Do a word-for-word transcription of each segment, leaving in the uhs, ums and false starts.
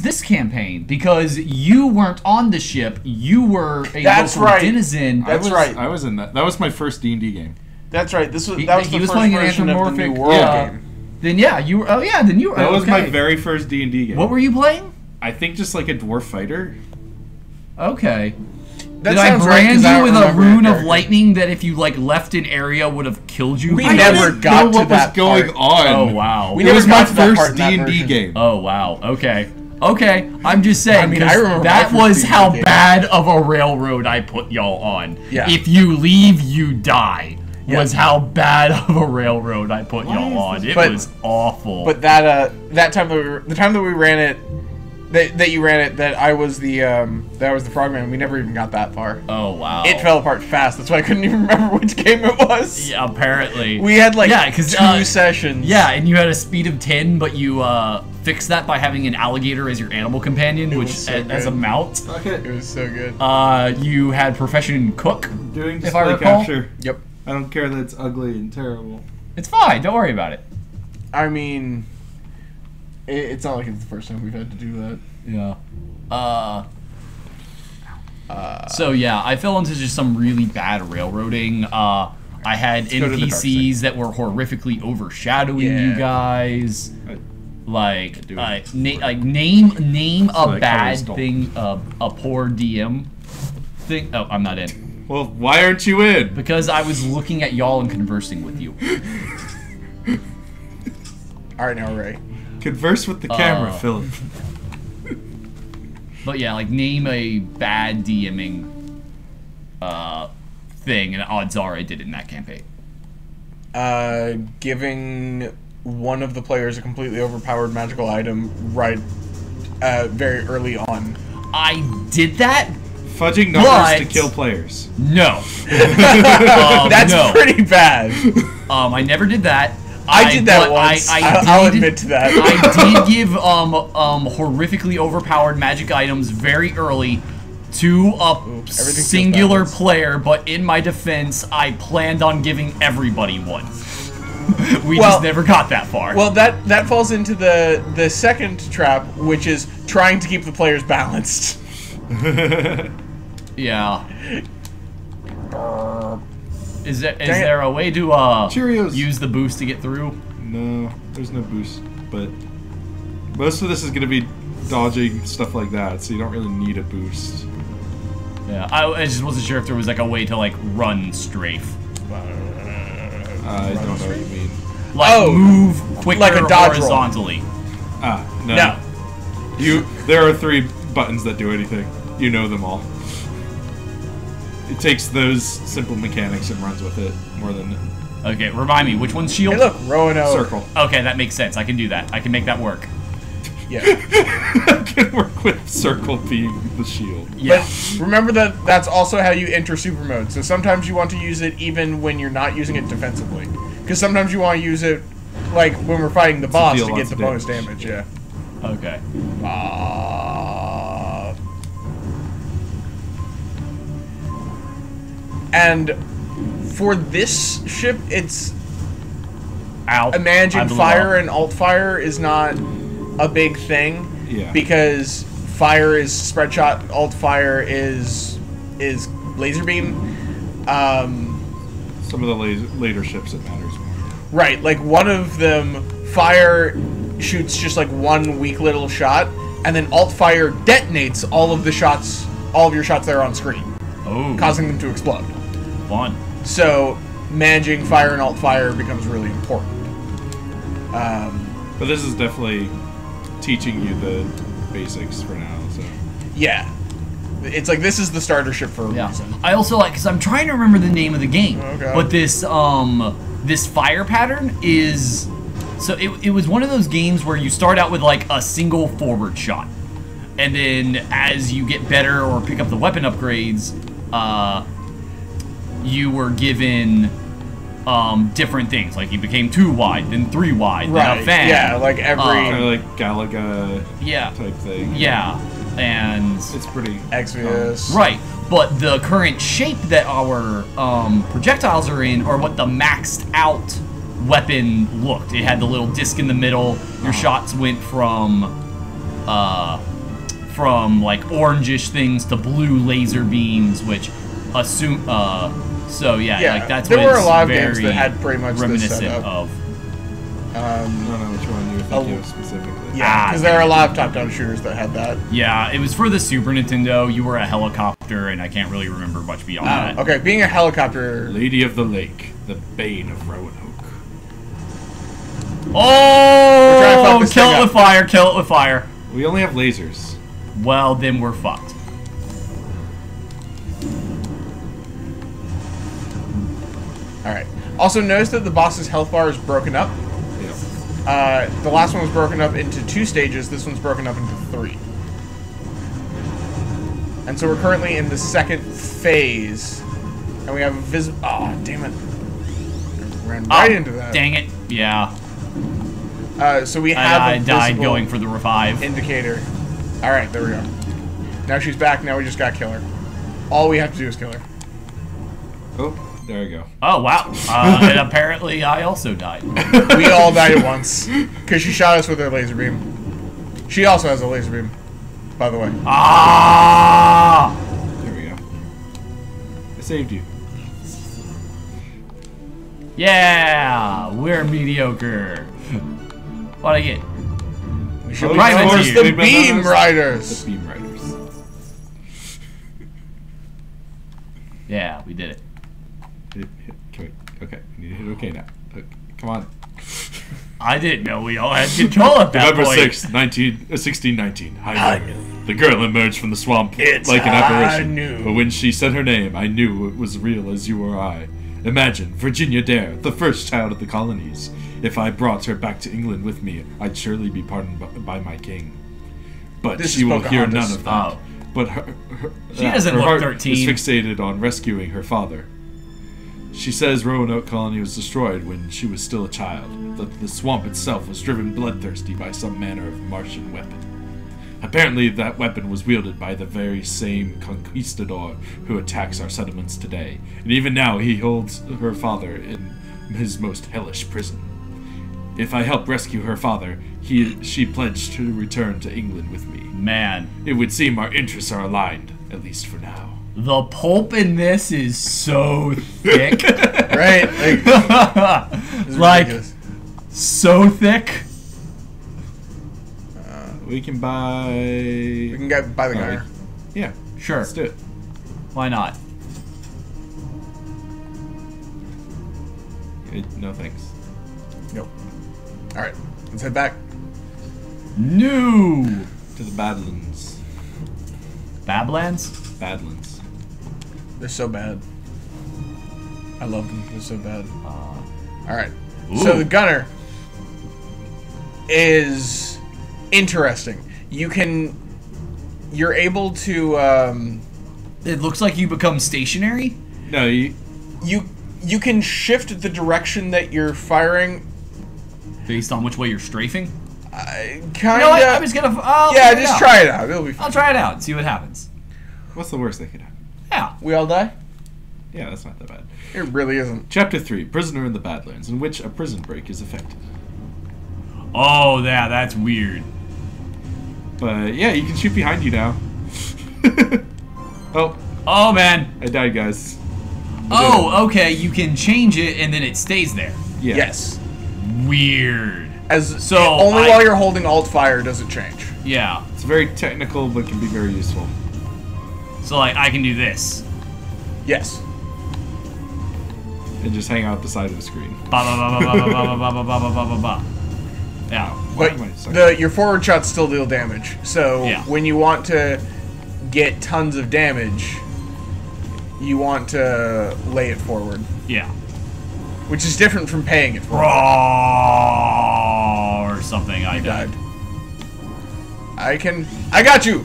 this campaign because you weren't on the ship. You were a That's local right. denizen. That's I was, right. I was in that. That was my first D and D game. That's right. This was He- that was he the was first playing an version of the New anthropomorphic- World yeah. game. Then yeah, you were. Oh yeah, then you were. That was my okay. very first D and D game. What were you playing? I think just like a dwarf fighter. Okay. That Did I sounds right, brand 'cause I you don't with a remember your rune of character. lightning that if you like left an area would have killed you? We I never didn't got know to what was that going part. on. Oh wow. We It never was got my to that part first in that D and D version. game. Oh wow. Okay. Okay. I'm just saying. I mean, I 'cause remember that my first was D and D how game. bad of a railroad I put y'all on. Yeah. If you leave, you die. Yeah. Was how bad of a railroad I put Why y'all is on. this- It But- was awful. But that uh that time that we were, the time that we ran it, that, that you ran it, that I was the um that I was the frogman. We never even got that far. oh wow. It fell apart fast. That's why I couldn't even remember which game it was. Yeah, apparently. We had like Yeah, 'cause, two uh, sessions. Yeah, and you had a speed of ten, but you uh, fixed that by having an alligator as your animal companion, It which was so a- as a good. mount. Fuck It it. was so good. Uh, you had profession cook. Doing if I display recall. capture. Yep. I don't care that it's ugly and terrible. It's fine. Don't worry about it. I mean, it, it's not like it's the first time we've had to do that. Yeah. Uh. So yeah, I fell into just some really bad railroading. Uh, I had go to the N P dark Cs that were horrifically overshadowing you Yeah. guys. I- Like, do uh, it. na- like name name So a that bad covers don't- thing, uh, a poor D M thing. Oh, I'm not in Well, why aren't you in? because I was looking at y'all and conversing with you. All right, now Ray. Converse with the camera, Uh, Philip. But yeah, like name a bad DMing uh, thing, and odds are I did it in that campaign. Uh, giving one of the players a completely overpowered magical item right, uh, very early on. I did that? Fudging numbers to But- kill players. No. um, That's no. pretty bad. Um, I never did that. I did that but once. I, I I- did, I'll admit to that. I did give um um horrifically overpowered magic items very early to a feels singular backwards. player, but in my defense, I planned on giving everybody one. we Well- just never got that far. Well, that that falls into the the second trap, which is trying to keep the players balanced. yeah. Is there is Dang it. there a way to uh Cheerios. use the boost to get through? No, there's no boost, but most of this is going to be dodging stuff like that, so you don't really need a boost. Yeah, I, I just wasn't sure if there was like a way to like run strafe, I don't know what you mean. like Oh, move quicker like a dodge roll. horizontally. Ah, no. No. You. There are three buttons that do anything. You know them all. It takes those simple mechanics and runs with it more than Okay, remind me which one's shield. Hey, look, Roanoke. circle. Okay, that makes sense. I can do that. I can make that work. Yeah. I can work with circle being the shield. Yeah. But remember that that's also how you enter super mode. So sometimes you want to use it even when you're not using it defensively. Because sometimes you want to use it, like, when we're fighting the boss deal to get lots the of bonus damage. damage, yeah. Okay. Uh, and for this ship, it's Ow. I managing blew fire up. and alt fire is not a big thing. Yeah. Because fire is spread shot, alt fire is is laser beam. Um, Some of the laser, later ships it matters more. right, like one of them, fire shoots just like one weak little shot, and then alt fire detonates all of the shots, all of your shots that are on screen, Oh, causing them to explode. fun. So managing fire and alt fire becomes really important. Um, But this is definitely teaching you the basics for now. So yeah, it's like this is the starter ship for a Yeah. reason. I also like because I'm trying to remember the name of the game, Okay. but this um this fire pattern is so it it was one of those games where you start out with like a single forward shot, and then as you get better or pick up the weapon upgrades, uh, you were given um different things. Like you became two wide, then three wide, then Right, a fan. yeah, like every- Um, kind of like Galaga yeah, type thing. yeah, and It's pretty. Exvius. right, but the current shape that our um, projectiles are in are what the maxed out weapon looked. It had the little disc in the middle. Your shots went from uh, from like orangish things to blue laser beams, which assume. Uh, so yeah, Yeah, like that's there what were a it's lot of very games that had pretty much this reminiscent setup. of. Um, I don't know which one you were thinking Oh. of specifically. yeah, Ah, because there are a lot of top-down shooters that had that. Yeah, it was for the Super Nintendo. You were a helicopter, and I can't really remember much beyond that. Okay, being a helicopter. Lady of the Lake, the bane of Roanoke. trying to fuck Oh, this kill thing it up. with fire! Kill it with fire! We only have lasers. Well, then we're fucked. Alright. Also, notice that the boss's health bar is broken up. Yeah. Uh, the last one was broken up into two stages. This one's broken up into three. And so we're currently in the second phase. And we have a vis- Oh, damn it. Ran right Oh, into that. Dang it. Yeah. Uh, so we have I, I a died visible going for the revive. indicator. Alright, there we go. Now she's back. Now we just gotta kill her. All we have to do is kill her. Oh, there you go. Oh, wow. Uh, and apparently I also died. We all died at once. Because she shot us with her laser beam. She also has a laser beam, by the way. Ah! There we go. I saved you. Yeah! We're mediocre. What'd I get? We should Oh, be right known as into the you. Beam The Riders. Beam Riders. Yeah, we did it. Hit, hit, can we, okay, we need to hit okay now. Okay, come on. I didn't know we all had control at that November point. sixth, nineteen, uh, sixteen nineteen. I knew. The girl emerged from the swamp It's like an apparition. I knew. But when she said her name, I knew it was real as you or I. Imagine, Virginia Dare, the first child of the colonies. If I brought her back to England with me, I'd surely be pardoned by, by my king. But This she is will hear Pocahontas. none of that. Oh. But her, her, She uh, doesn't her look heart thirteen. is fixated on rescuing her father. She says Roanoke colony was destroyed when she was still a child, that the swamp itself was driven bloodthirsty by some manner of Martian weapon. Apparently that weapon was wielded by the very same conquistador who attacks our settlements today, and even now he holds her father in his most hellish prison. If I help rescue her father, he she pledged to return to England with me. Man, It would seem our interests are aligned, at least for now. the pulp in this is so thick. Right? Like, it's Like, ridiculous. so thick. We can buy... We can get by the Alright. gunner. Yeah, Sure. let's do it. Why not? Eh, No thanks. Nope. Alright, let's head back. New To the Badlands. Bablands? Badlands. They're so bad. I love them. They're so bad. Uh, Alright. So Ooh. the gunner is interesting. You can... You're able to... Um, it looks like you become stationary. No, you... you you can shift the direction that you're firing. Based on which way you're strafing. Uh, You kinda. know what? I'm just gonna. I'll yeah, figure it just out. try it out. It'll be fun. I'll try it out and see what happens. What's the worst that could happen? Yeah. We all die? Yeah, that's not that bad. It really isn't. Chapter three, Prisoner in the Badlands, in which a prison break is effected. Oh, yeah, that's weird. But yeah, you can shoot behind you now. Oh, Oh man. I died, guys. Oh, okay. You can change it and then it stays there. Yeah. Yes. Weird. As So, only I- while you're holding Alt Fire does it change. Yeah. It's very technical, but can be very useful. So like I can do this. Yes. And just hang out the side of the screen. Ba ba ba ba ba ba ba ba ba ba ba ba ba. Yeah. Why But am I stuck? the your forward shots still deal damage. So Yeah. when you want to get tons of damage, you want to lay it forward, Yeah. which is different from paying it forward. Raw or something. I You died. died. I can. I got you.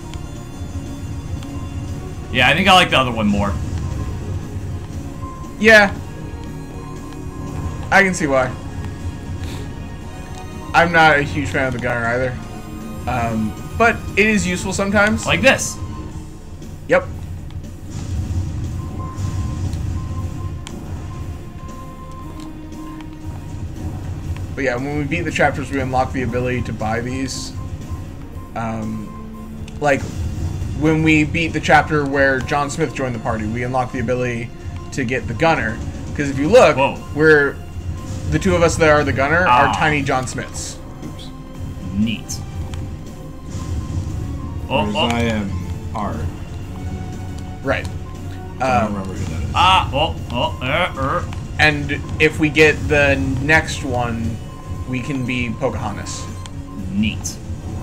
Yeah, I think I like the other one more. Yeah. I can see why. I'm not a huge fan of the gunner either. Um, but it is useful sometimes. Like this. Yep. But yeah, when we beat the chapters, we unlock the ability to buy these. Um, like when we beat the chapter where John Smith joined the party, we unlock the ability to get the gunner. Because if you look, Whoa. we're the two of us that are the gunner Ah. are tiny John Smiths. Oops. Neat. Oh, Whereas oh. I am R. Right. I don't Um, remember who that is. Ah, oh, oh, er, er. and if we get the next one, we can be Pocahontas. Neat.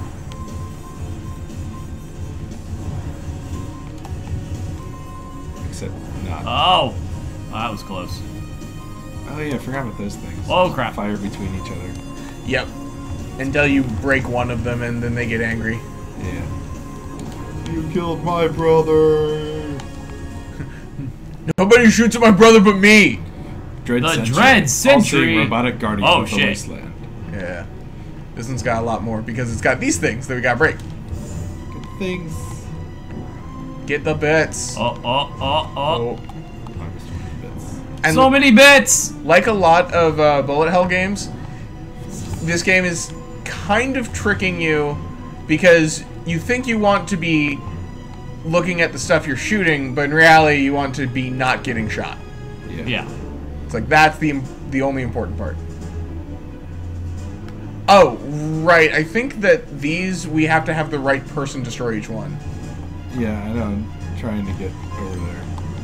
Except not. Oh, that was close. Oh yeah, I forgot about those things. Oh, crap. Fire between each other. Yep. Until you break one of them and then they get angry. Yeah. You killed my brother. Nobody shoots at my brother but me! Dread The Sentry. Dread All-seeing Sentry. robotic guardian Oh, of the shit. wasteland. Yeah. This one's got a lot more because it's got these things that we gotta break. Good things. Get the bits. Oh, oh, oh, oh. Harvest bits. And So many bits! like a lot of uh, bullet hell games, this game is kind of tricking you because you think you want to be looking at the stuff you're shooting, but in reality you want to be not getting shot. Yeah. Yeah. It's like that's the the only important part. Oh, right. I think that these we have to have the right person destroy each one. Yeah, I know. I'm trying to get over there.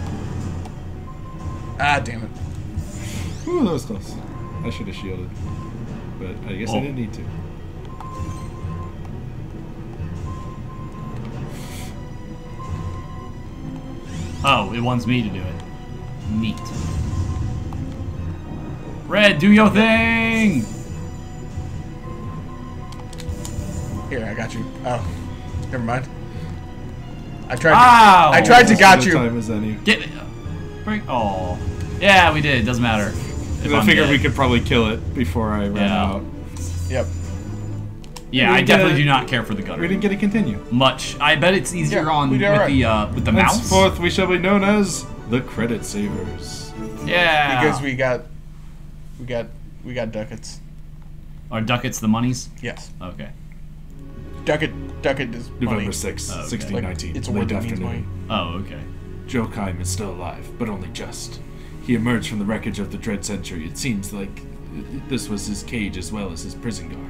Ah, damn it. Ooh, that was close. I should have shielded. But I guess Oh. I didn't need to. Oh, it wants me to do it. Neat. Red, do your thing! Here, I got you. Oh, never mind. I tried. Ow! To, I tried to Just got as you. good time as any. Get it. Bring. Oh. Yeah, we did. Doesn't matter. If Because I I'm figured dead. we could probably kill it before I ran Yeah. out. Yep. Yeah, we I did definitely it. do not care for the We gunner. didn't get to continue. Much. I bet it's easier Yeah, on we with did alright. the uh, with the mouse. Henceforth, we shall be known as the Credit Savers. Yeah. Because we got, we got, we got ducats. Are ducats the monies? Yes. Okay. Ducat, ducat is November money. sixth, Oh, okay. sixteen nineteen, Like, it's a late word that means money. afternoon. Oh, okay. Jokheim is still alive, but only just. He emerged from the wreckage of the Dread Century. It seems like this was his cage as well as his prison guard.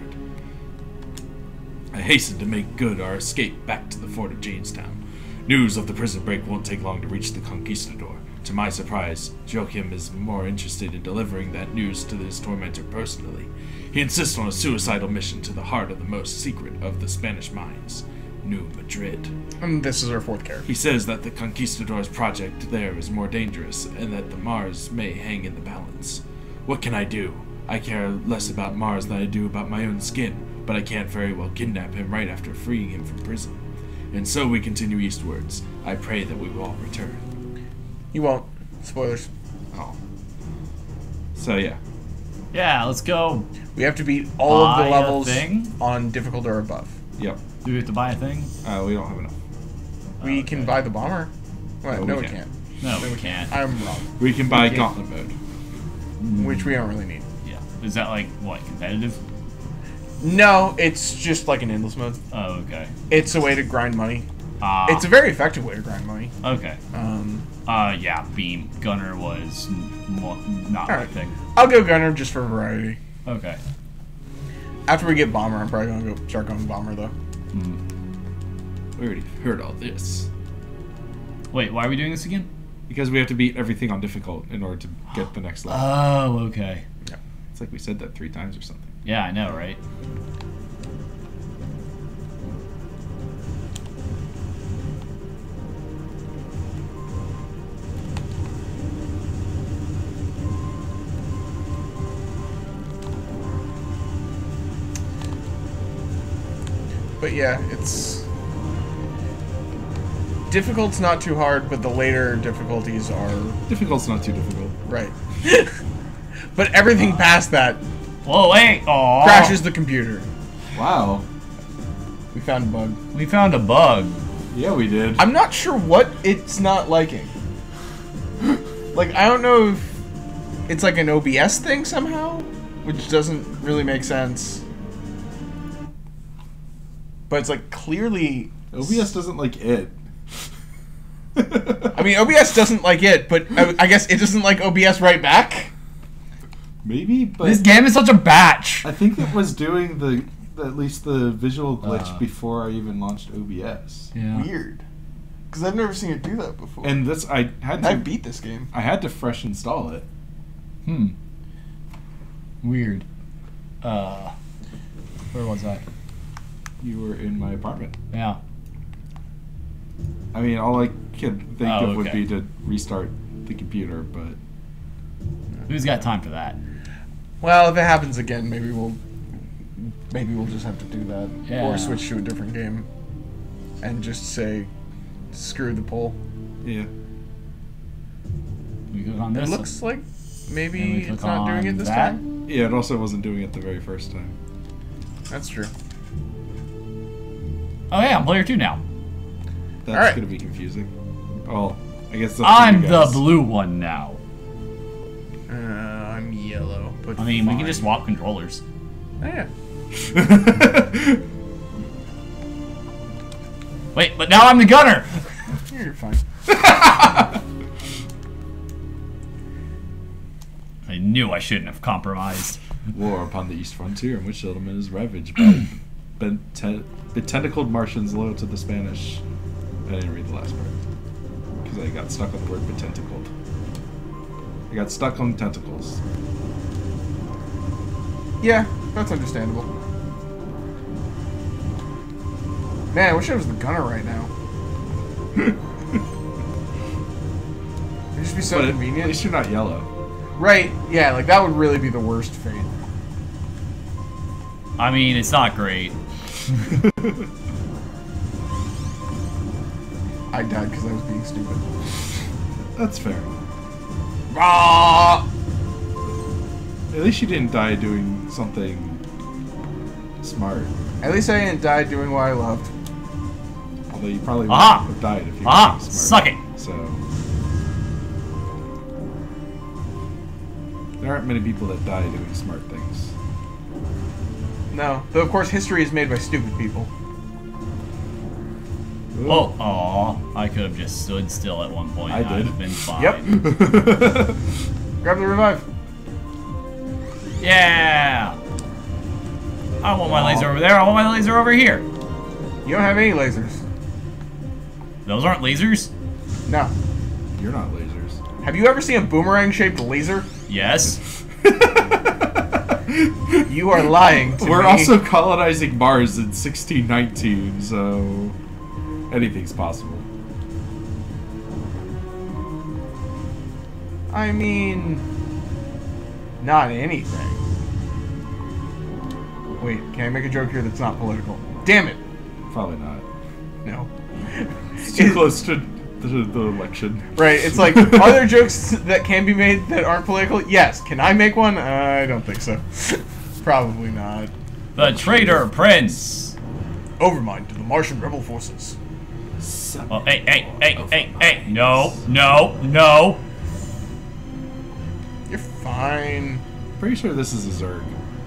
I hastened to make good our escape back to the fort of Jamestown. News of the prison break won't take long to reach the Conquistador. To my surprise, Joachim is more interested in delivering that news to his tormentor personally. He insists on a suicidal mission to the heart of the most secret of the Spanish mines, New Madrid. And this is our fourth character. He says that the Conquistador's project there is more dangerous and that the Mars may hang in the balance. What can I do? I care less about Mars than I do about my own skin, but I can't very well kidnap him right after freeing him from prison. And so we continue eastwards. I pray that we will all return. You won't. Spoilers. Oh. So yeah. Yeah, let's go. We have to beat all of Buy the a levels thing? on difficult or above. Yep. Do we have to buy a thing? Uh, we don't have enough. We Okay. can buy the bomber. Well, No, no, we we can't. can't. No, we can't. I'm wrong. We can buy can't. Gauntlet mode. Which we don't really need. Yeah. Is that like what competitive? No, it's just like an endless mode. Oh, okay. It's a way to grind money. Ah. It's a very effective way to grind money. okay. Um, Uh, yeah. Beam gunner was n- mo- not my Alright. thing. I'll go gunner just for variety. Okay. After we get bomber, I'm probably gonna go start going bomber though. We already heard all this. Wait, why are we doing this again? Because we have to beat everything on difficult in order to get the next level. Oh, okay. It's like we said that three times or something. Yeah, I know, right? But yeah, it's difficult's not too hard, but the later difficulties are Difficult's not too difficult. right. But everything past that Whoa, wait! Aw. crashes the computer. Wow. We found a bug. We found a bug. Yeah, we did. I'm not sure what it's not liking. Like, I don't know if it's like an O B S thing somehow, which doesn't really make sense. But it's like clearly O B S doesn't like it. I mean, O B S doesn't like it, but I, I guess it doesn't like O B S right back. Maybe, but This game is such a batch. I think it was doing the at least the visual glitch Uh. before I even launched O B S. Yeah. Weird. Because I've never seen it do that before. And this I had I to beat this game. I had to fresh install it. Hmm. Weird. Uh, where was I? You were in my apartment. Yeah. I mean, all I could think Oh, of would okay. be to restart the computer, but Who's got time for that? Well, if it happens again, maybe we'll maybe we'll just have to do that, Yeah. or switch to a different game, and just say, screw the poll. yeah. We click on It this. looks like and we maybe click it's not doing on it this that. time. Yeah, it also wasn't doing it the very first time. That's true. Oh yeah, I'm player two now. That's Alright. gonna be confusing. Oh, I guess that's up to I'm you the guys. blue one now. Uh, I'm yellow. But I mean, we can fine. just swap controllers. Oh, yeah. Wait, but now I'm the gunner. You're fine. I knew I shouldn't have compromised. War upon the east frontier, in which settlement is ravaged by benten- betentacled Martians loyal to the Spanish. I didn't read the last part because I got stuck on the word betentacled. I got stuck on tentacles. Yeah, that's understandable. Man, I wish I was the gunner right now. It'd just be so But at convenient. least you're not yellow. Right, yeah, like that would really be the worst fate. I mean, it's not great. I died because I was being stupid. That's fair. Ah! At least you didn't die doing something smart. At least I didn't die doing what I loved. Although you probably Ah! would have died if you Ah, were smart. suck it. So there aren't many people that die doing smart things. No, though of course history is made by stupid people. Oh, aw. I could have just stood still at one point. I I'd did. have been fine. Yep. Grab the revive. Yeah. I don't want my laser over there. I want my laser over here. You don't have any lasers. Those aren't lasers? No. You're not lasers. Have you ever seen a boomerang-shaped laser? Yes. You are lying to We're me. also colonizing Mars in sixteen nineteen, so anything's possible. I mean, not anything. Wait, can I make a joke here that's not political? Damn it! Probably not. No. It's too It- close to the, the election. Right, it's like, are there jokes that can be made that aren't political? Yes. Can I make one? Uh, I don't think so. Probably not. The traitor prince. Overmind to the Martian rebel forces. Oh, hey, hey, hey, hey, hey. No, no, no. You're fine. Pretty sure this is a Zerg.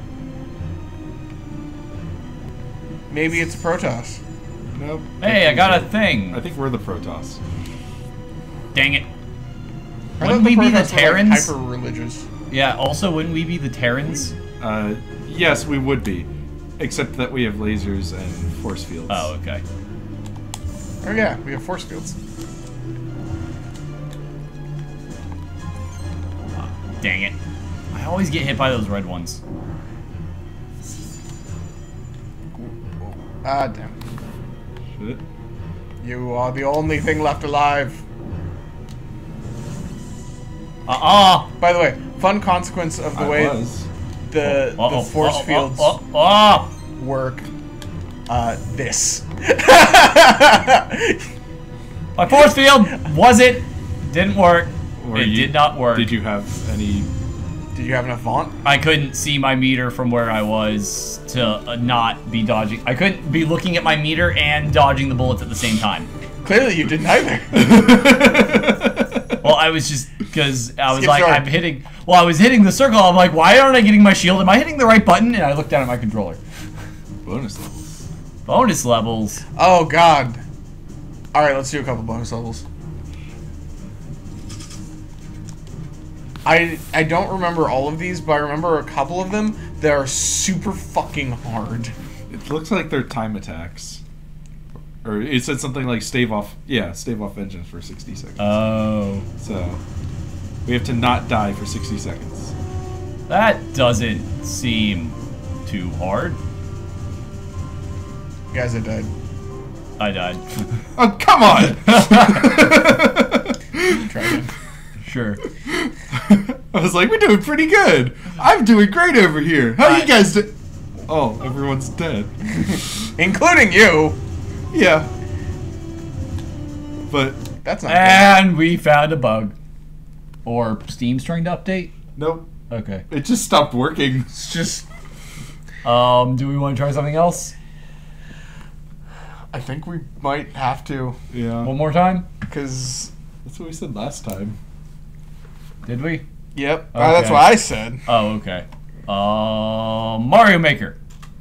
Maybe it's a Protoss. Nope. Hey, I got a thing. I think we're the Protoss. Dang it. I Wouldn't thought we be the Protoss were, like, Terrans? hyper-religious. Yeah, also, wouldn't we be the Terrans? Uh, yes, we would be. Except that we have lasers and force fields. Oh, okay. Oh yeah, we have force fields. Dang it. I always get hit by those red ones. Ah, damn. Shit. You are the only thing left alive. Uh-uh. By the way, fun consequence of the I way was. the Uh-oh, the force uh-oh, fields uh-oh, uh-oh. work. Uh, this. My force field was it? Didn't work. Were it you- did not work. Did you have any? Did you have enough Vaunt? I couldn't see my meter from where I was to uh, not be dodging. I couldn't be looking at my meter and dodging the bullets at the same time. Clearly, you didn't either. Well, I was just because I was Skip like, sword. I'm hitting. Well, I was hitting the circle. I'm like, why aren't I getting my shield? Am I hitting the right button? And I looked down at my controller. Bonus levels. Bonus levels. Oh god. All right, let's do a couple bonus levels. I I don't remember all of these, but I remember a couple of them that are super fucking hard. It looks like they're time attacks. Or it said something like stave off. Yeah, stave off vengeance for sixty seconds. Oh. So we have to not die for sixty seconds. That doesn't seem too hard. Guys, I died. I died. Oh, come on! Try again. Sure. I was like, we're doing pretty good. I'm doing great over here. How I- you guys do? Oh, everyone's dead. Including you. Yeah. But That's not good. And we found a bug. Or Steam's trying to update? nope, Okay. it just stopped working. It's just Um, do we want to try something else? I think we might have to Yeah. One more time? cuz That's what we said last time. Did we? yep, uh, that's Okay. what I said. Oh, okay. Um, Mario Maker.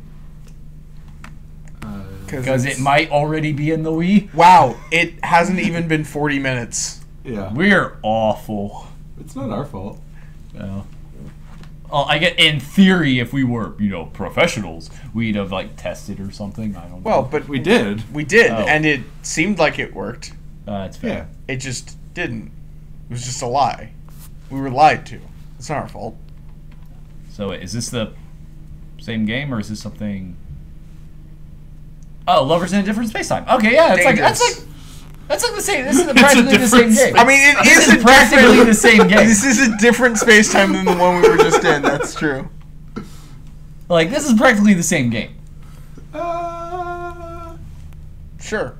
Because it it's- might already be in the Wii. Wow, it hasn't even been forty minutes. Yeah. We're awful. It's not our fault. Yeah. Oh, I get in theory, if we were, you know, professionals, we'd have like tested or something. I don't Well, know. but We did. we did, Oh. and it seemed like it worked. Uh, that's fair. Yeah. It just didn't. It was just a lie. We were lied to. It's not our fault. So wait, is this the same game or is this something? Oh, Lovers in a Different Space Time. Okay, yeah, it's like that's Dangerous. like that's like the same. This is It's a practically the same different game. I mean, it This is is a practically different- the same game. This is a different space time than the one we were just in. That's true. Like this is practically the same game. Uh, Sure.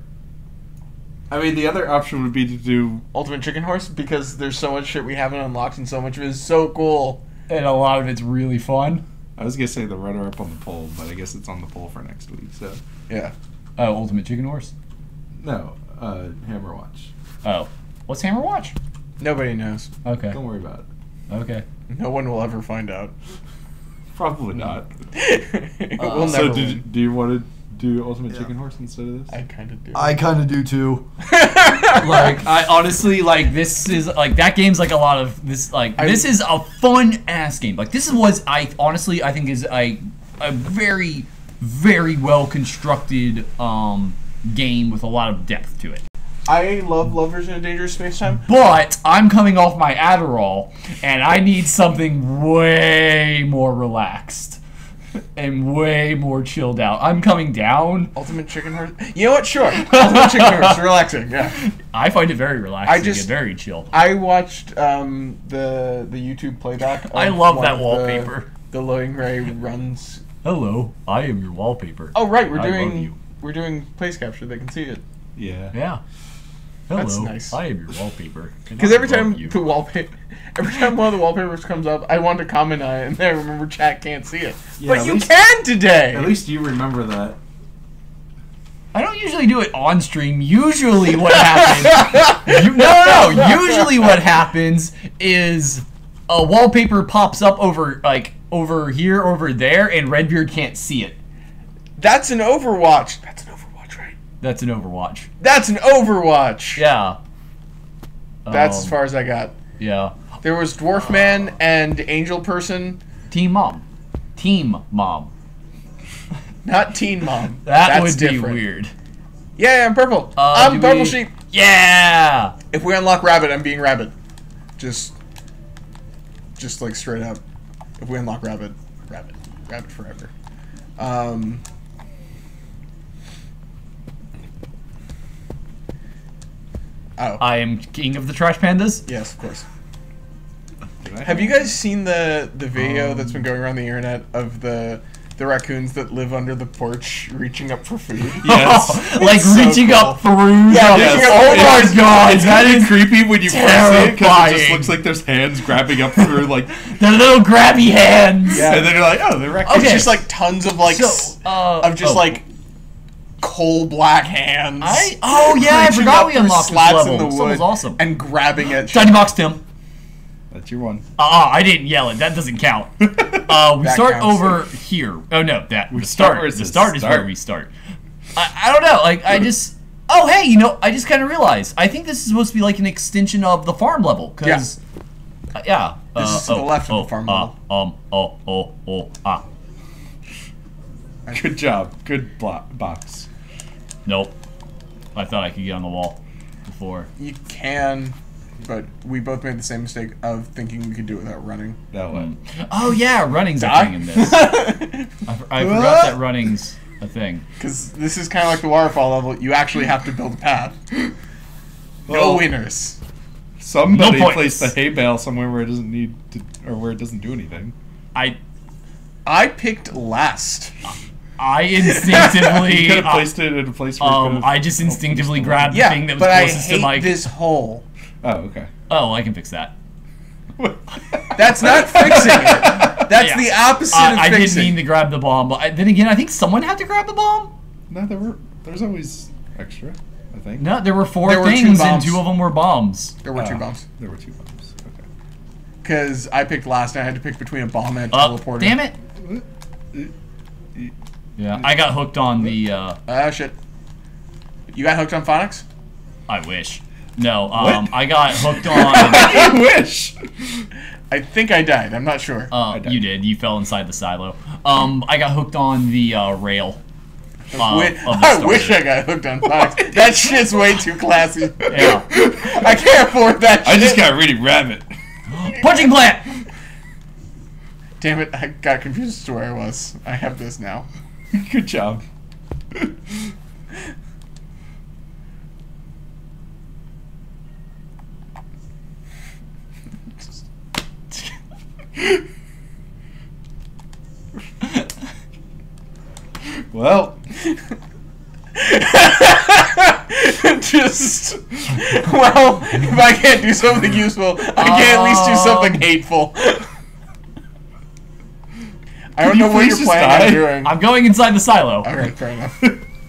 I mean, the other option would be to do. Ultimate Chicken Horse, because there's so much shit we haven't unlocked and so much of it is so cool. And a lot of it's really fun. I was gonna say the runner up on the poll, but I guess it's on the poll for next week. So Yeah. Oh, Ultimate Chicken Horse. no, uh, Hammer Watch. Oh, what's Hammer Watch? Nobody knows. Okay. Don't worry about it. Okay. No one will ever find out. Probably not. we'll so never do, win. do you want to do Ultimate Chicken Horse instead of this? I kind of do. I kind of do too. Like, I honestly like this is like that game's like a lot of this. Like, I- this is a fun ass game. Like, this is what I honestly I think is a a very very well constructed um game with a lot of depth to it. I love Lovers in a Dangerous Space Time. But I'm coming off my Adderall, and I need something way more relaxed and way more chilled out. I'm coming down. Ultimate Chicken Horse. You know what? Sure. Ultimate Chicken Horse. Relaxing. Yeah. I find it very relaxing I just- and very chill. I watched um, the the YouTube playback. Of I love one that of the- wallpaper. The, Loading Ray runs. Hello, I am your wallpaper. Oh right, we're I love doing you. we're doing place capture. They can see it. Yeah. Yeah. Hello, That's nice. I am your wallpaper. Because every time you. the wallpaper, every time one of the wallpapers comes up, I want to comment on it, and then I remember chat can't see it. Yeah, but at you least- can today. At least you remember that. I don't usually do it on stream. Usually what happens... you, no, no, no. Usually what happens is a wallpaper pops up over, like, over here, over there, and Redbeard can't see it. That's an Overwatch. That's an Overwatch, right? That's an Overwatch. That's an Overwatch. Yeah. That's Um, as far as I got. Yeah. There was Dwarf Man and Angel Person, Team Mom. Team Mom. not Teen Mom. That That's would different. be weird. Yeah, I'm purple. Uh, I'm do purple we- sheep. Yeah! If we unlock Rabbit, I'm being Rabbit. Just, just like straight up. If we unlock Rabbit, Rabbit, Rabbit forever. Um. Oh. I am king of the trash pandas. Yes, of course. Did I Have you guys seen the the video that's been going around the internet of the the raccoons that live under the porch reaching up for food? Yes. like It's so reaching cool. up through. Yeah, the- reaching up- oh it's- my god, It's that kind of is creepy when you first see it because it terrifying. just looks like there's hands grabbing up through like, the little grabby hands. Yeah. and then you're like, oh, they're raccoons. Okay. It's just like tons of like s- So, uh, of just oh. like coal black hands. I oh yeah, I reaching forgot up we through unlocked this slats level. in the This wood was awesome. and grabbing at Shiny box, Tim. That's your one. Ah, I didn't yell it. That doesn't count. Uh, we That start counts. over here. Oh no, that we start start. where it The says start is start. where we start. I, I don't know. Like, I just... Oh, hey, you know, I just kind of realized. I think this is supposed to be like an extension of the farm level. Cause, yeah. Uh, yeah. This uh, is to oh, the left oh, of the farm uh, level. Um, oh, oh, oh, ah. Good job. Good blo box. Nope. I thought I could get on the wall before. You can, but we both made the same mistake of thinking we could do it without running. That one. Oh, yeah, running's a Die? thing in this. I, I forgot that running's a thing. Because this is kind of like the waterfall level. You actually have to build a path. No Well, winners. Somebody No points. placed the hay bale somewhere where it doesn't need to, or where it doesn't do anything. I I picked last. I You instinctively... could have uh, placed it in a place where it um, could I just instinctively grabbed the Yeah, thing that was but I closest hate to my... this hole. Oh, okay. Oh, I can fix that. That's not fixing it. That's Yeah. the opposite Uh, of I didn't fixing. mean to grab the bomb, but I, then again, I think someone had to grab the bomb. No, there were. There's always extra. I think. No, there were four There were two things, and bombs. two of them were bombs. There were two Oh, bombs. There were two bombs. Okay. Because I picked last and I had to pick between a bomb and a Oh, teleporter. damn it! Yeah, I got hooked on the. Uh, Ah, shit. You got hooked on phonics? I wish. No, um, What? I got hooked on. I wish. I think I died. I'm not sure. Uh, died. you did. You fell inside the silo. Um, I got hooked on the uh, rail. Uh, Wi- of the I wish starter. I got hooked on phonics. That shit's way too classy. Yeah. I can't afford that shit. I just got really rabbit. Punching plant. Damn it, I got confused as to where I was. I have this now. Good job. Well, Just, well, if I can't do something useful, I can at least do something hateful. I don't you know what please you're just planning die? on doing. I'm going inside the silo. Alright, fair enough.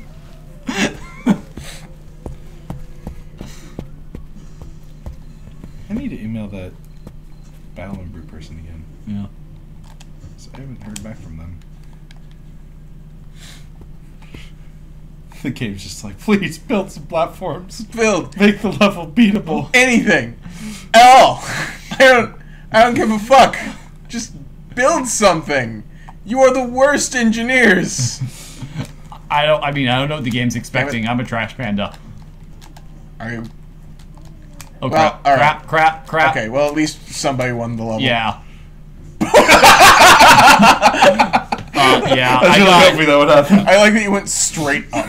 I need to email that Battle and Brew person again. Yeah. So I haven't heard back from them. The game's just like, please build some platforms. Build Make the level beatable. anything. At all. I don't, I don't give a fuck. Just build something. You are the worst engineers. I don't. I mean, I don't know what the game's expecting. I'm a trash panda. Are you? Oh Well, crap! all right. Crap! Crap! Crap! Okay, well at least somebody won the level. Yeah. uh, yeah. I was I really got. hoping that would happen. I like that you went straight up.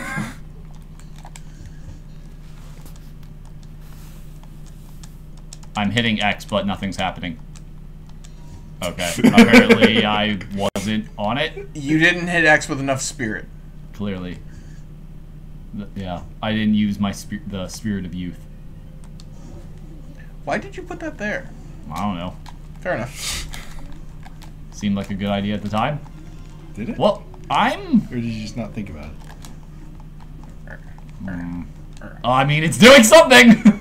I'm hitting X, but nothing's happening. Okay. Apparently, I wasn't on it. You didn't hit X with enough spirit. Clearly. Th- Yeah. I didn't use my spi- the spirit of youth. Why did you put that there? I don't know. Fair enough. Seemed like a good idea at the time. Did it? Well, I'm. Or did you just not think about it? Mm, I mean, it's doing something.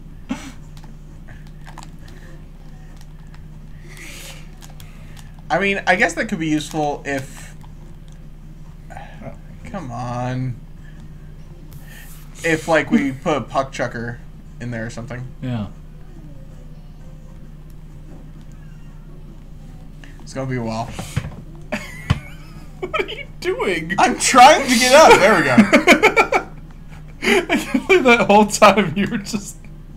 I mean, I guess that could be useful if... Come on. If, like, we put a puck chucker in there or something. Yeah. It's gonna be a while. What are you doing? I'm trying to get up! There we go. I can't believe that whole time you were just...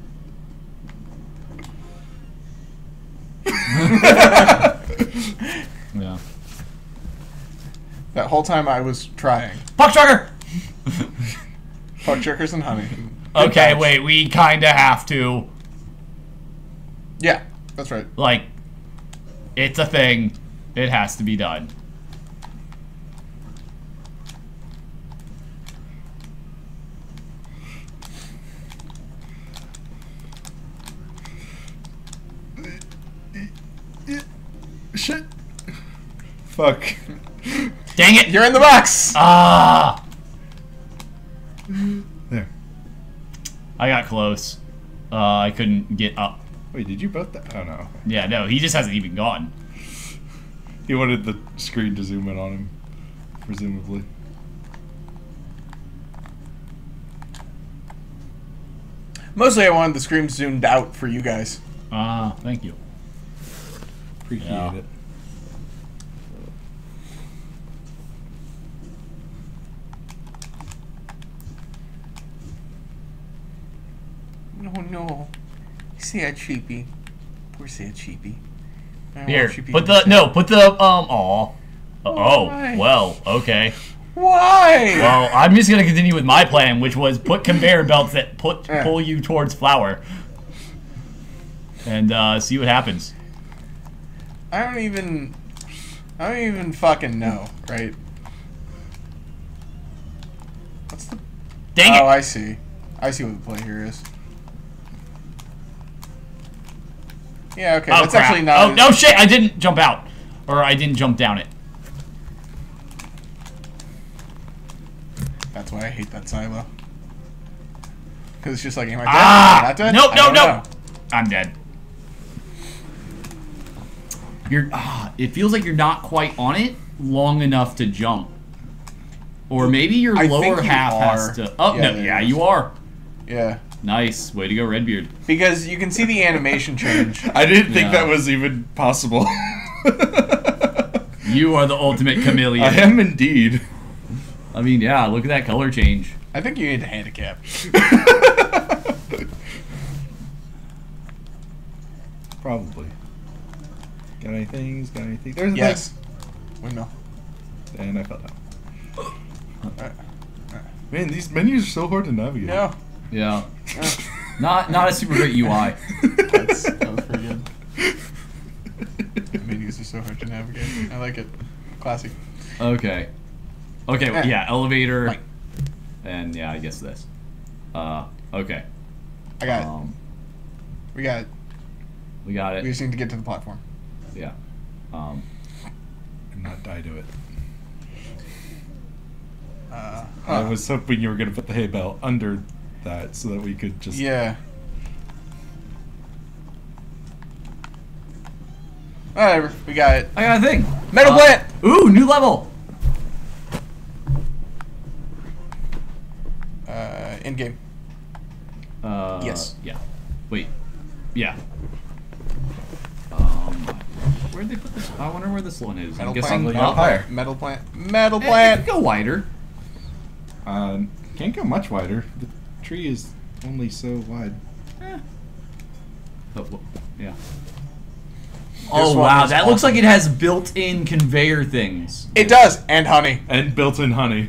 Yeah. That whole time I was trying. Puck trucker. Puck chuckers and honey. Okay, wait. We kind of have to. Yeah, that's right. Like, it's a thing. It has to be done. Shit. Fuck. Dang it! You're in the box! Ah! There. I got close. Uh, I couldn't get up. Wait, did you both that? Oh, no. Yeah, no, he just hasn't even gone. He wanted the screen to zoom in on him, presumably. Mostly I wanted the screams zoomed out for you guys. Ah, thank you. Appreciate Yeah. it. No, no. Sad sheepy. Poor sad sheepy. I don't Here, want sheepy put to be the sad. no, put the um. Aw. Oh, Why? well, okay. Why? Well, I'm just gonna continue with my plan, which was put conveyor belts that put Eh. pull you towards flour, and uh, see what happens. I don't even. I don't even fucking know, right? What's the? Dang Oh, it! I see. I see what the play here is. Yeah, okay. Oh That's crap! actually not. Oh no, shit! I didn't jump out, or I didn't jump down it. That's why I hate that silo. Because it's just like, am I dead? Ah! Am I not dead? Nope, I no, don't no. know. I'm dead. You're. Ah, it feels like you're not quite on it long enough to jump, or maybe your I lower think you half are. has to. Oh Yeah, no! there Yeah, it is. you are. Yeah. Nice way to go, Redbeard. Because you can see the animation change. I didn't think Yeah. that was even possible. You are the ultimate chameleon. I am indeed. I mean, yeah, look at that color change. I think you need a handicap. Probably. Got any things? Got anything? There's a Yes. Windmill. thing. And I fell down. Uh, Man, these menus are so hard to navigate. no. Yeah. Not not a super great U I. That's, that was pretty good. The menus are so hard to navigate. I like it. Classy. Okay. Okay, Eh. yeah, elevator. Right. And yeah, I guess this. Uh, okay. I got it. Um, We got it. we got We it. just need to get to the platform. Yeah. Um, And not die to it. Uh, I huh. was hoping you were going to put the hay bale under that so that we could just... Yeah. Whatever. We got it. I got a thing. Metal Uh, plant! Ooh, new level. Uh, in game. Uh, Yes. Yeah. Wait. Yeah. Um, where'd they put this? I wonder where this one is. Metal I'm guessing plant. up up. higher. Metal plant. Metal Eh, it plant. could go wider. Uh, can't go much wider. The tree is only so wide. Eh. Oh, wh- yeah. This Oh one wow, is that looks awesome. like it has built-in conveyor things. It does. And honey. And built-in honey.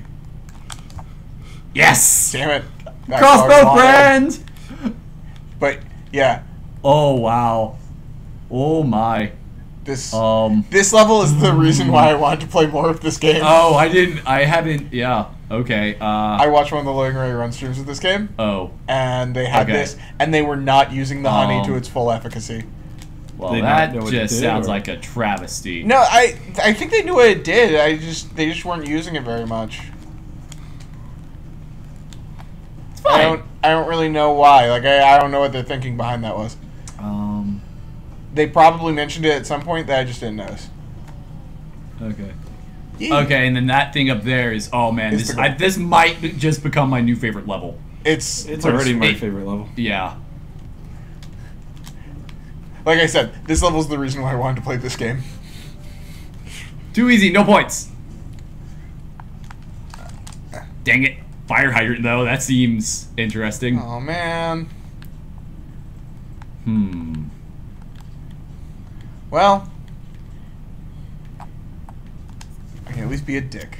Yes. Damn it. That Crossbow card was brand. on. But yeah, Oh wow. Oh my. this Um. this level is the reason why I wanted to play more of this game. Oh, I didn't. I haven't. Yeah. Okay. Uh. I watched one of the Loading Ray run streams of this game, oh. and they had Okay. this, and they were not using the honey to Um, its full efficacy. Well, They that not know what it just did, sounds or- like a travesty. No, I I think they knew what it did. I just they just weren't using it very much. It's I fine. don't I don't really know why. Like I, I don't know what their thinking behind that was. Um. They probably mentioned it at some point that I just didn't notice. Okay. Yeah. Okay, and then that thing up there is. Oh man, It's this the- I, this might be- just become my new favorite level. It's It's pretty already my it- favorite level. Yeah. Like I said, this level's the reason why I wanted to play this game. Too easy. No points. Dang it. Fire hydrant though. That seems interesting. Oh man. Hmm. Well, I can at least be a dick.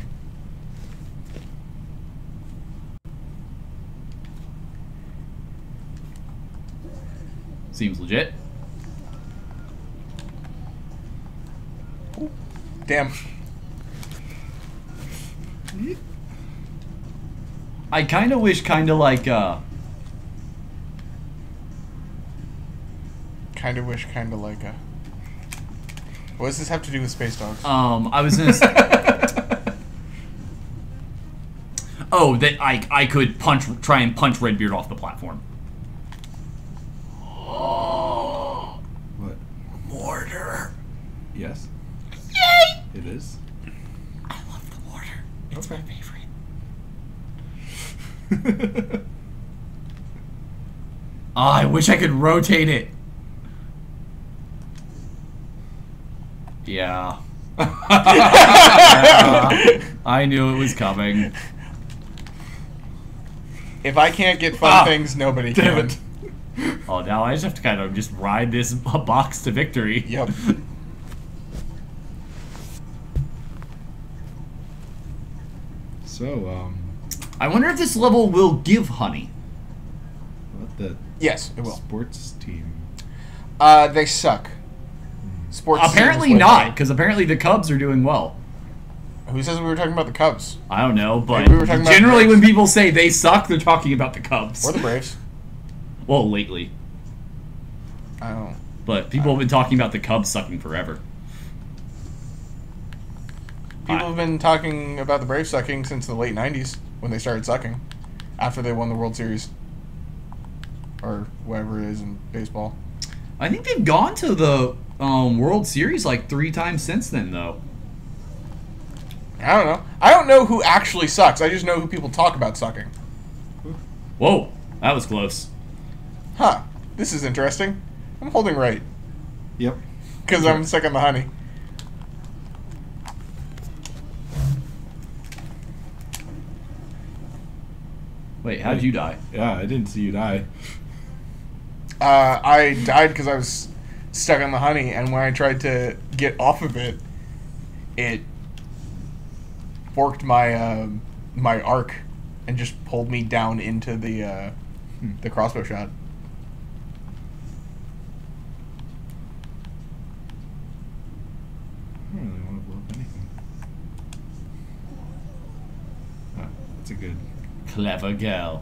Seems legit. Damn. I kind of wish, kind of like, uh, Kind of wish, kind of like a. What does this have to do with Space Dogs? um, I was gonna. s- oh, that I I could punch, try and punch Redbeard off the platform. What? Mortar. Yes. Yay! It is. I love the mortar. It's Okay. my favorite. Oh, I wish I could rotate it. Yeah. Yeah. I knew it was coming. If I can't get fun Ah, things, nobody damn can. it. Oh, now I just have to kind of just ride this box to victory. Yep. So, um, I wonder if this level will give honey. what the Yes, it will. sports team? Uh, they suck. Sports. Apparently teams with not, me. because apparently the Cubs are doing well. Who says we were talking about the Cubs I don't know, but Maybe we were talking about generally Braves. when people say they suck, they're talking about the Cubs. or the Braves? Well, lately. I don't. But people have been talking about the Cubs sucking forever. People I- have been talking about the Braves sucking since the late nineties when they started sucking, after they won the World Series, or whatever it is in baseball. I think they've gone to the um, World Series like three times since then, though. I don't know. I don't know who actually sucks. I just know who people talk about sucking. Whoa, that was close. Huh. This is interesting. I'm holding right Yep. because I'm stuck on the honey. Wait, how'd you die? Yeah, I didn't see you die. Uh, I died because I was stuck on the honey, and when I tried to get off of it, it forked my uh, my arc and just pulled me down into the uh, Hmm. the crossbow shot. I don't really want to blow up anything. Ah, that's a good. Clever girl.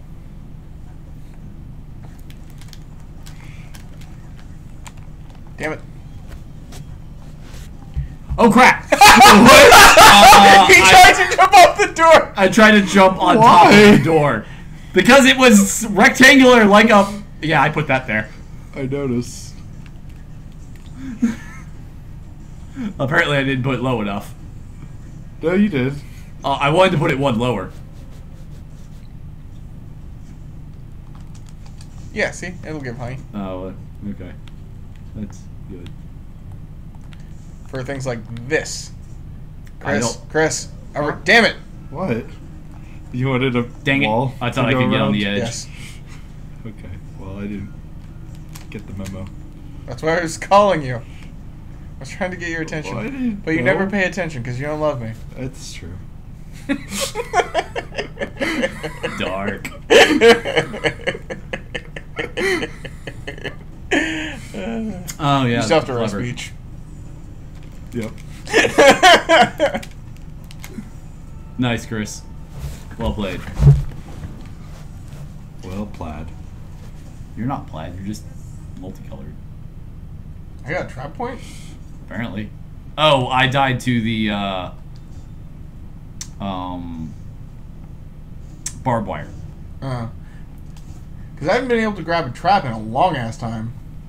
Damn it! Oh crap! he Uh, I, tried to jump off the door. I tried to jump on top Why? of the door because it was rectangular, like a. Yeah, I put that there. I noticed. Apparently, I didn't put it low enough. No, you did. Uh, I wanted to put it one lower. Yeah, see, it'll give honey Oh, okay. That's good. for things like this. I Chris, don't- Chris, I re- damn it! What? You wanted a Dang it. wall? I thought to I go could get on around? the edge. Yes, Okay. Well, I didn't get the memo. that's why I was calling you. I was trying to get your attention, Well, I didn't but you know. never pay attention because you don't love me. That's true. Dark. Oh, yeah. You still have to roast clever. speech. Yep. Nice, Chris. Well played. Well, plaid. You're not plaid, you're just multicolored. I got a trap point? Apparently. Oh, I died to the, uh... Um... barbed wire. Uh. Because I haven't been able to grab a trap in a long ass time.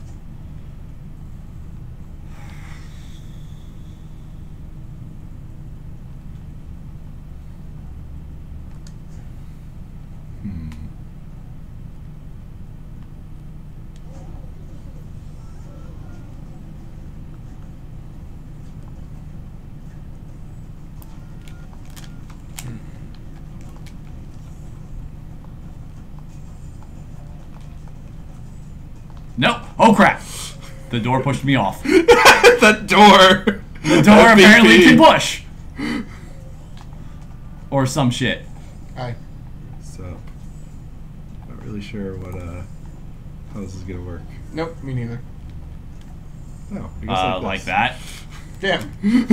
Hmm. No! Oh crap! The door pushed me off. The The door. The door apparently can push! Or some shit. Hi. So, not really sure what uh how this is gonna work. Nope, me neither. No, I guess Uh, like, like this. that. Damn.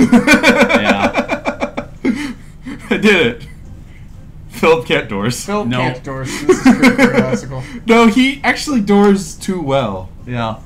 Yeah. I did it. Philip can't doors. Phil No. can't doors. This is pretty paradoxical. No, he actually doors too well. Yeah.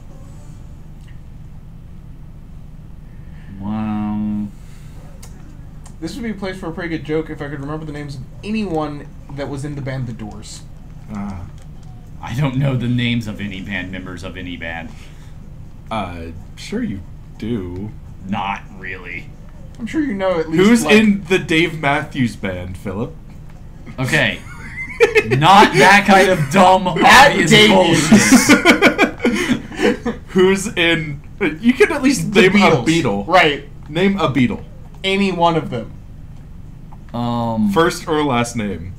Wow. This would be a place for a pretty good joke if I could remember the names of anyone that was in the band The Doors. Ah. I don't know the names of any band members of any band. Uh, sure you do. Not really. I'm sure you know at least Who's like, in the Dave Matthews Band, Philip? Okay. Not that kind of dumb, Matt obvious Davies. bullshit. Who's in? You can at least The name a Beatles. Beatle. Right. Name a Beatle. Any one of them. Um, First or last name.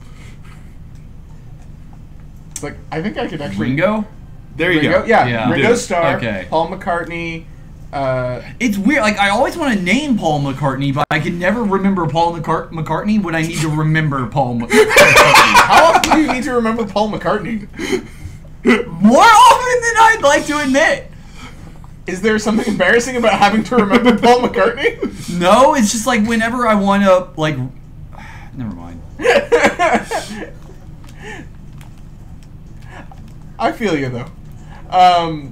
Like, I think I could actually... Ringo? There you Ringo? go. Yeah, Yeah. Ringo Dude. Starr, Okay. Paul McCartney, uh... It's weird. Like, I always want to name Paul McCartney, but I can never remember Paul McCart- McCartney when I need to remember Paul McCartney. How often do you need to remember Paul McCartney? More often than I'd like to admit. Is there something embarrassing about having to remember Paul McCartney? No, it's just like whenever I want to, like... Never mind. I feel you, though. Um...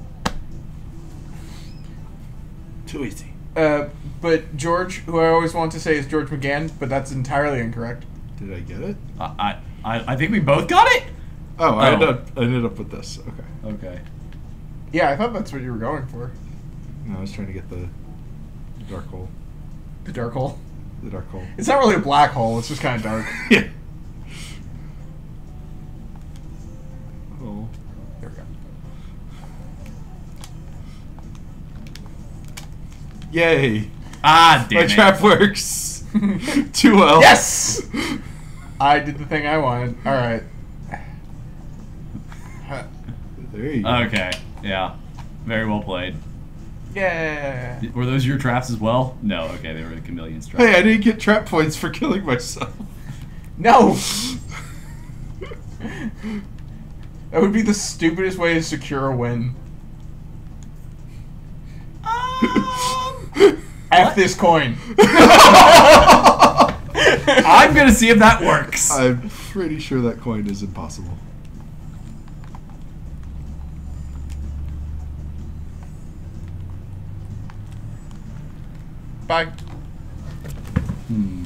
Too easy. Uh, but George, who I always want to say is George McGann, but that's entirely incorrect. Did I get it? I, I, I think we both got it? Oh, I Oh. ended up. I ended up with this. Okay. Okay. Yeah, I thought that's what you were going for. No, I was trying to get the dark hole. The dark hole. The dark hole. It's not really a black hole, it's just kind of dark. Yeah. Oh. There we go. Yay! Ah, My damn it. trap works. Too well. Yes! I did the thing I wanted. Alright. There you go. Okay, yeah. Very well played. Yeah. Were those your traps as well? No, okay, they were the chameleon's traps. Hey, I didn't get trap points for killing myself. No! That would be the stupidest way to secure a win. Um, F this coin. I'm gonna see if that works. I'm pretty sure that coin is impossible. Bye. Hmm.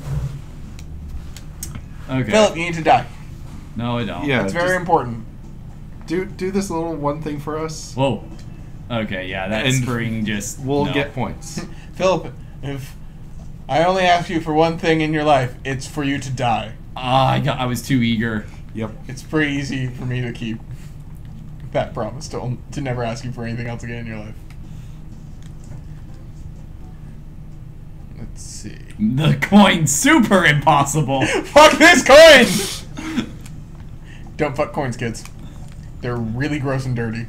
Okay. Philip, you need to die. No, I don't. Yeah. That's very just important. Do do this little one thing for us. Whoa. Okay, yeah, that And spring just... We'll no. get points. Philip, if I only ask you for one thing in your life, it's for you to die. Ah, I, got, I was too eager. Yep. It's pretty easy for me to keep that promise to, to never ask you for anything else again in your life. Let's see. The coin's super impossible. Fuck this coin! Don't fuck coins, kids. They're really gross and dirty.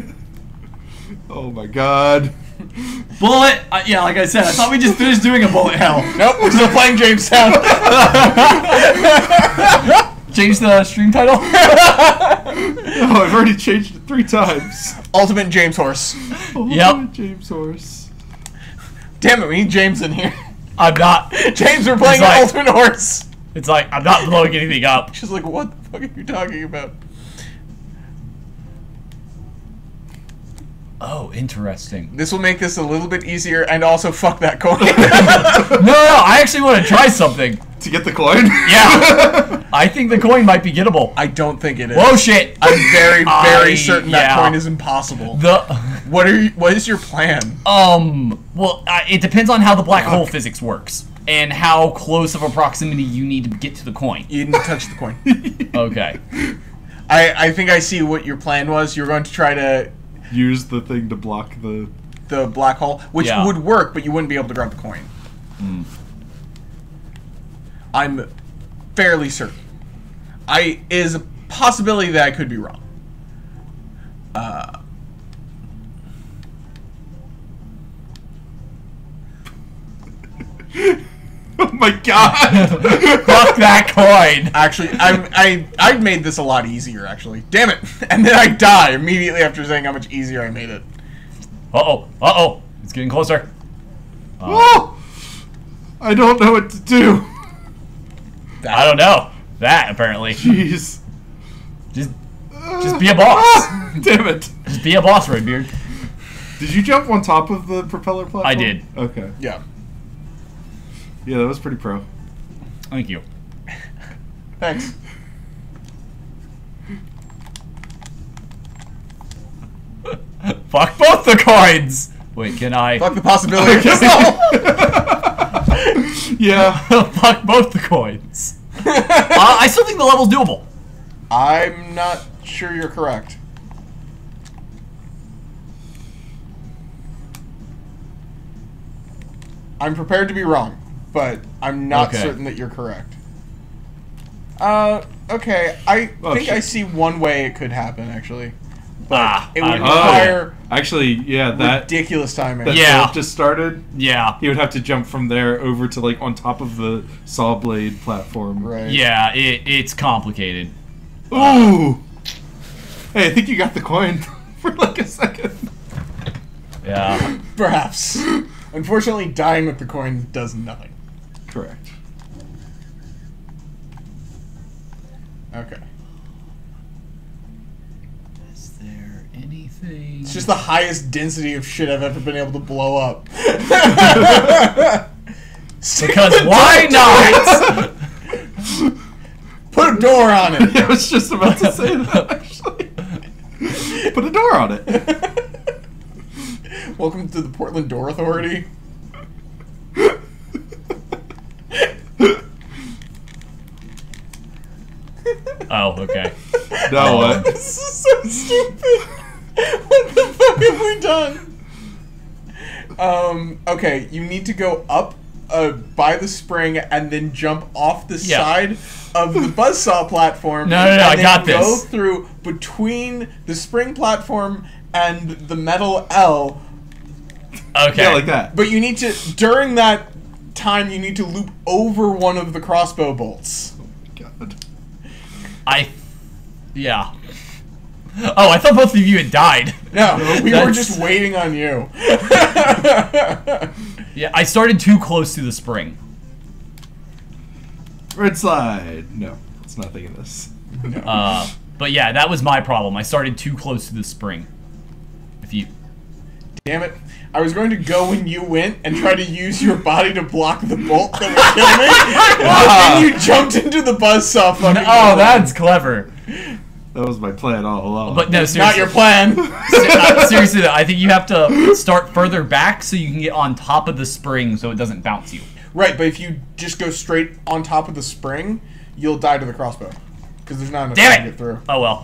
Oh my god. Bullet! Uh, yeah, like I said, I thought we just finished doing a bullet hell. Nope, we're still playing Jamestown. Change the stream title? Oh, I've already changed it three times. Ultimate James Horse. Oh, Yep. James Horse. Damn it, we need James in here. I'm not. James, we're playing It's like- Ultimate Horse. It's like, I'm not blowing anything up. She's like, what the fuck are you talking about? Oh, interesting. This will make this a little bit easier, and also fuck that coin. No, no, no, I actually want to try something. To get the coin? Yeah. I think the coin might be gettable. I don't think it is. Whoa, shit. I'm very, very I- certain yeah. that coin is impossible. The... What are you, what is your plan? Um, well, uh, it depends on how the black hole physics works. And how close of a proximity you need to get to the coin. You didn't touch the coin. Okay. I, I think I see what your plan was. You were going to try to Use the thing to block the... the black hole, which Yeah. would work, but you wouldn't be able to grab the coin. Mm. I'm fairly certain. I is a possibility that I could be wrong. Uh, Oh my god! Fuck that coin. actually, I'm I I made this a lot easier. Actually, damn it! And then I die immediately after saying how much easier I made it. Uh-oh. Uh-oh. It's getting closer. Oh! I don't know what to do. I don't know. That, apparently. Jeez. Just just be a boss. Ah, damn it. Just be a boss, Redbeard. Did you jump on top of the propeller platform? I did. Okay. Yeah. Yeah, that was pretty pro. Thank you. Thanks. Fuck both the coins! Wait, can I... Fuck the possibility of this. Yeah. Fuck both the coins. uh, I still think the level's doable. I'm not sure you're correct. I'm prepared to be wrong, but I'm not Okay. certain that you're correct. Uh, okay. I Oh, think shit. I see one way it could happen, actually. But Ah, it would I- require Oh, actually, yeah, that ridiculous timing. that Yeah. Philip just started. Yeah. He would have to jump from there over to like on top of the saw blade platform. Right. Yeah, it, it's complicated. Ooh. Hey, I think you got the coin for like a second. Yeah. Perhaps. Unfortunately, dying with the coin does nothing. Correct. Okay. Is there anything? It's just the highest density of shit I've ever been able to blow up. Because why not? Put a door on it. I was just about to say that actually. Put a door on it. Welcome to the Portland Door Authority. Oh, okay. No, what? This is so stupid. What the fuck have we done? Um, okay, you need to go up uh, by the spring and then jump off the Yeah. side of the buzzsaw platform. No, no, no, and I then got go this. through between the spring platform and the metal L. Okay. Yeah, like that. But you need to, during that time, you need to loop over one of the crossbow bolts. God. I. Yeah. Oh, I thought both of you had died. No, we were That's- just waiting on you. Yeah, I started too close to the spring. Red slide. No, it's nothing in this. Uh, but yeah, that was my problem. I started too close to the spring. If you. Damn it. I was going to go when you went and try to use your body to block the bolt that would kill me. But then you jumped into the buzzsaw fucking Oh, that's clever. That was my plan all along. But no, not seriously. your plan. Se- uh, seriously, though, I think you have to start further back so you can get on top of the spring so it doesn't bounce you. Right, but if you just go straight on top of the spring, you'll die to the crossbow. Because there's not enough time Damn to it! get through. Oh well.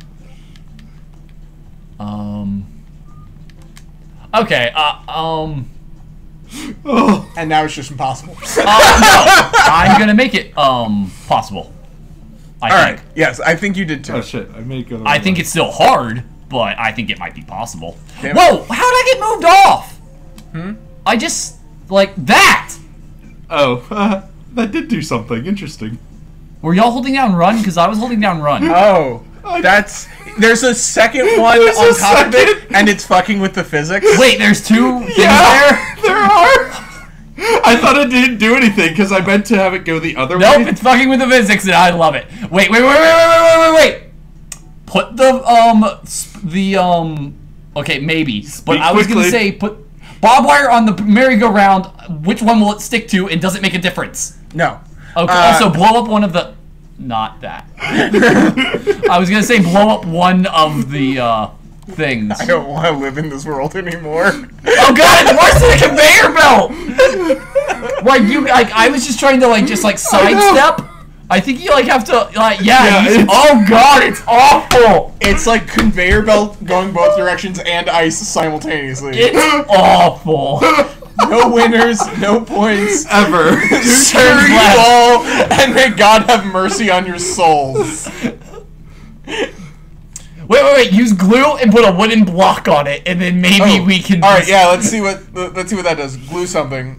Um. Okay. Uh. Um. oh, And now it's just impossible. Uh, no, I'm gonna make it um possible. I Alright, think. yes, I think you did too. oh shit! I may go. I think it's still hard, but I think it might be possible. Damn it. Whoa! How did I get moved off? Hmm. I just like that. Oh, uh, that did do something interesting. Were y'all holding down run? Because I was holding down run. Oh, that's... There's a second one There's on a top of it, second. and it's fucking with the physics. Wait, there's two things Yeah, there. there are. I thought it didn't do anything because I meant to have it go the other Nope, way. it's fucking with the physics, and I love it. Wait, wait, wait, wait, wait, wait, wait, wait, wait. Put the um sp- the um. Okay, maybe, but Speak I was gonna quickly. say put barbed wire on the merry-go-round. Which one will it stick to, and does it make a difference? No. Okay. Uh, also, blow up one of the. Not that. I was gonna say blow up one of the uh things. I don't want to live in this world anymore. Oh god, it's worse than a conveyor belt! Right, you like I was just trying to like just like sidestep. I think you like have to like yeah, Yeah, you- it's- oh god, it's awful! It's like conveyor belt going both directions and ice simultaneously. It's awful. No winners, no points. Ever. Serve you left. all, and may God have mercy on your souls. Wait, wait, wait, use glue and put a wooden block on it, and then maybe we can All right, just- yeah. Let's see what let's see what that does. Glue something.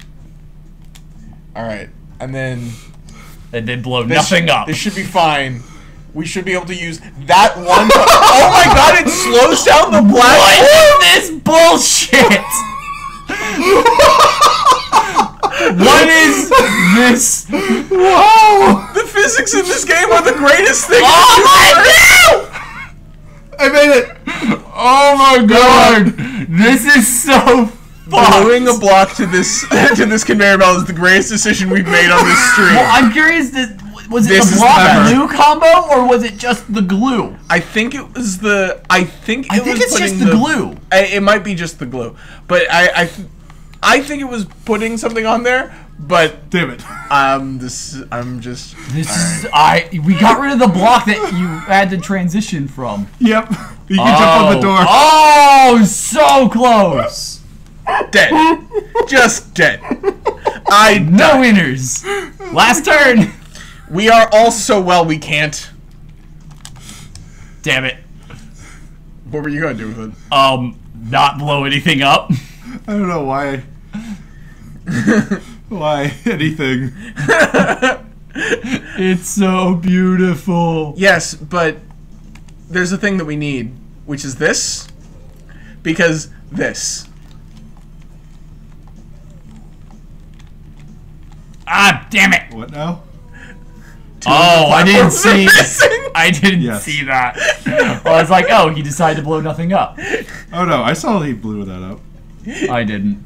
All right, and then and then blow this nothing sh- up. This should be fine. We should be able to use that one. Oh my God! It slows down the What platform. is this bullshit? What is this? Wow! The physics in this game are the greatest thing. Oh my god! I made it. Oh my god! This is so fucked. Gluing a block to this to this conveyor belt is the greatest decision we've made on this stream. Well, I'm curious. That, was it This the is block clever. glue combo or was it just the glue? I think it was the. I think it I think was it's just putting the glue. I, it might be just the glue, but I I, th- I think it was putting something on there. But Damn it. um, this I'm just. This all is I. We got rid of the block that you had to transition from. Yep. You can jump on the door. Oh, so close. right. Dead. Just dead. I No died. winners. Last turn. We are all so well we can't. Damn it. What were you gonna do with it? Um, not blow anything up. I don't know why. Why anything? It's so beautiful. Yes, but there's a thing that we need, which is this. Because this. Ah, damn it. What now? Oh, I didn't platforms are see. missing. I didn't Yes. see that. Well, I was like, oh, he decided to blow nothing up. Oh no, I saw he blew that up. I didn't.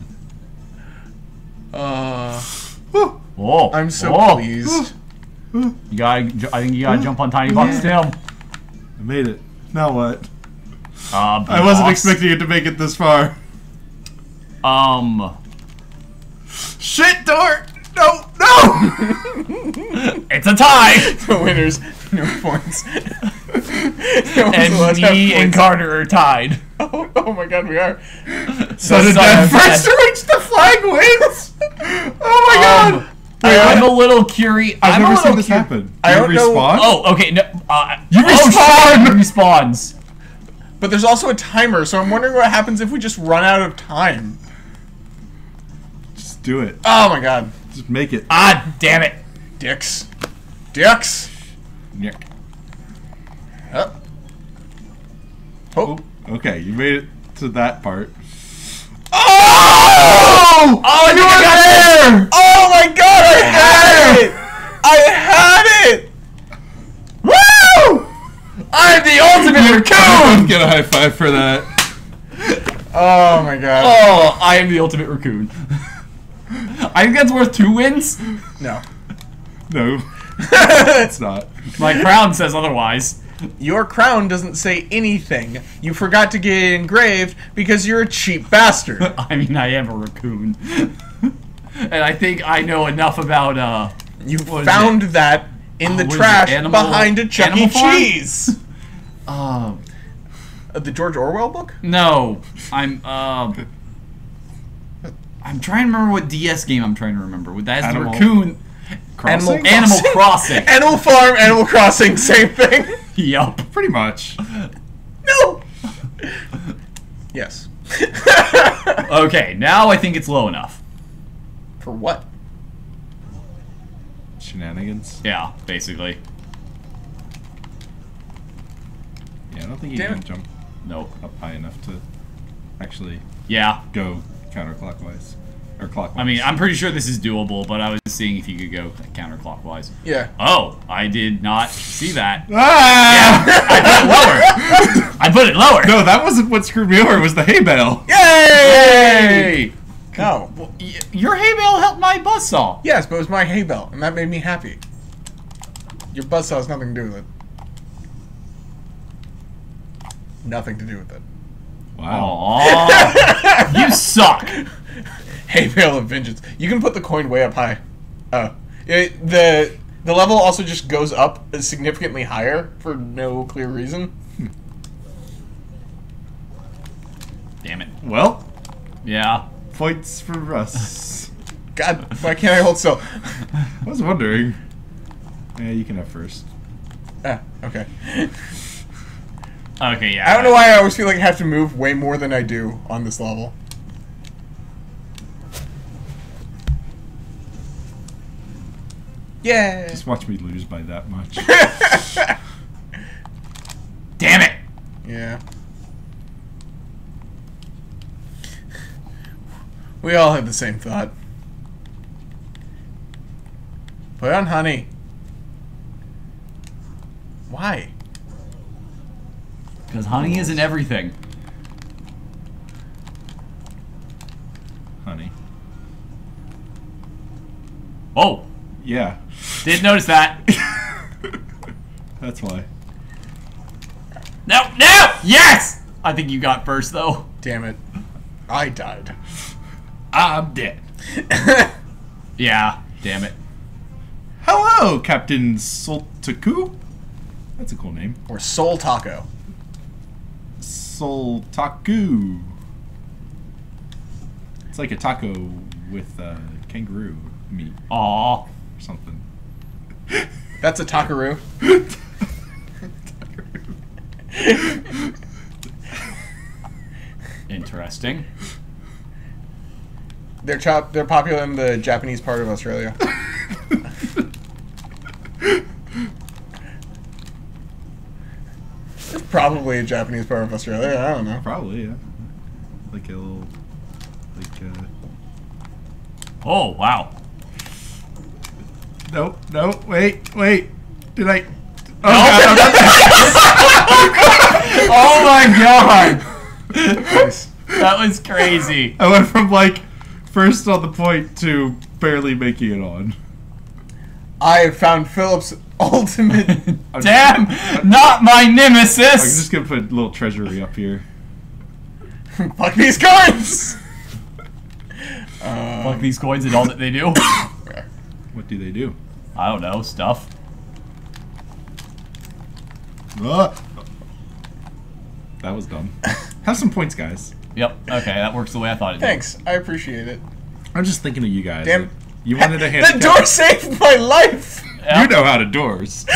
Uh, Whew. Oh, I'm so oh. pleased. You gotta. ju- I think you gotta jump on Tiny Box Yeah. Tim. I made it. Now what? Uh, I wasn't boss. expecting it to make it this far. Um, Shit, door! No, no! it's a tie, The winners, no points. No and one have me and points. Carter are tied. Oh, oh my god, we are. So the son dead of first a- to reach the flag wins! Oh my god! Um, I'm a little curious. I've I'm never a seen little this cur- happen. I You don't know- respawn? Oh, okay. No, uh, You oh, shit, respawn! it respawns. But there's also a timer, so I'm wondering what happens if we just run out of time. Just do it. Oh my god. Just make it. Ah, damn it. Dicks. Dicks. Nick. Oh. Oh. Okay, you made it to that part. Oh! Oh, I think I got there. Oh my god, I had it! I had it! Woo! I'm the ultimate raccoon. Get a high five for that. Oh my god. Oh, I am the ultimate raccoon. I think that's worth two wins. No. No, it's not. My crown says otherwise. Your crown doesn't say anything. You forgot to get it engraved because you're a cheap bastard. I mean, I am a raccoon. And I think I know enough about, uh... You What is found that in Oh, the what is it, trash Animal- behind a Chuck E. Animal Farm? Cheese. Uh, Uh, the George Orwell book? no. I'm, um... I'm trying to remember what D S game I'm trying to remember. That is the Animal- raccoon... Crossing? Animal Crossing. Animal Farm, Animal Crossing, same thing. Yup. Pretty much. No. Yes. Okay, now I think it's low enough. For what? Shenanigans. Yeah, basically. Yeah, I don't think you Damn can it. jump Nope. up high enough to actually Yeah. go counterclockwise or clockwise. I mean, I'm pretty sure this is doable, but I was seeing if you could go counterclockwise. Yeah. Oh, I did not see that. Ah! I put it lower. I put it lower. No, that wasn't what screwed me over. It was the hay bale. Yay! No. Well, y- your hay bale helped my buzzsaw. Yes, but it was my hay belt, and that made me happy. Your buzzsaw has nothing to do with it. Nothing to do with it. Wow. Aww. You suck. Hay bale of vengeance. You can put the coin way up high. Uh, it, the the level also just goes up significantly higher for no clear reason. Damn it. Well, Yeah. points for us. God, why can't I hold still? I was wondering. Yeah, you can have first. Ah, okay. Okay, yeah. I don't know why I always feel like I have to move way more than I do on this level. Yeah. Just watch me lose by that much. Damn it. Yeah. We all had the same thought. Put on honey. Why? Because honey isn't everything. Honey. Oh, Yeah. didn't notice that. That's why. No, no! Yes! I think you got first, though. Damn it. I died. I'm dead. Yeah, damn it. Hello, Captain Soltaku. That's a cool name. Or Soul Taco. Soltaku. It's like a taco with uh, kangaroo meat Aw. or something. That's a takaroo. Interesting. They're chop. They're popular in the Japanese part of Australia. It's probably a Japanese part of Australia. I don't know. Probably, yeah. Like a little, like uh. Oh, wow. No, no, wait, wait. Did I? Oh, No. God, Oh my god! Nice. That was crazy. I went from like first on the point to barely making it on. I have found Philip's ultimate. I'm Damn! Just, Not my I'm nemesis! just gonna put a little treasury up here. Fuck these coins. Fuck these coins and all that they do. What do they do? I don't know, stuff. Ah. That was dumb. Have some points, guys. Yep, okay, that works the way I thought it did. Thanks, I appreciate it. I'm just thinking of you guys. Damn. You wanted a That handicap. door saved my life. Yep. You know how to doors.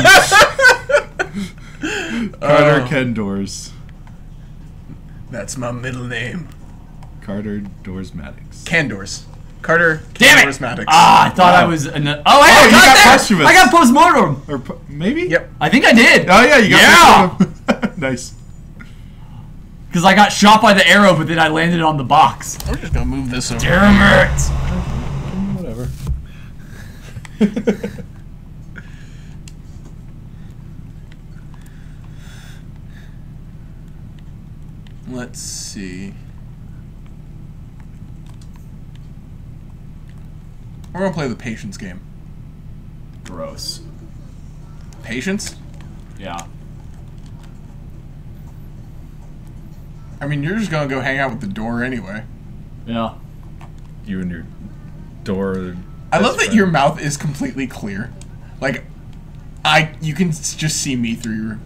Carter Oh. Ken Doors. That's my middle name. Carter Doors Maddox. Candors. Carter Damn Candors it! Maddox. Ah, I thought Wow. I was. An, oh, hey, Oh, I you got, got that! posthumous. I got postmortem. Or po- maybe? Yep. I think I did. Oh yeah, you got Yeah! postmortem. Nice. Because I got shot by the arrow, but then I landed on the box. I'm just gonna move this over. Damn it! Whatever. Let's see. We're gonna play the patience game. Gross. Patience? Yeah. I mean, you're just gonna go hang out with the door anyway. Yeah. You and your door. I love that your mouth is completely clear. Like, I you can s- just see me through your.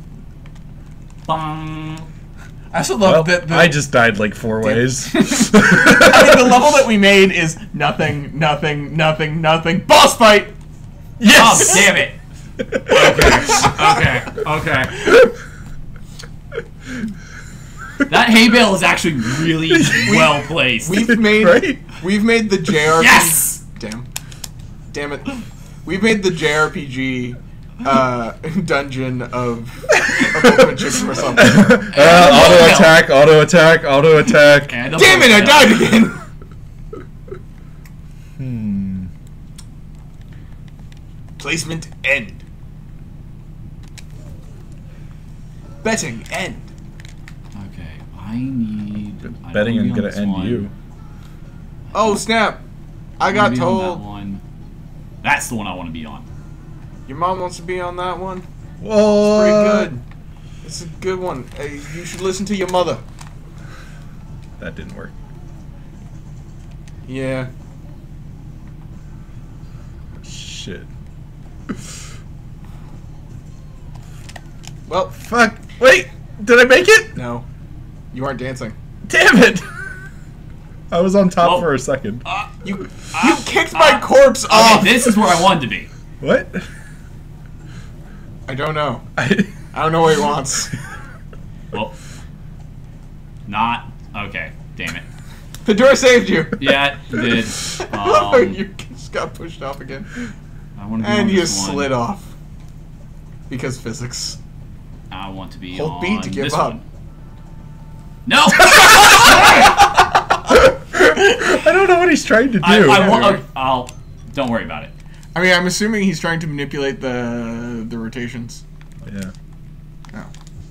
Bong. I also love that. The, I just died like four ways. I mean, the level that we made is nothing, nothing, nothing, nothing. Boss fight. Yes. Oh, damn it. Okay. Okay. Okay. That hay bale is actually really well placed. We've made Right? we've made the J R P G. Yes! Damn. Damn it. We've made the J R P G uh, dungeon of, of Ultimate Chicken or something. Uh, auto attack, auto attack, auto attack. And a Damn it! I bullet died hell. again. Hmm. Placement end. Betting end. Okay, I need. I Betting don't I'm wanna be gonna on this end one. you. Oh snap! I I got wanna be on that told one. That's the one I want to be on. your mom wants to be on that one. Whoa. Pretty good. It's a good one. Hey, you should listen to your mother. That didn't work. Yeah. Shit. Well, Fuck. Wait. Did I make it? no. You aren't dancing. Damn it. I was on top Whoa. for a second. Uh, You you kicked my corpse okay, off. this is where I wanted to be. What? I don't know. I. I don't know what he wants. Well, not okay. Damn it. The door saved you. Yeah, it did. Oh, Um, you just got pushed off again. I want to be And on you this one. slid off. Because physics. I want to be Hold on B to give this up. one. No. I don't know what he's trying to do. I, I want. Okay, I'll. Don't worry about it. I mean, I'm assuming he's trying to manipulate the the rotations. Yeah. Oh.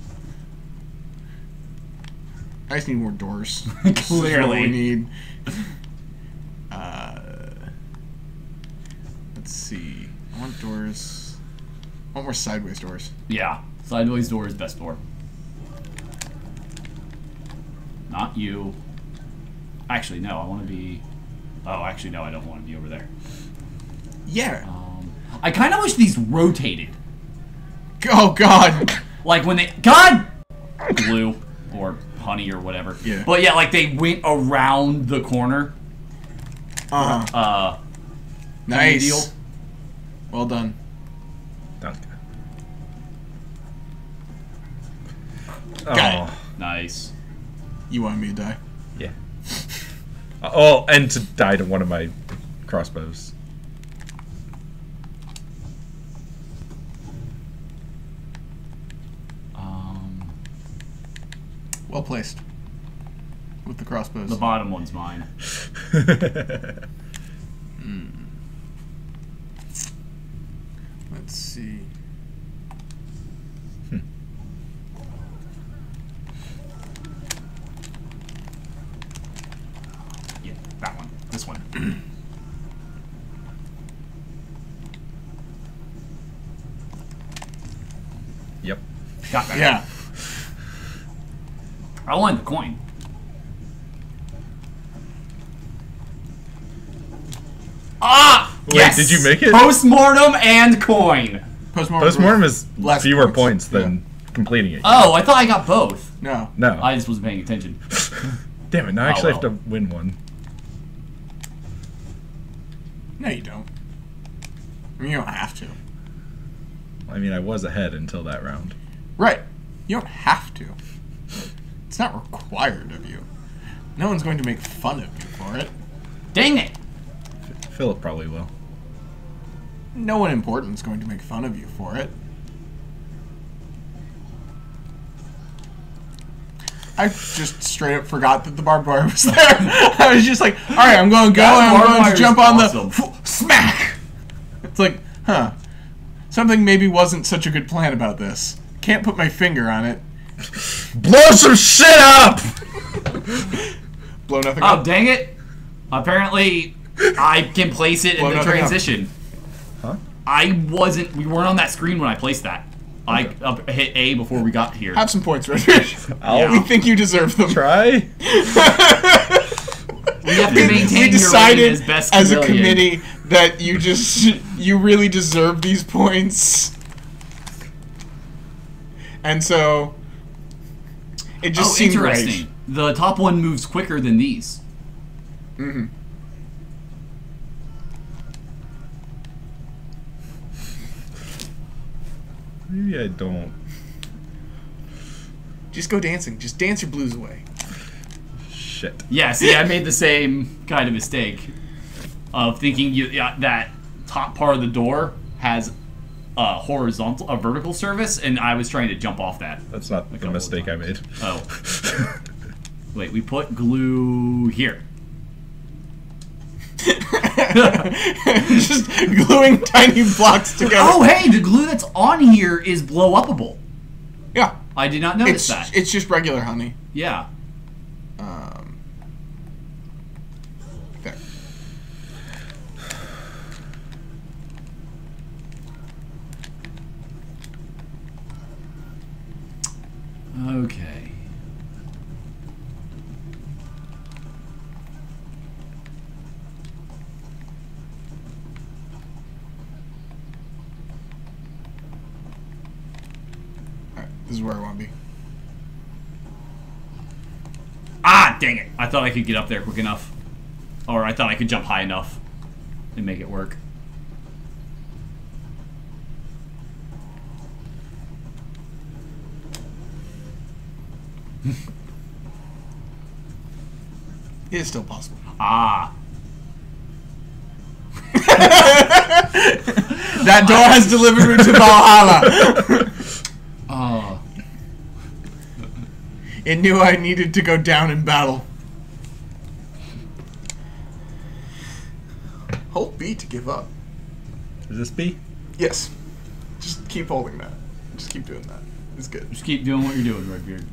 I just need more doors. This is what Clearly. we need. Uh, let's see. I want doors. I want more sideways doors. Yeah. Sideways door is best door. Not you. Actually, no. I want to be. Oh, actually, no, I don't want to be over there. Yeah. Um, I kind of wish these rotated. Oh, God. Like when they... God! Glue. Or honey or whatever. Yeah. But yeah, like they went around the corner. Uh-huh. Uh... Nice. Deal. Well done. Danke. Got Oh, Nice. You wanted me to die. yeah. Oh, and to die to one of my crossbows. Um... Well placed. With the crossbows. The bottom one's mine. Let's see. Yeah, that one. This one. Yep. Got that. Yeah. I wanted the coin. Ah! Wait, Yes! did you make it? Postmortem and coin. Postmortem. Postmortem is Less fewer points, points, than completing it. Oh, I thought I got both. No. No. I just wasn't paying attention. Damn it, now I Oh, actually well. have to win one. No, you don't. I mean, you don't have to. I mean, I was ahead until that round. Right. You don't have to. It's not required of you. No one's going to make fun of you for it. Dang it! Philip probably will. No one important is going to make fun of you for it. I just straight up forgot that the barbed wire was there. I was just like, all right, I'm going to go That and I'm barbed going wire to is jump on awesome. the smack. It's like, huh. Something maybe wasn't such a good plan about this. Can't put my finger on it. Blow some shit up! Blow nothing Oh, up. dang it! Apparently, I can place it in Blow the nothing up. transition. Huh? I wasn't. We weren't on that screen when I placed that. I up, hit A before we got here. Have some points, Richard. I'll We think you deserve them. try. We have to maintain we your rating decided as best as a chameleon. committee that you just you really deserve these points, and so it just Oh, seemed interesting. The top one moves quicker than these. right. Mm-hmm. Maybe I don't. Just go dancing. Just dance your blues away. Shit. Yeah, see, I made the same kind of mistake of thinking you yeah, that top part of the door has a horizontal, a vertical surface, and I was trying to jump off that. That's not A the couple mistake I of made. Oh. Wait, we put glue here. Just gluing tiny blocks together. Oh, hey, the glue that's on here is blow upable. Yeah, I did not notice it's that. it's just regular honey. Yeah. Um, there. Okay. All right, this is where I want to be. Ah, dang it. I thought I could get up there quick enough. Or I thought I could jump high enough and make it work. It is still possible. Ah. That door has delivered me to Valhalla. Oh. It knew I needed to go down in battle. Hold B to give up. Is this B? Yes. Just keep holding that. Just keep doing that. It's good. Just keep doing what you're doing, Redbeard.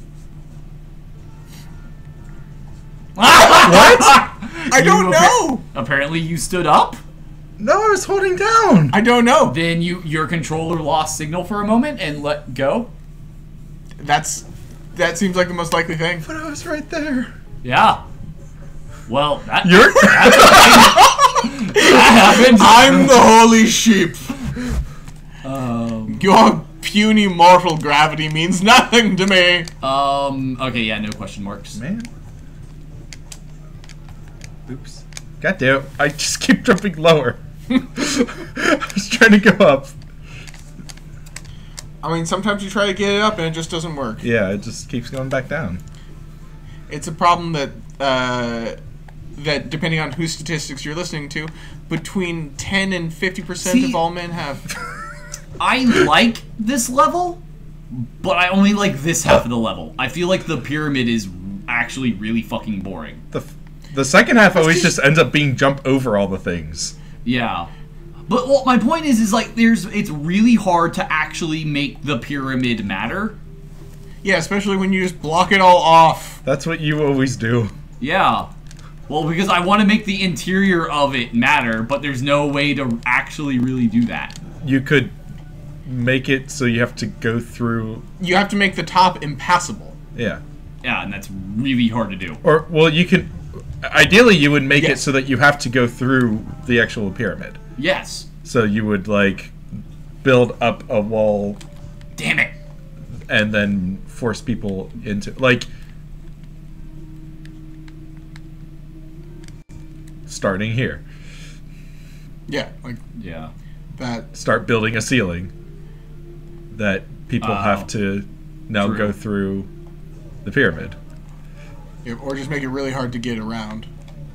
What? I don't know. Apparently you stood up? No, I was holding down. I don't know. Then you your controller lost signal for a moment and let go? That's that seems like the most likely thing. But I was right there. Yeah. Well, that, You're that happened. I'm the holy sheep. Um, Your puny mortal gravity means nothing to me. um, okay, yeah, no question marks. man. Oops. God damn it. I just keep jumping lower. I was trying to go up. I mean, sometimes you try to get it up and it just doesn't work. Yeah, it just keeps going back down. It's a problem that, uh, that depending on whose statistics you're listening to, between ten and fifty percent See- of all men have. I like this level, but I only like this half of the level. I feel like the pyramid is actually really fucking boring. The f- the second half always just ends up being jump over all the things. Yeah. But well, my point is, is like, there's, it's really hard to actually make the pyramid matter. Yeah, especially when you just block it all off. That's what you always do. Yeah. Well, because I want to make the interior of it matter, but there's no way to actually really do that. You could make it so you have to go through. You have to make the top impassable. Yeah. Yeah, and that's really hard to do. Or, well, you can. Ideally, you would make it Yes. so that you have to go through the actual pyramid. Yes. So you would, like, build up a wall Damn it. and then force people into. Like. Starting here. Yeah, like Yeah. that. Start building a ceiling that people Oh. have to now True. go through the pyramid. Yeah, or just make it really hard to get around.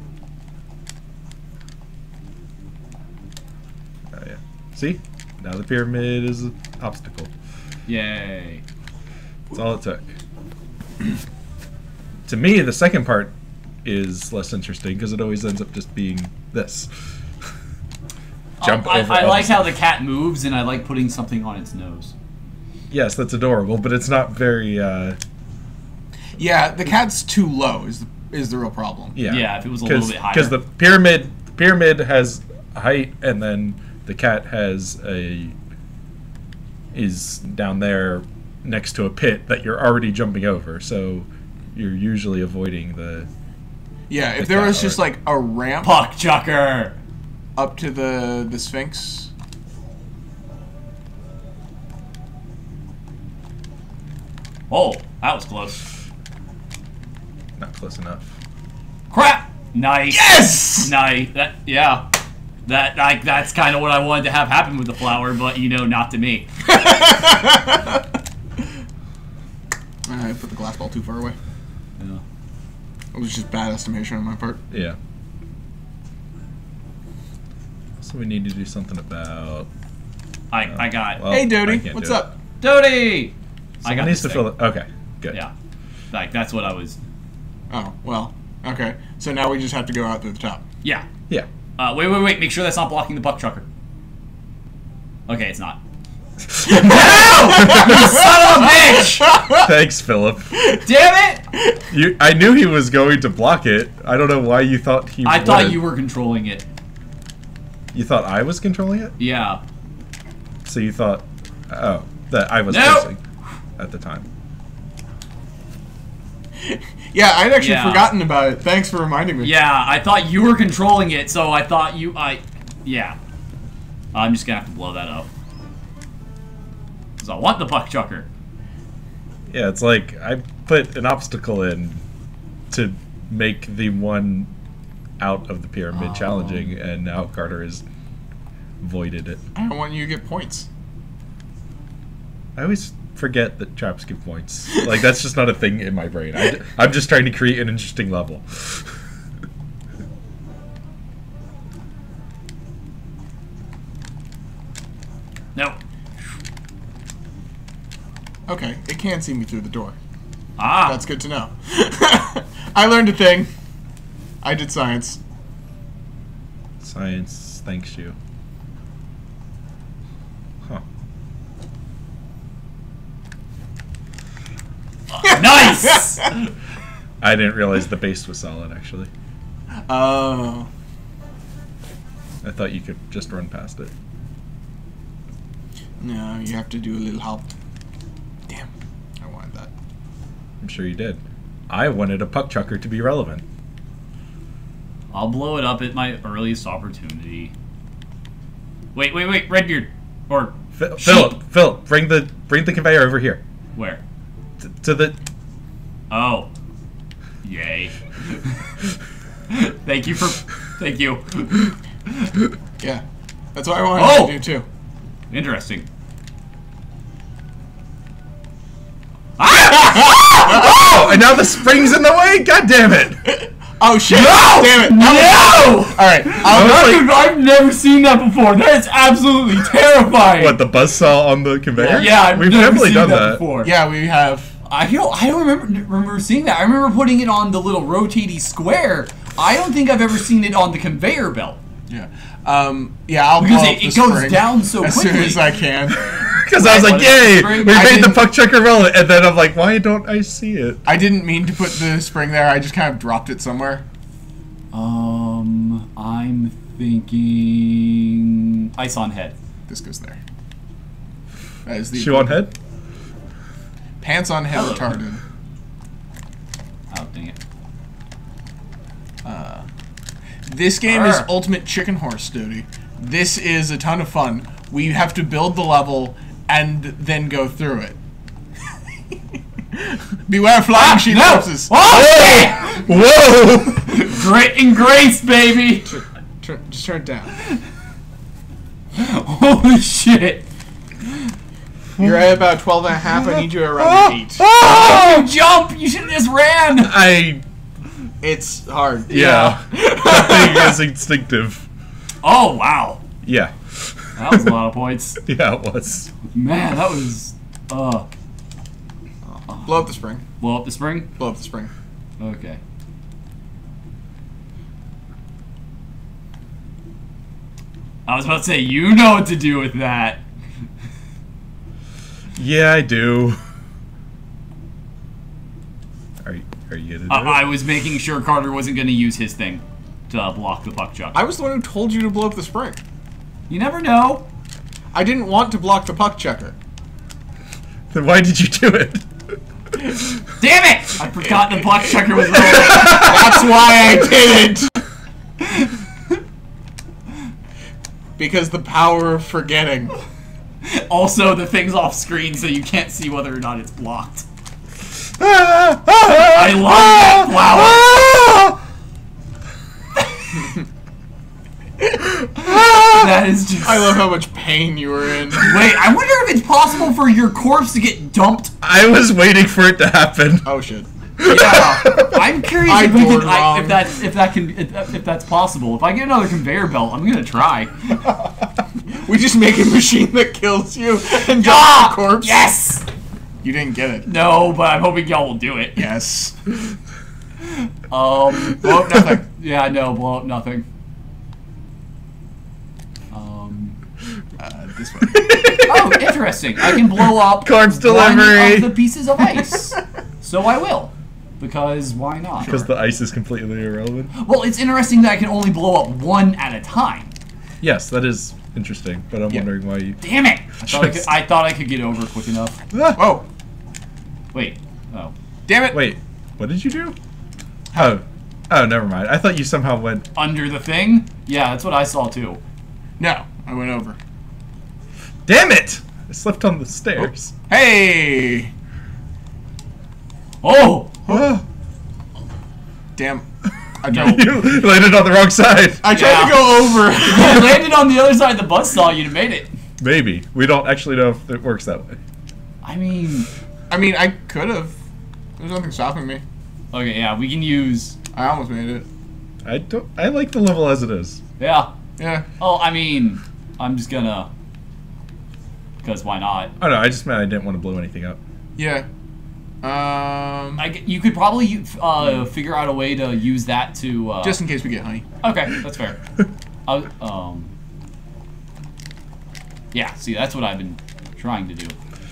Oh yeah. See? Now the pyramid is an obstacle. Yay. That's all it took. To me, the second part is less interesting because it always ends up just being this. Jump Um, I, over I all like the how stuff. the cat moves, and I like putting something on its nose. Yes, that's adorable, but it's not very. Uh, Yeah, the cat's too low is the, is the real problem. yeah. Yeah, if it was a little bit higher. Because the pyramid, the pyramid has height, and then the cat has a is down there next to a pit that you're already jumping over. So you're usually avoiding the. Yeah, if The there cat was just art. like a ramp Puck chucker. up to the the Sphinx. Oh, that was close. Not close enough. Crap. Nice. Yes! Nice. That, yeah. That like that's kind of what I wanted to have happen with the flower, but you know, not to me. I put the glass ball too far away. Yeah. It was just bad estimation on my part. Yeah. So we need to do something about. I I got Well, Hey, I Dodie, can't what's do it. up? Dodie. I Someone got needs this to fill thing. it. Okay, good. Yeah. Like that's what I was. Oh, well, okay. So now we just have to go out through the top. Yeah. Yeah. Uh, wait, wait, wait. Make sure that's not blocking the puck trucker. Okay, it's not. No! You son of a bitch! Thanks, Philip. Damn it! You, I knew he was going to block it. I don't know why you thought he. I thought wouldn't. you were controlling it. You thought I was controlling it? Yeah. So you thought, oh, that I was No! placing at the time. Yeah, I'd actually Yeah. forgotten about it. Thanks for reminding me. Yeah, I thought you were controlling it, so I thought you. I. Yeah. I'm just gonna have to blow that up. Because I want the puck chucker. Yeah, it's like I put an obstacle in to make the one out of the pyramid Oh. challenging, and now Carter has voided it. I don't want you to get points. I always forget that traps give points. Like, that's just not a thing in my brain. I, I'm just trying to create an interesting level. No. Okay, it can see me through the door. Ah. That's good to know. I learned a thing. I did science. Science thanks you. Huh. Nice! I didn't realize the base was solid, actually. Oh. I thought you could just run past it. No, you have to do a little hop. Damn. I wanted that. I'm sure you did. I wanted a puck chucker to be relevant. I'll blow it up at my earliest opportunity. Wait, wait, wait, Redbeard. Or Phil, sheep. Philip, Philip, bring the bring the conveyor over here. Where? T to the. Oh. Yay. Thank you for... Thank you. Yeah. That's what I wanted Oh! to do, too. Interesting. Ah! Oh, and now the spring's in the way. God damn it! Oh, shit! No! Damn it! No! Alright, I'll was like- I've never seen that before. That is absolutely terrifying. What, the buzzsaw on the conveyor? Yeah, I've we've never definitely seen done that, that. before. Yeah, we have. I don't. I don't remember remember seeing that. I remember putting it on the little rotating square. I don't think I've ever seen it on the conveyor belt. Yeah. Um, yeah, I'll Because blow it- up the it goes spring down so as quickly. soon as I can. Because I was What like, is the yay, spring? we I made the didn't- puck checker relevant. And then I'm like, why don't I see it? I didn't mean to put the spring there. I just kind of dropped it somewhere. Um, I'm thinking ice on head. This goes there. That is the Shoe on head? pants on head Hello. retarded. Oh, dang it. This game is Arr. ultimate chicken horse, Stody. This is a ton of fun. We have to build the level and then go through it. Beware flying sheep No! corpses. Oh, Whoa! Grit and grace, baby! Turn, just turn it down. Holy shit! You're at about twelve and a half. I need you around eight. You jump! You should have just ran! I, It's hard. yeah. That thing is instinctive. Oh, wow. Yeah. That was a lot of points. Yeah, it was. Man, that was... Uh, Blow up the spring. blow up the spring? Blow up the spring. Okay. I was about to say, you know what to do with that. Yeah, I do. Are you, are you gonna do Uh, I it? was making sure Carter wasn't going to use his thing to block the puck chuck. I was the one who told you to blow up the spring. You never know. I didn't want to block the puck checker. Then why did you do it? Damn it! I forgot the puck chucker was there. That's why I didn't. Because the power of forgetting. Also, the thing's off screen, so you can't see whether or not it's blocked. I I love that flower. That is just... I love how much pain you were in. Wait, I wonder if it's possible for your corpse to get dumped. I was waiting for it to happen. Oh shit. Yeah, I'm curious I if, we bored can, I, wrong. if that's if that can if, if that's possible. If I get another conveyor belt, I'm gonna try. We just make a machine that kills you and Ah, drops your corpse. yes. You didn't get it. No, but I'm hoping y'all will do it. Yes. Um. Blow up nothing. Yeah, no, blow up nothing. Um. Uh, this way. Oh, interesting. I can blow up Corpse one delivery. of the pieces of ice. So I will, because why not? Because the ice is completely irrelevant. Well, it's interesting that I can only blow up one at a time. Yes, that is interesting, but I'm Yeah. wondering why you... Damn it! I thought I, could, I thought I could get over quick enough. Whoa. Wait. Oh. Damn it. Wait, what did you do? Oh. Oh, never mind. I thought you somehow went... Under the thing? Yeah, that's what I saw too. No, I went over. Damn it! I slipped on the stairs. Hey. Oh! Oh. Damn. I tried, You landed on the wrong side. I tried Yeah. to go over. If you landed on the other side of the buzzsaw, you'd have made it. Maybe. We don't actually know if it works that way. I mean... I mean, I could have. There's nothing stopping me. Okay, yeah, we can use... I almost made it. I don't... I like the level as it is. Yeah. Yeah. Oh, I mean... I'm just gonna... Because why not? Oh no, I just meant I didn't want to blow anything up. Yeah. Um. I g you could probably uh, figure out a way to use that to... Uh, Just in case we get honey. Okay, that's fair. I, um... Yeah, see, that's what I've been trying to do.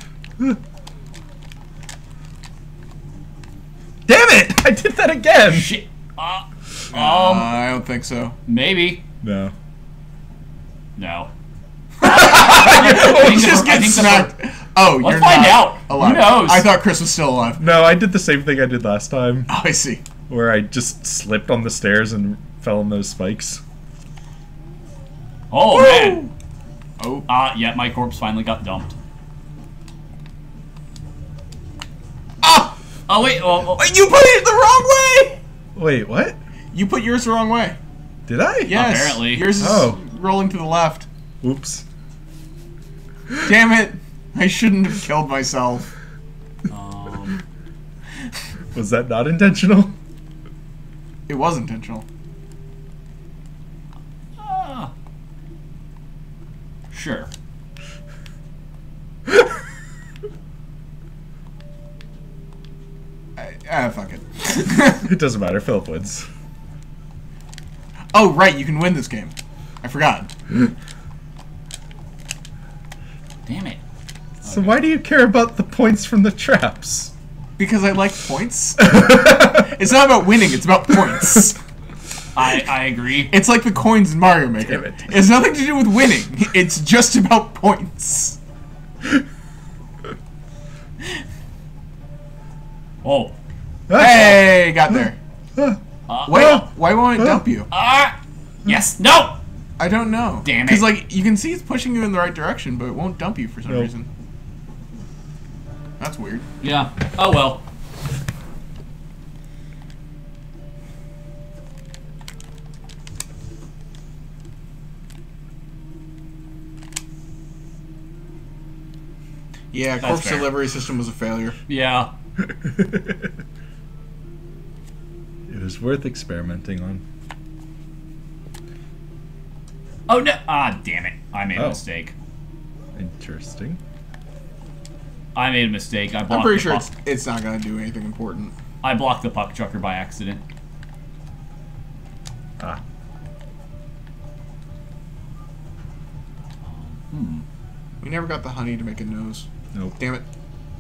Damn it! I did that again! Shit! Uh, Uh, um, I don't think so. maybe. No. No. Oh, think the- just I get think the- smacked. Oh, Let's you're find not out. alive. Who knows? I thought Chris was still alive. No, I did the same thing I did last time, Oh, I see. where I just slipped on the stairs and fell on those spikes. Oh, Woo! man. Oh. Ah, yeah, my corpse finally got dumped. Ah! Oh, wait. Oh, oh. You put it the wrong way! Wait, what? You put yours the wrong way. Did I? Yes. Apparently. Yours is Oh. rolling to the left. Oops. Damn it. I shouldn't have killed myself. Um, Was that not intentional? It was intentional. ah. Sure. I, ah, fuck it. It doesn't matter. Philip wins. Oh, right, you can win this game. I forgot. Damn it. So why do you care about the points from the traps? Because I like points. It's not about winning, it's about points. I, I agree. It's like the coins in Mario Maker. Damn it. It's nothing to do with winning. It's just about points. Oh. Hey, got there. Ah. Uh, Wait, why won't it dump you? Ah! Yes! No! I don't know. Damn it. Because, like, you can see it's pushing you in the right direction, but it won't dump you for some Nope. reason. That's weird. Yeah. Oh, well. Yeah, That's corpse fair. delivery system was a failure. Yeah. It was worth experimenting on. Oh, no. Ah, damn it. I made a Oh. mistake. Interesting. I made a mistake. I blocked I'm pretty the sure puck. it's it's not gonna do anything important. I blocked the puck chucker by accident. Ah. Hmm. We never got the honey to make a nose. Nope. Damn it.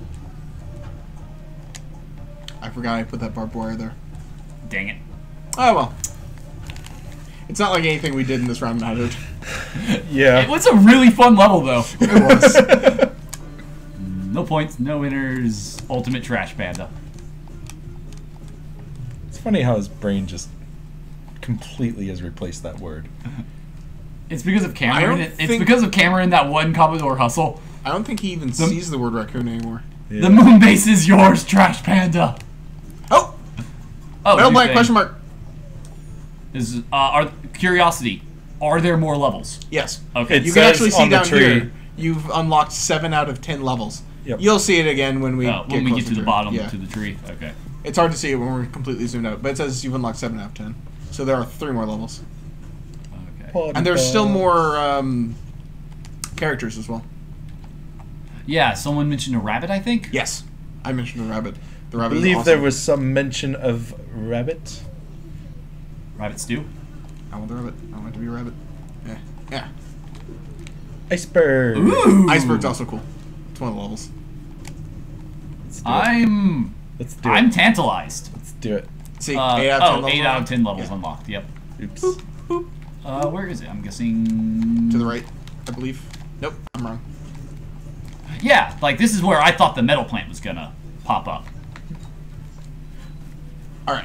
I forgot I put that barbed wire there. Dang it. Oh well. It's not like anything we did in this round mattered. Yeah. It was a really fun level, though. It was. No points, no winners. Ultimate Trash Panda. It's funny how his brain just completely has replaced that word. It's because of I Cameron. don't It- It's think- because of Cameron, that one Commodore Hustle. I don't think he even sees the word raccoon anymore. Yeah. The moon base is yours, Trash Panda. Oh! Oh, Metal new blank thing. question mark. Is uh, are curiosity? Are there more levels? Yes. Okay. It You can says actually see on the down tree. here, you've unlocked seven out of ten levels. Yep. You'll see it again when we Oh, get when we get closer to the it. bottom Yeah. to the tree. Okay. It's hard to see it when we're completely zoomed out, but it says you've unlocked seven out of ten. So there are three more levels. Okay. And there's still more um, characters as well. Yeah, someone mentioned a rabbit, I think. Yes. I mentioned the rabbit. The I rabbit is believe awesome. there was some mention of rabbit. Rabbit stew. I want the rabbit. I want it to be a rabbit. Yeah. Yeah. Iceberg. Ooh. Iceberg's also cool. It's one of the levels. Let's do it. I'm. Let's do I'm it. tantalized. Let's do it. See, Uh, eight out of ten oh, levels eight out of unlocked? ten levels Yeah. unlocked. Yep. Oops. Uh, where is it? I'm guessing. To the right, I believe. Nope, I'm wrong. Yeah, like this is where I thought the metal plant was gonna pop up. Alright.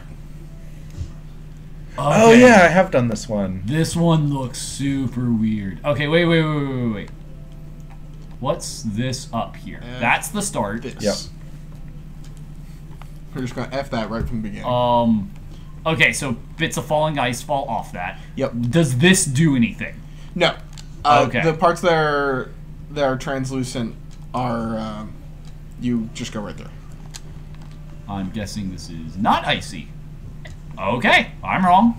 Oh Okay. yeah, I have done this one. This one looks super weird. Okay, wait, wait, wait, wait, wait, wait. What's this up here? Uh, That's the start. This. Yep. We're just gonna F that right from the beginning. Um. Okay, so bits of falling ice fall off that. Yep. Does this do anything? No. Uh, Okay. The parts that are that are translucent are um, you just go right there. I'm guessing this is not icy. Okay, I'm wrong.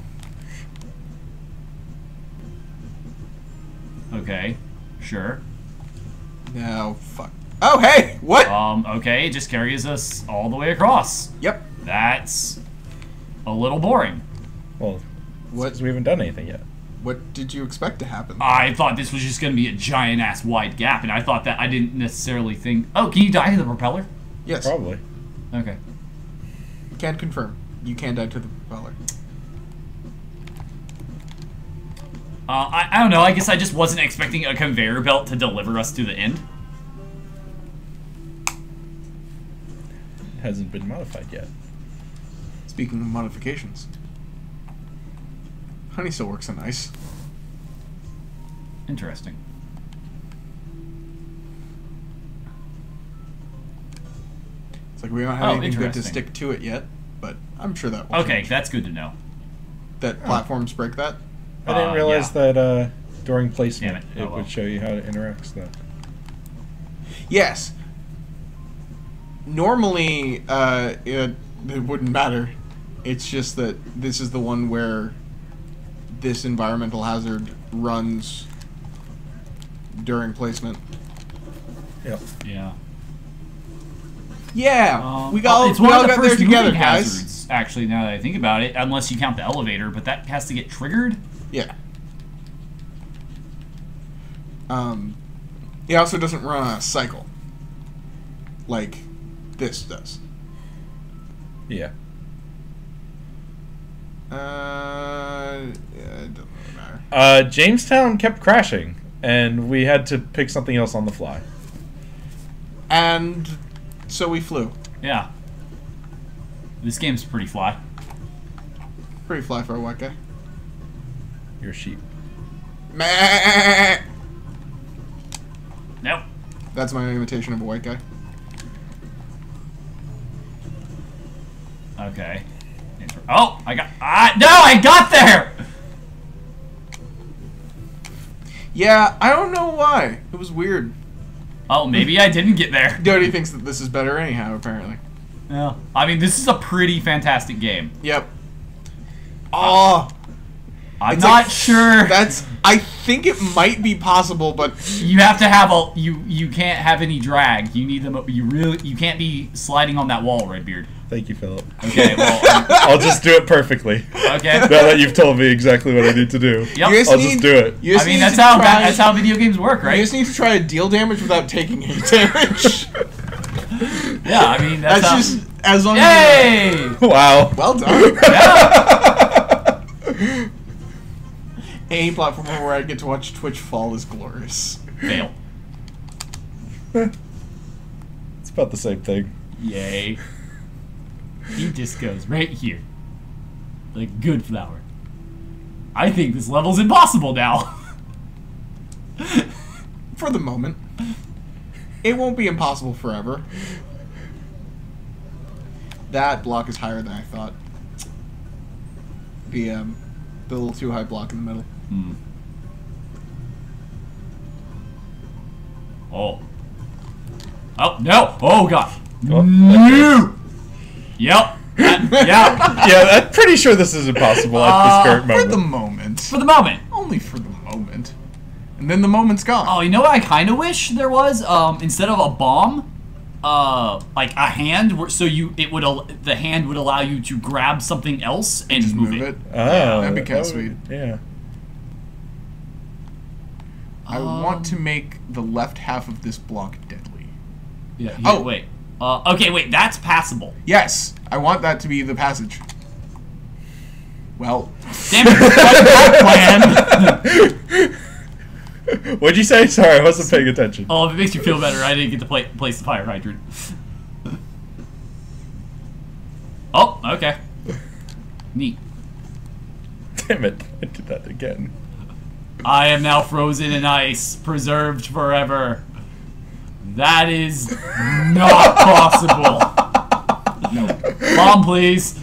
Okay, sure. No, fuck. Oh, hey, what? Um, okay, it just carries us all the way across. Yep. That's a little boring. Well, What? because we haven't done anything yet. What did you expect to happen? I thought this was just going to be a giant ass wide gap, and I thought that I didn't necessarily think. Oh, can you die to the propeller? Yes. Probably. Okay. Can confirm. You can die to the propeller. Uh, I, I don't know. I guess I just wasn't expecting a conveyor belt to deliver us to the end. It hasn't been modified yet. Speaking of modifications. Honey still works so nice. Interesting. It's like we don't have Oh, anything good to interesting. stick to it yet, but I'm sure that will Okay, change. that's good to know. That platforms break that. I didn't Uh, realize yeah. that uh, during placement Damn it. it, Oh, well. would show you how it interacts. That. Yes. Normally, uh, it, it wouldn't matter. It's just that this is the one where this environmental hazard runs during placement. Yep. Yeah. Yeah, Um, we got well, it's we one all of the got there first together, moving guys. hazards, actually, now that I think about it, unless you count the elevator, but that has to get triggered. Yeah. Um, it also doesn't run on a cycle like this does. Yeah. Uh, yeah, it doesn't really matter. Uh, Jamestown kept crashing, and we had to pick something else on the fly. And so we flew. Yeah. This game's pretty fly. Pretty fly for a white guy. Your sheep. Meh. Nope. That's my imitation of a white guy. Okay. Inter- Oh, I got. Ah, no, I got there! Yeah, I don't know why. It was weird. Oh, maybe I didn't get there. Doty thinks that this is better anyhow, apparently. Yeah. I mean, this is a pretty fantastic game. Yep. Oh, I'm It's not like- sure. that's. I think it might be possible, but You have to have a. You you can't have any drag. You need them. You really. You can't be sliding on that wall, Redbeard. Thank you, Philip. Okay. Well. um, I'll just do it perfectly. okay. Now that you've told me exactly what I need to do. Yep. you just I'll need, just do it. You just I mean, need that's to how try, that, that's how video games work, You right? just need to try to deal damage without taking any damage. Yeah. I mean, that's, That's how, just as long as. Yay! Wow. Well done. Yeah. Any platform where I get to watch Twitch fall is glorious. Fail. It's about the same thing. Yay. He just goes right here. Like good flower. I think this level's impossible now. For the moment. It won't be impossible forever. That block is higher than I thought. The, um, the little too high block in the middle. Hmm. Oh. Oh, no! Oh, God. Oh, No! Yep. That- yep. Yeah, I'm pretty sure this is impossible at Uh, this current For moment. the moment. For the moment. Only for the moment. And then the moment's gone. Oh, you know what I kind of wish there was? Um, instead of a bomb, uh, like a hand, where, so you it would al- the hand would allow you to grab something else and Just move, move it. it. Oh, That'd be that kinda would- sweet. Yeah. I Um, want to make the left half of this block deadly. Yeah. Here, Oh. wait. Uh, okay, wait. That's passable. Yes, I want that to be the passage. Well, Damn it! What's that plan? What'd you say? Sorry, I wasn't paying attention. Oh, if it makes you feel better, I didn't get to play, place the fire hydrant. Oh, okay. Neat. Damn it. I did that again. I am now frozen in ice, preserved forever. That is not possible. no. Bomb, please.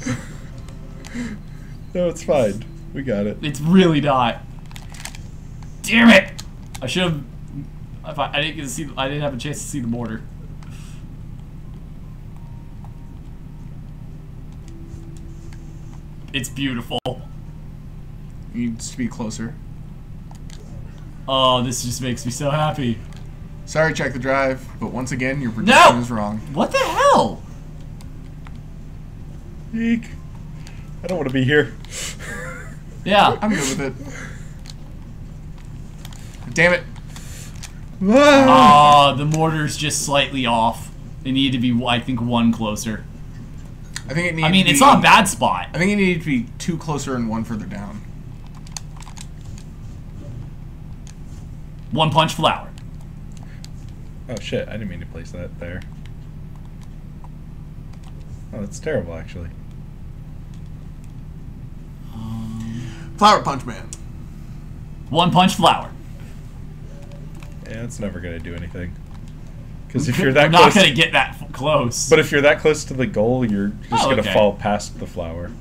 No, it's fine. We got it. It's really not. Damn it! I should have. If I, I didn't get to see. I didn't have a chance to see the mortar. It's beautiful. Needs to be closer. Oh, this just makes me so happy. Sorry, check the drive, but once again, your prediction No! is wrong. What the hell? Eek. I don't want to be here. Yeah. I'm good with it. Damn it. Ah, the mortar's just slightly off. It needed to be, I think, one closer. I think it needs I mean, to it's be, not a bad spot. I think it needed to be two closer and one further down. One punch flower. Oh shit, I didn't mean to place that there. Oh, that's terrible, actually. Flower Punch Man. One punch flower. Yeah, it's never gonna do anything. Because if you're that We're not close, gonna get that f- close. but if you're that close to the goal, you're just Oh, gonna okay. fall past the flower.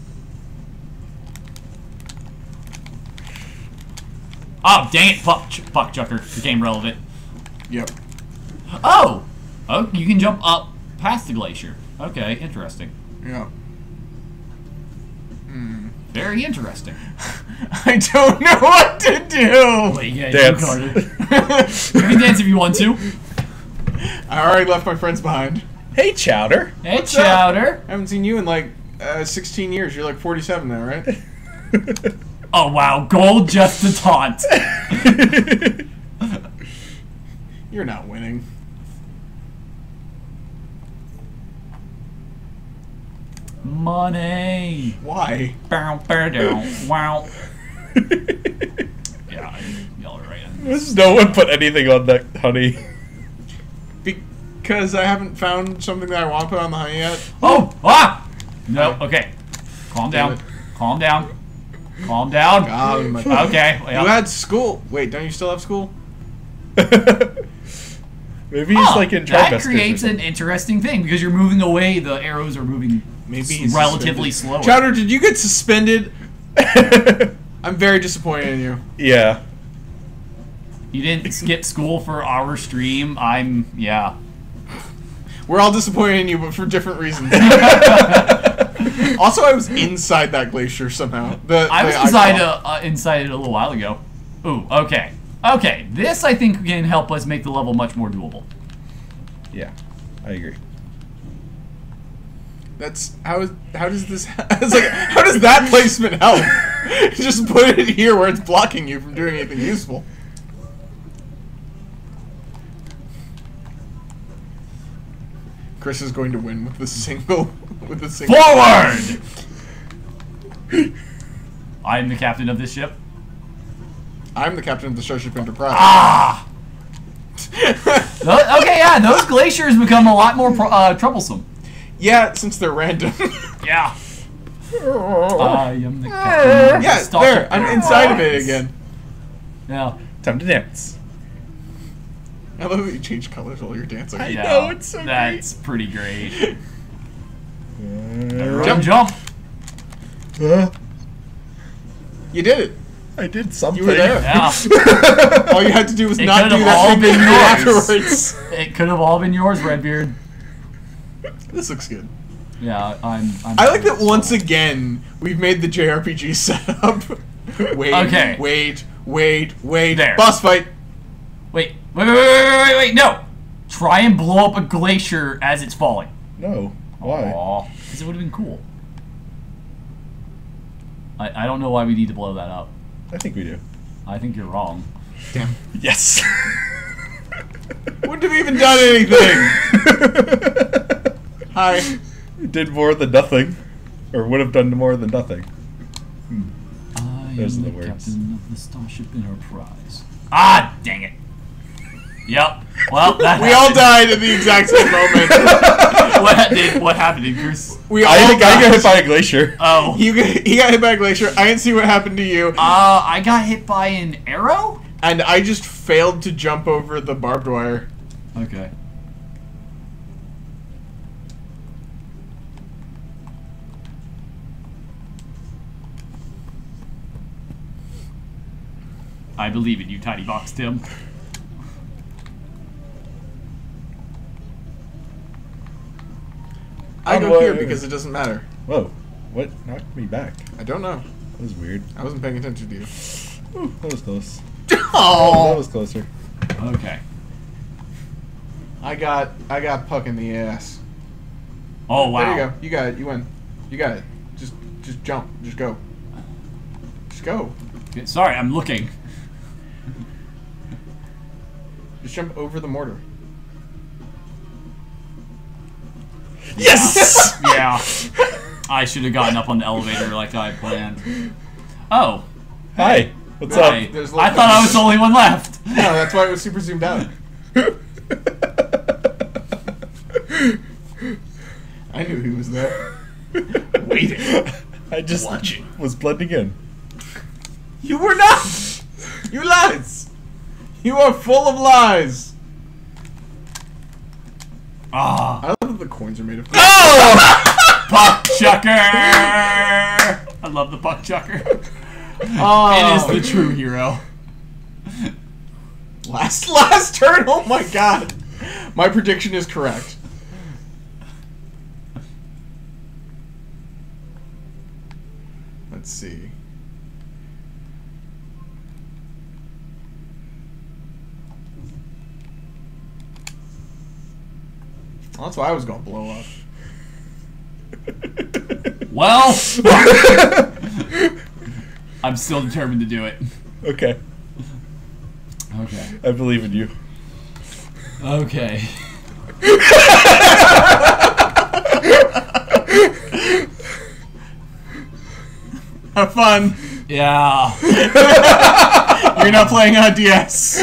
Oh, dang it, Puck, ch- Puck Chucker became relevant. Yep. Oh! Oh, you can jump up past the glacier. Okay, interesting. Yeah. Very interesting. I don't know what to do. Wait, yeah, Dance. you Carter. You can dance if you want to. I already left my friends behind. Hey, Chowder. Hey, What's up? Chowder. I haven't seen you in like uh, sixteen years. You're like forty-seven now, right? Oh, wow, gold just to taunt. You're not winning. Money. Why? Bow, bow, down. Wow. Yeah, I, y'all are right. Does no one put anything on that honey? Because I haven't found something that I want to put on the honey yet. Oh! Ah! No, okay. Calm Damn down. it. Calm down. Calm down. God, my- Okay. You Well, had school. Wait, don't you still have school? Maybe he's huh, like in that trimesters or creates an something. interesting thing because you're moving away. The arrows are moving Maybe s- he's relatively suspended. slower. Chowder, did you get suspended? I'm very disappointed in you. Yeah. You didn't skip school for our stream. I'm yeah. We're all disappointed in you, but for different reasons. Also, I was inside that glacier somehow. The, I the was inside icon. a, uh, inside it a little while ago. Ooh, okay. Okay, this I think can help us make the level much more doable. Yeah. I agree. That's how is how does this? It's like how does that placement help? Just put it here where it's blocking you from doing anything useful. Chris is going to win with the single with the single. Forward! I am the captain of this ship. I'm the captain of the Starship Enterprise. Ah! Tho- okay, yeah, those glaciers become a lot more pro- uh, troublesome. Yeah, since they're random. Yeah. I am the captain of the Yeah, Starship there. I'm inside of it Enterprise. again. Yeah. Time to dance. I love that you change colors while you're dancing. I Yeah, know, it's so that's pretty great. Uh, Jump, jump. uh, You did it. I did something. You were there. Yeah. All you had to do was It not could've do that all thing been that you did yours. afterwards. It could have all been yours, Redbeard. This looks good. Yeah, I'm. I'm I like that once again we've made the J R P G setup. Wait, Okay. wait, wait, wait. There. Boss fight. Wait, wait, wait, wait, wait, wait, wait, no! Try and blow up a glacier as it's falling. No. Why? Aw, because it would have been cool. I, I don't know why we need to blow that up. I think we do. I think you're wrong. Damn. Yes. Wouldn't have even done anything. Hi. We did more than nothing. Or would have done more than nothing. I Those am are the, the words. captain of the Starship Enterprise. Ah, dang it. Yep. Well, that We all happened. died at the exact same moment. What did? What happened, Chris? We all I think I got died. hit by a glacier. Oh. You got, he got hit by a glacier. I didn't see what happened to you, Uh, I got hit by an arrow? and I just failed to jump over the barbed wire. Okay. I believe in you, Tiny Box Tim. I Oh, go boy. here because it doesn't matter. Whoa. What knocked me back? I don't know. That was weird. I wasn't paying attention to you. Ooh, that was close. That Oh, was closer. Okay. I got I got Puck in the ass. Oh, wow. There you go. You got it. You win. You got it. Just just jump. Just go. Just go. Okay, sorry, I'm looking. Just jump over the mortar. Yes! Yeah. I should have gotten up on the elevator like I planned. Oh. Hi. What's Hi. up? There's I thought I was the only one left. No, that's why it was super zoomed out. I knew he was there. Waiting. I just Watching. was blending in. You were not! You lies! You are full of lies! Ah, I love that the coins are made of. oh! Puck chucker. I love the puck chucker. Oh, It is the true hero. last last turn. Oh my god! My prediction is correct. Let's see. Well, that's why I was gonna blow up. Well, I'm still determined to do it. Okay, Okay. I believe in you. Okay. Have fun. Yeah. You're not playing on D S.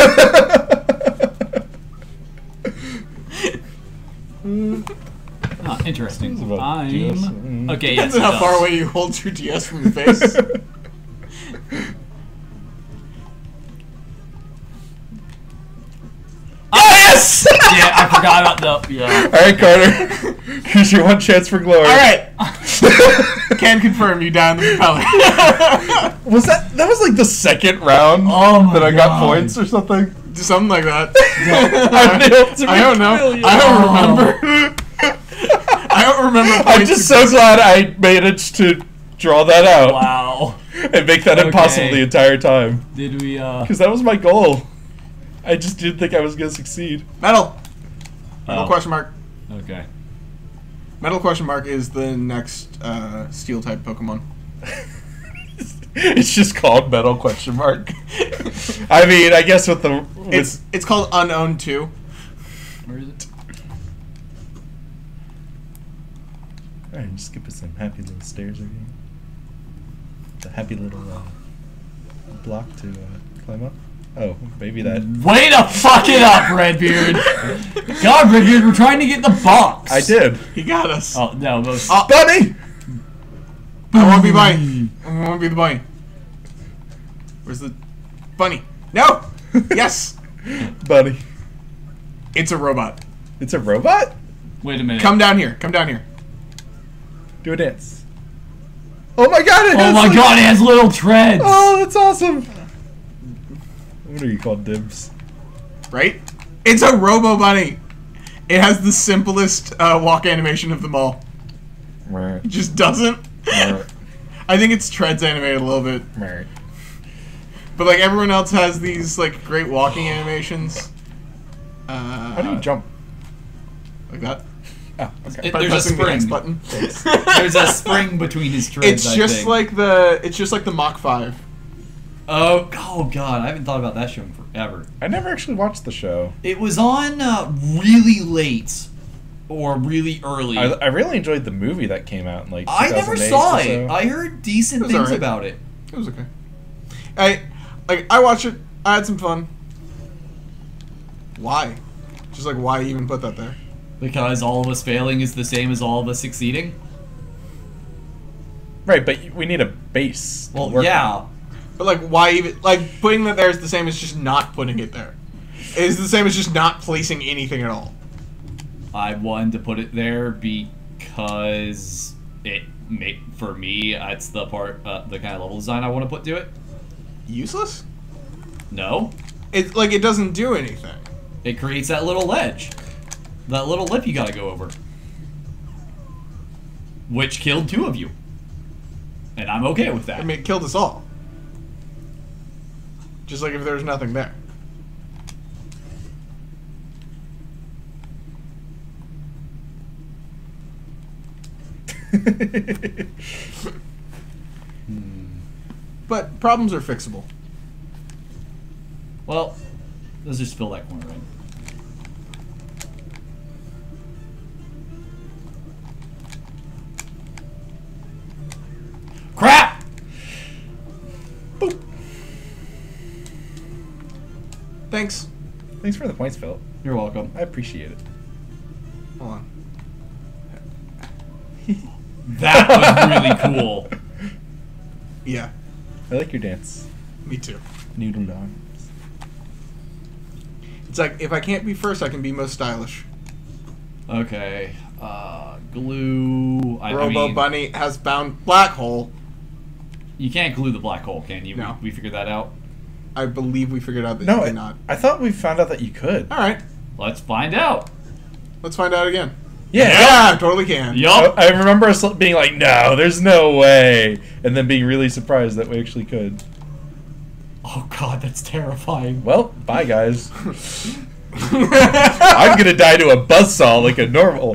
Ah, interesting. about I'm D S. Mm. okay. Yes. Depends it on how does. far away you hold your D S from your face. Yes! Yeah, I forgot about the. Yeah. All right, Carter. Here's your one chance for glory. All right. Can confirm you down the propeller. Was that that was like the second round Oh my that I got God. points or something? Something like that. I failed to I don't know. kill you. I don't Oh. remember. I don't remember. I'm points just so glad I managed to draw that out Wow. and make that impossible Okay. the entire time. Did we? uh... Because that was my goal. I just didn't think I was gonna succeed. Metal. Metal Oh. question mark. Okay. Metal question mark is the next uh, steel type Pokemon. It's just called metal question mark. I mean, I guess with the with, It's it's called Unowned two. Where is it? all right, just give us some happy little stairs again. It's a happy little uh, block to uh, climb up. Oh, maybe that. Way to fuck it up, Redbeard. God, Redbeard, we're trying to get the box. I did. He got us. Oh no, most. Oh, Bunny. I want to be bunny. I want to be the bunny. Where's the bunny? No. Yes. Bunny. It's a robot. It's a robot. Wait a minute. Come down here. Come down here. Do a dance. Oh my god! It Oh has, my like- God, it has little treads. Oh, that's awesome. What are you called, Dibs? Right? It's a Robo Bunny. It has the simplest uh, walk animation of them all. Right. It just doesn't. I think its treads animated a little bit, Right. but like everyone else has these like great walking animations. Uh, How do you jump? like that? Oh, okay. It- By there's a pressing the X spring. button. There's a spring between his treads. It's I just think. like the it's just like the Mach five. Oh, oh God, I haven't thought about that show in forever. I never actually watched the show. It was on uh, really late or really early. I, I, I really enjoyed the movie that came out in like never two thousand eight saw or it. so. I heard decent It was things alright. about it. It was okay. I like I watched it. I had some fun. Why? Just like why even put that there? Because all of us failing is the same as all of us succeeding? Right, but we need a base. to Well, work yeah. on. But like why even like putting that there is the same as just not putting it there. It's the same as just not placing anything at all. I wanted to put it there because it make for me that's the part uh, the kind of level design I want to put to it. Useless? No, It's like it doesn't do anything. it creates that little ledge, that little lip you gotta go over, which killed two of you, and I'm okay with that. I mean, it killed us all. Just like if there was nothing there. But problems are fixable. Well, let's just fill that corner in. Crap! Thanks. Thanks for the points, Phil. You're welcome. I appreciate it. Hold on. That was really cool. Yeah. I like your dance. Me too. Noodle arms. It's like, if I can't be first, I can be most stylish. Okay. Uh, glue. I, I Robo mean, Bunny has bound black hole. you can't glue the black hole, can you? No. We, we figured that out. I believe we figured out that No, you I, cannot. I thought we found out that you could. Alright, Let's find out. let's find out again. Yeah. Yeah, totally can. Yup. I, I remember us being like, no, there's no way. And then being really surprised that we actually could. Oh god, that's terrifying. Well, bye, guys. I'm going to die to a buzzsaw like a normal.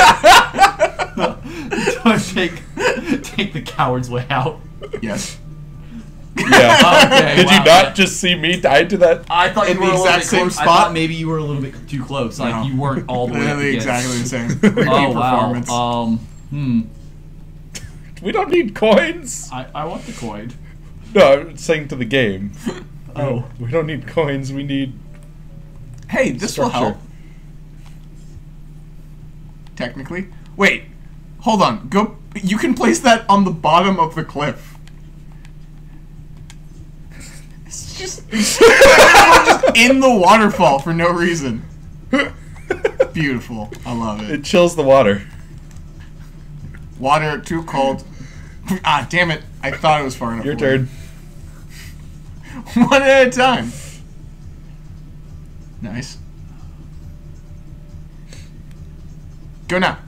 take, take the coward's way out. Yes. Yeah. Okay, Did wow, you not yeah. just see me die to that? I thought In you the were a little exact bit same close. I spot? thought maybe you were a little bit too close. Like No. you weren't all the way up Literally against- exactly the same. Repeat Oh wow. performance. Um. Hmm. We don't need coins. I, I want the coin. No, I'm saying to the game. Oh. We don't need coins. We need Hey, this will structure. help. Technically. Wait. Hold on. Go. You can place that on the bottom of the cliff. It's just, just in the waterfall for no reason. Beautiful. I love it. It chills the water. Water too cold. Ah, damn it. I thought it was far enough. Your away. turn. One at a time. Nice. Go now.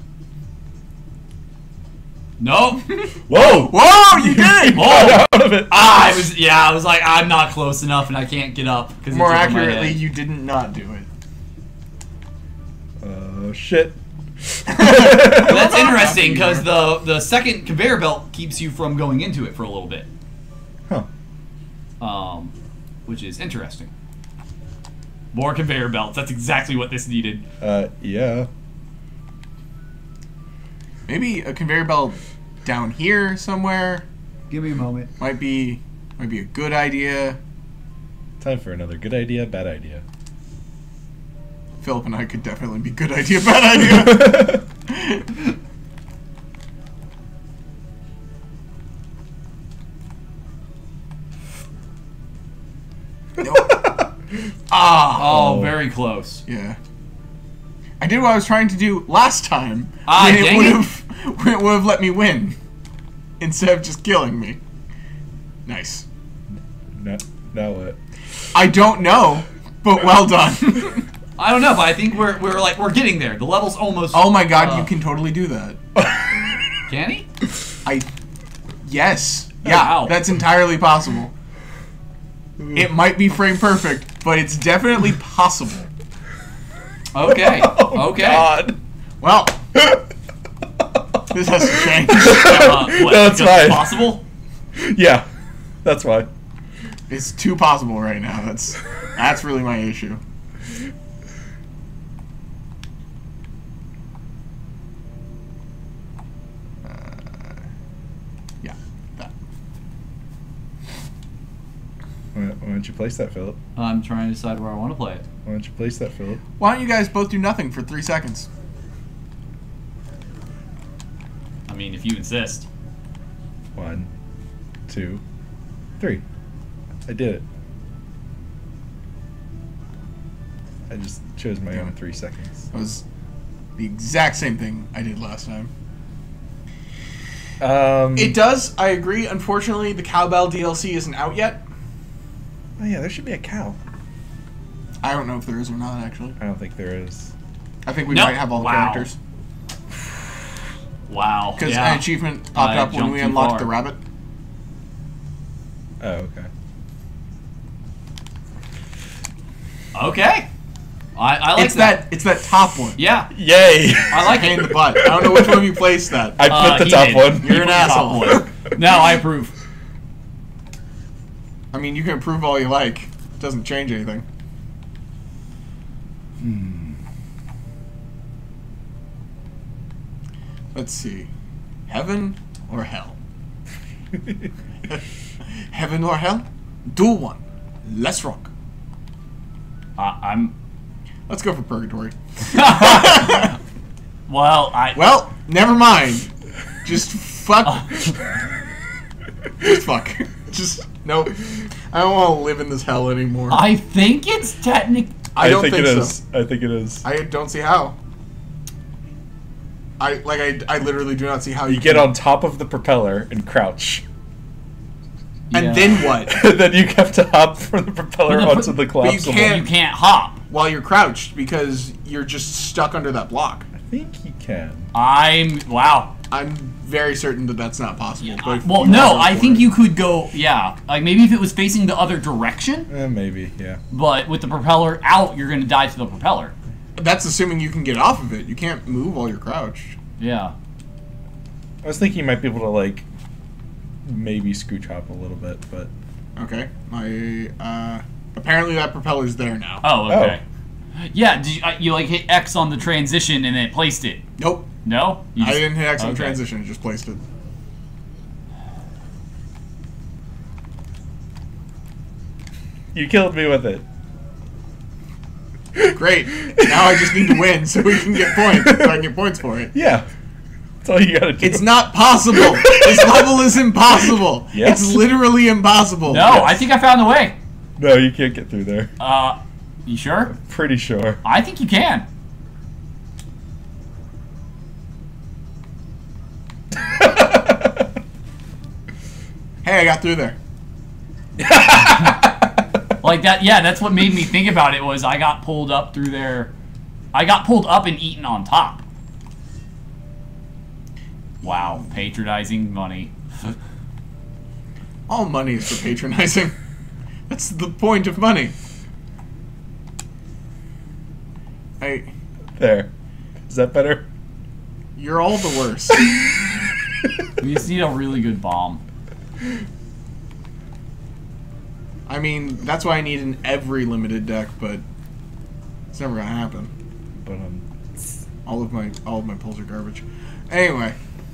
Nope. Whoa! Whoa, you did it! Oh. Out of it. Ah, I was yeah. I was like, I'm not close enough, and I can't get up because More accurately, you didn't not do it. Oh shit! That's interesting because the the second conveyor belt keeps you from going into it for a little bit. Huh? Um, which is interesting. More conveyor belts. That's exactly what this needed. Uh, yeah. Maybe a conveyor belt down here somewhere Give me a moment. might be might be a good idea. Time for another good idea, bad idea. Philip and I could definitely be good idea, bad idea. Nope. Ah, Oh, Oh. very close. yeah. I did what I was trying to do last time. Ah, when it dang would it. have when it would have let me win instead of just killing me. Nice. now, now what? I don't know, but well done. I don't know, but I think we're we're like we're getting there. The level's almost. Oh my god, uh, you can totally do that. Can he? I. Yes. Oh, Yeah, wow. that's entirely possible. It might be frame perfect, but it's definitely possible. Okay. Oh, Okay. God. Well, this has to change. Uh, what, No, it's because fine. Possible. Yeah, that's why. It's too possible right now. That's that's really my issue. Uh, yeah, that. Why, why don't you place that, Philip? I'm trying to decide where I want to play it. Why don't you place that, Philip? Why don't you guys both do nothing for three seconds? I mean, if you insist. One, two, three. I did it. I just chose my own three seconds. That was the exact same thing I did last time. Um. It does, I agree. Unfortunately, the Cowbell D L C isn't out yet. Oh yeah, there should be a cow. I don't know if there is or not, actually. I don't think there is. I think we Nope. might have all the Wow. characters. Wow. Because yeah. an achievement popped I up when jumped we too unlocked far. the rabbit. Oh, okay. Okay. I, I like It's that. It's that top one. Yeah. Yay! I like Pain in it. the butt. I don't know which one you placed that. I put Uh, the he top did. one. He You're an put the top asshole. one. No, I approve. I mean, you can improve all you like. It doesn't change anything. Hmm. Let's see. Heaven or hell? Heaven or hell? Dual one. Let's rock. Uh, I'm. Let's go for purgatory. Well, I. Well, never mind. Just fuck. Just fuck. Just nope. I don't want to live in this hell anymore. I think it's technic. I don't think, it so. is. I think it is. I don't see how. I like. I, I literally do not see how you, You get can- on top of the propeller and crouch. And Yeah. then what? Then you have to hop from the propeller But the- onto the you collapsible. can't- You can't hop. While you're crouched because you're just stuck under that block. I think you can. I'm wow. I'm very certain that that's not possible. but if Well, you no, are I for think it- you could go. Yeah, like maybe if it was facing the other direction, Eh, maybe, yeah. but with the propeller out, you're gonna die to the propeller. That's assuming you can get off of it. You can't move while you're crouched. Yeah. I was thinking you might be able to, like, maybe scooch hop a little bit, but... Okay. My uh, apparently that propeller's there now. Oh, okay. Yeah, did you, uh, you like hit X on the transition and then it placed it? Nope. No, you I just- didn't hit X on okay. transition. I just placed it. You killed me with it. Great. Now I just need to win so we can get points. So I can get points for it. Yeah. That's all you gotta do. It's not possible. This level is impossible. Yes. It's literally impossible. No, I think I found the way. No, you can't get through there. Uh, you sure? Pretty sure. I think you can. Hey, I got through there. Like that, yeah, that's what made me think about it was I got pulled up through there. I got pulled up and eaten on top. Wow, patronizing money. All money is for patronizing. That's the point of money. I, There. Is that better? you're all the worst. We just need a really good bomb. I mean, that's why I need an every limited deck, but it's never gonna happen. But, um... All of my all of my pulls are garbage. Anyway.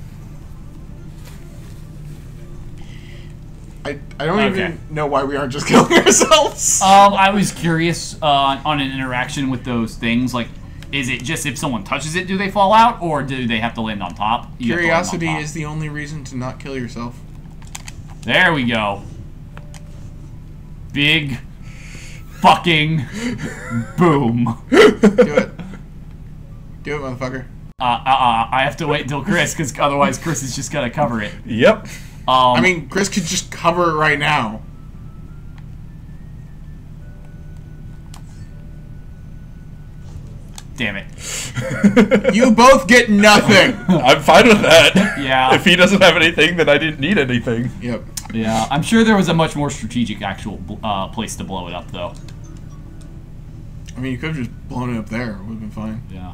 I, I don't Okay. even know why we aren't just killing ourselves. Um, I was curious uh, on an interaction with those things. Like, is it just if someone touches it, do they fall out, or do they have to land on top? You have to land on Curiosity top. is the only reason to not kill yourself. There we go. Big fucking boom. Do it. Do it, motherfucker. Uh, uh, uh, I have to wait until Chris, because otherwise Chris is just gonna cover it. Yep. Um, I mean, Chris could just cover it right now. damn it. You both get nothing. I'm fine with that. Yeah. If he doesn't have anything, then I didn't need anything. Yep. Yeah, I'm sure there was a much more strategic actual uh, place to blow it up, though. I mean, you could have just blown it up there. It would have been fine. Yeah.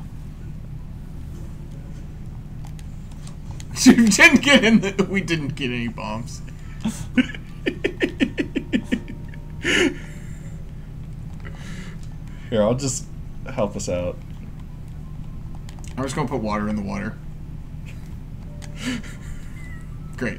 We didn't get in. The, we didn't get any bombs. Here, I'll just help us out. I'm just gonna put water in the water. Great.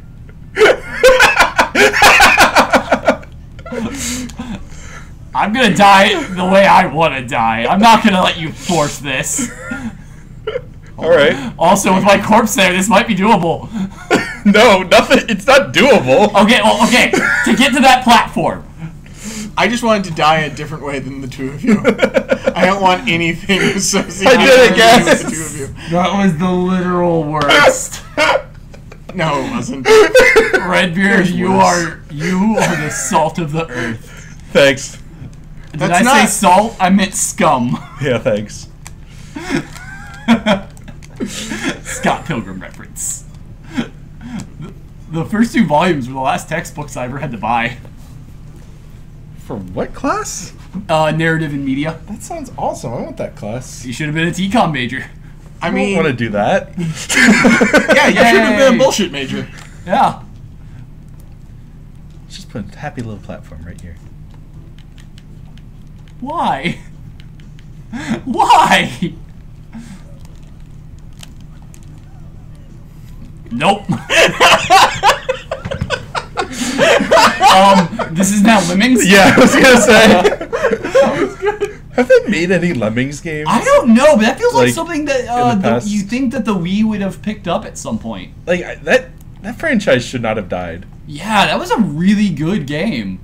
I'm gonna die the way I want to die. I'm not gonna let you force this. Alright. Also, with my corpse there, this might be doable. No, nothing. It's not doable. Okay, well, okay. To get to that platform. I just wanted to die a different way than the two of you. I don't want anything associated I did it, guys. with the two of you. That was the literal worst. No, it wasn't. Redbeard, There's you worse. are you are the salt of the earth. Thanks. Did That's I not- say salt? I meant scum. Yeah, thanks. Scott Pilgrim reference. The first two volumes were the last textbooks I ever had to buy. For what class? Uh, narrative and media. That sounds awesome. I want that class. You should have been a T COM major. I I don't mean, want to do that. yeah, you should have been a Yay. bullshit major. Yeah. Let's just put a happy little platform right here. Why? Why? Nope. um, this is now Lemmings? Yeah, I was gonna say. Have they made any Lemmings games? I don't know, but that feels like, Like, something that uh, in the the, past? you think that the Wii would have picked up at some point. Like I- that. That franchise should not have died. Yeah, that was a really good game.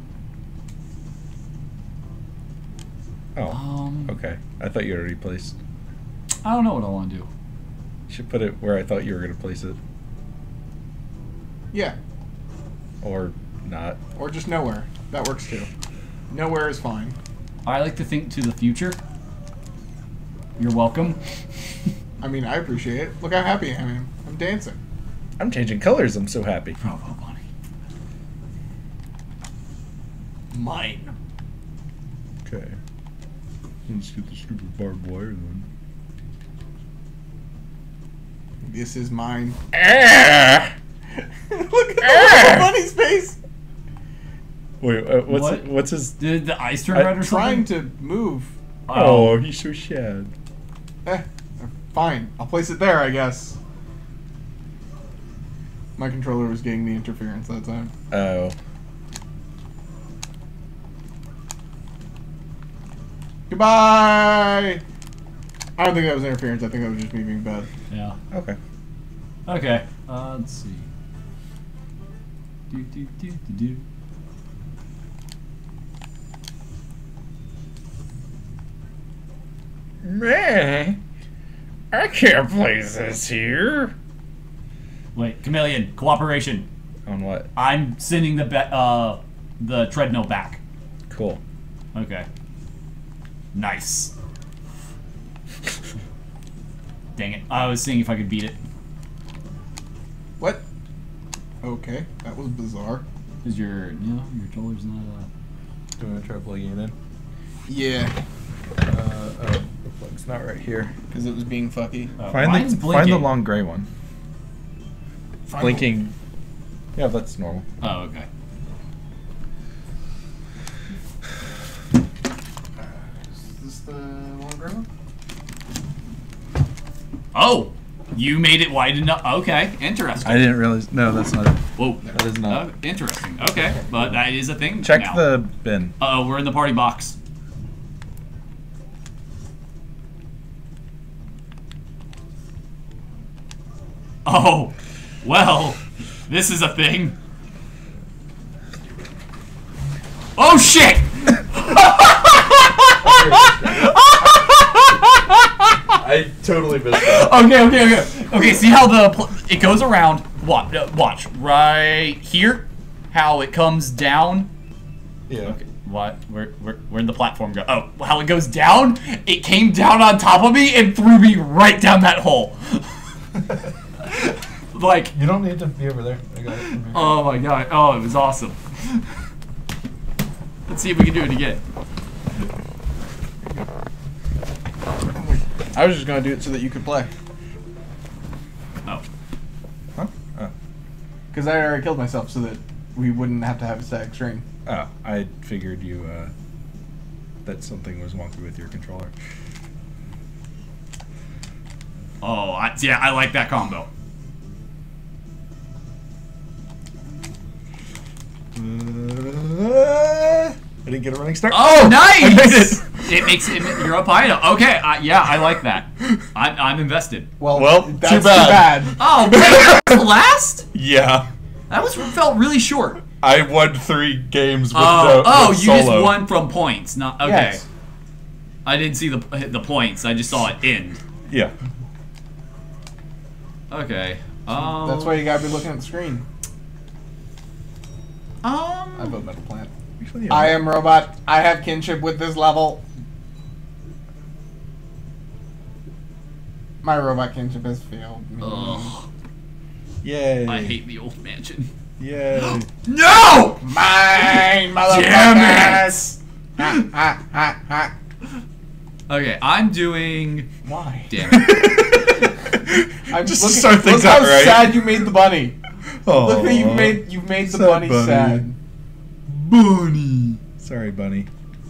Oh, Um, okay. I thought you already placed. I don't know what I want to do. You should put it where I thought you were going to place it. Yeah. Or not. Or just nowhere. That works too. Nowhere is fine. I like to think to the future. You're welcome. I mean, I appreciate it. Look how happy I am. I'm dancing. I'm changing colors. I'm so happy. Bravo, Bunny. Mine. Okay. Let's get the stupid barbed wire then. This is mine. Ah! Look at Bunny's face. Wait, uh, what's What? what's his? Did the ice turn I- red or Trying something? to move. Oh, he's so sad. Eh, fine. I'll place it there, I guess. My controller was getting the interference that time. Oh. Goodbye! I don't think that was interference. I think that was just me being bad. Yeah. Okay. Okay. Uh, let's see. Do do do do do. Man, I can't place this here. Wait, Chameleon, cooperation. On what? I'm sending the be- uh the treadmill back. Cool. Okay. Nice. Dang it! I was seeing if I could beat it. What? Okay, that was bizarre. Cause your, you know, your controller's not. Uh... Do you want to try plugging it in? Yeah, Uh, oh, the plug's not right here. because it was being fucky. Uh, Find mine's the find blinking. the long gray one. Find Blinking. Yeah, that's normal. Oh, okay. Is this the long gray one? Oh, you made it wide enough. Okay, interesting. I didn't realize. No, that's not it. Whoa. That is not. Oh, interesting. Okay, but that is a thing. Check now. the bin. Uh oh, we're in the party box. Oh, well, this is a thing. Oh shit! I totally missed that. Okay, okay, okay. Okay, see how the pl- it goes around. Watch, uh, watch right here. How it comes down. Yeah. Okay, what? Where, where, where did the platform go? Oh, how it goes down? It came down on top of me and threw me right down that hole. Like, You don't need to be over there. I got it from here. oh my god. Oh, it was awesome. Let's see if we can do it again. I was just gonna do it so that you could play. Oh. Huh? Oh. Because I already killed myself so that we wouldn't have to have a static string. Oh, I figured you, uh, that something was wonky with your controller. Oh, I, yeah, I like that combo. Uh, I didn't get a running start. Oh, nice! I made it. It makes it. You're up high now. Okay, uh, yeah, I like that. I'm, I'm invested. Well, Well, that's too bad. Too bad. Oh, man, that was last? Yeah. That was felt really short. I won three games with Oh, the oh, with you just solo. won from points. Not okay. Yes. I didn't see the the points. I just saw it end. Yeah. Okay. Um, That's why you gotta be looking at the screen. I Um. vote Metal Plant. Actually, yeah. I am robot. I have kinship with this level. My robot kinship has failed me. Ugh, Yay. I hate the old mansion. Yay. No! Mine, motherfuckers! Damn it! Ha, ha, ha, ha. Okay, I'm doing. Why? Damn it. I'm Just to looking- start things look out how right. sad you made the bunny. Oh. Look how you made you made the Sad bunny, bunny. sad. Bunny. Sorry, Bunny.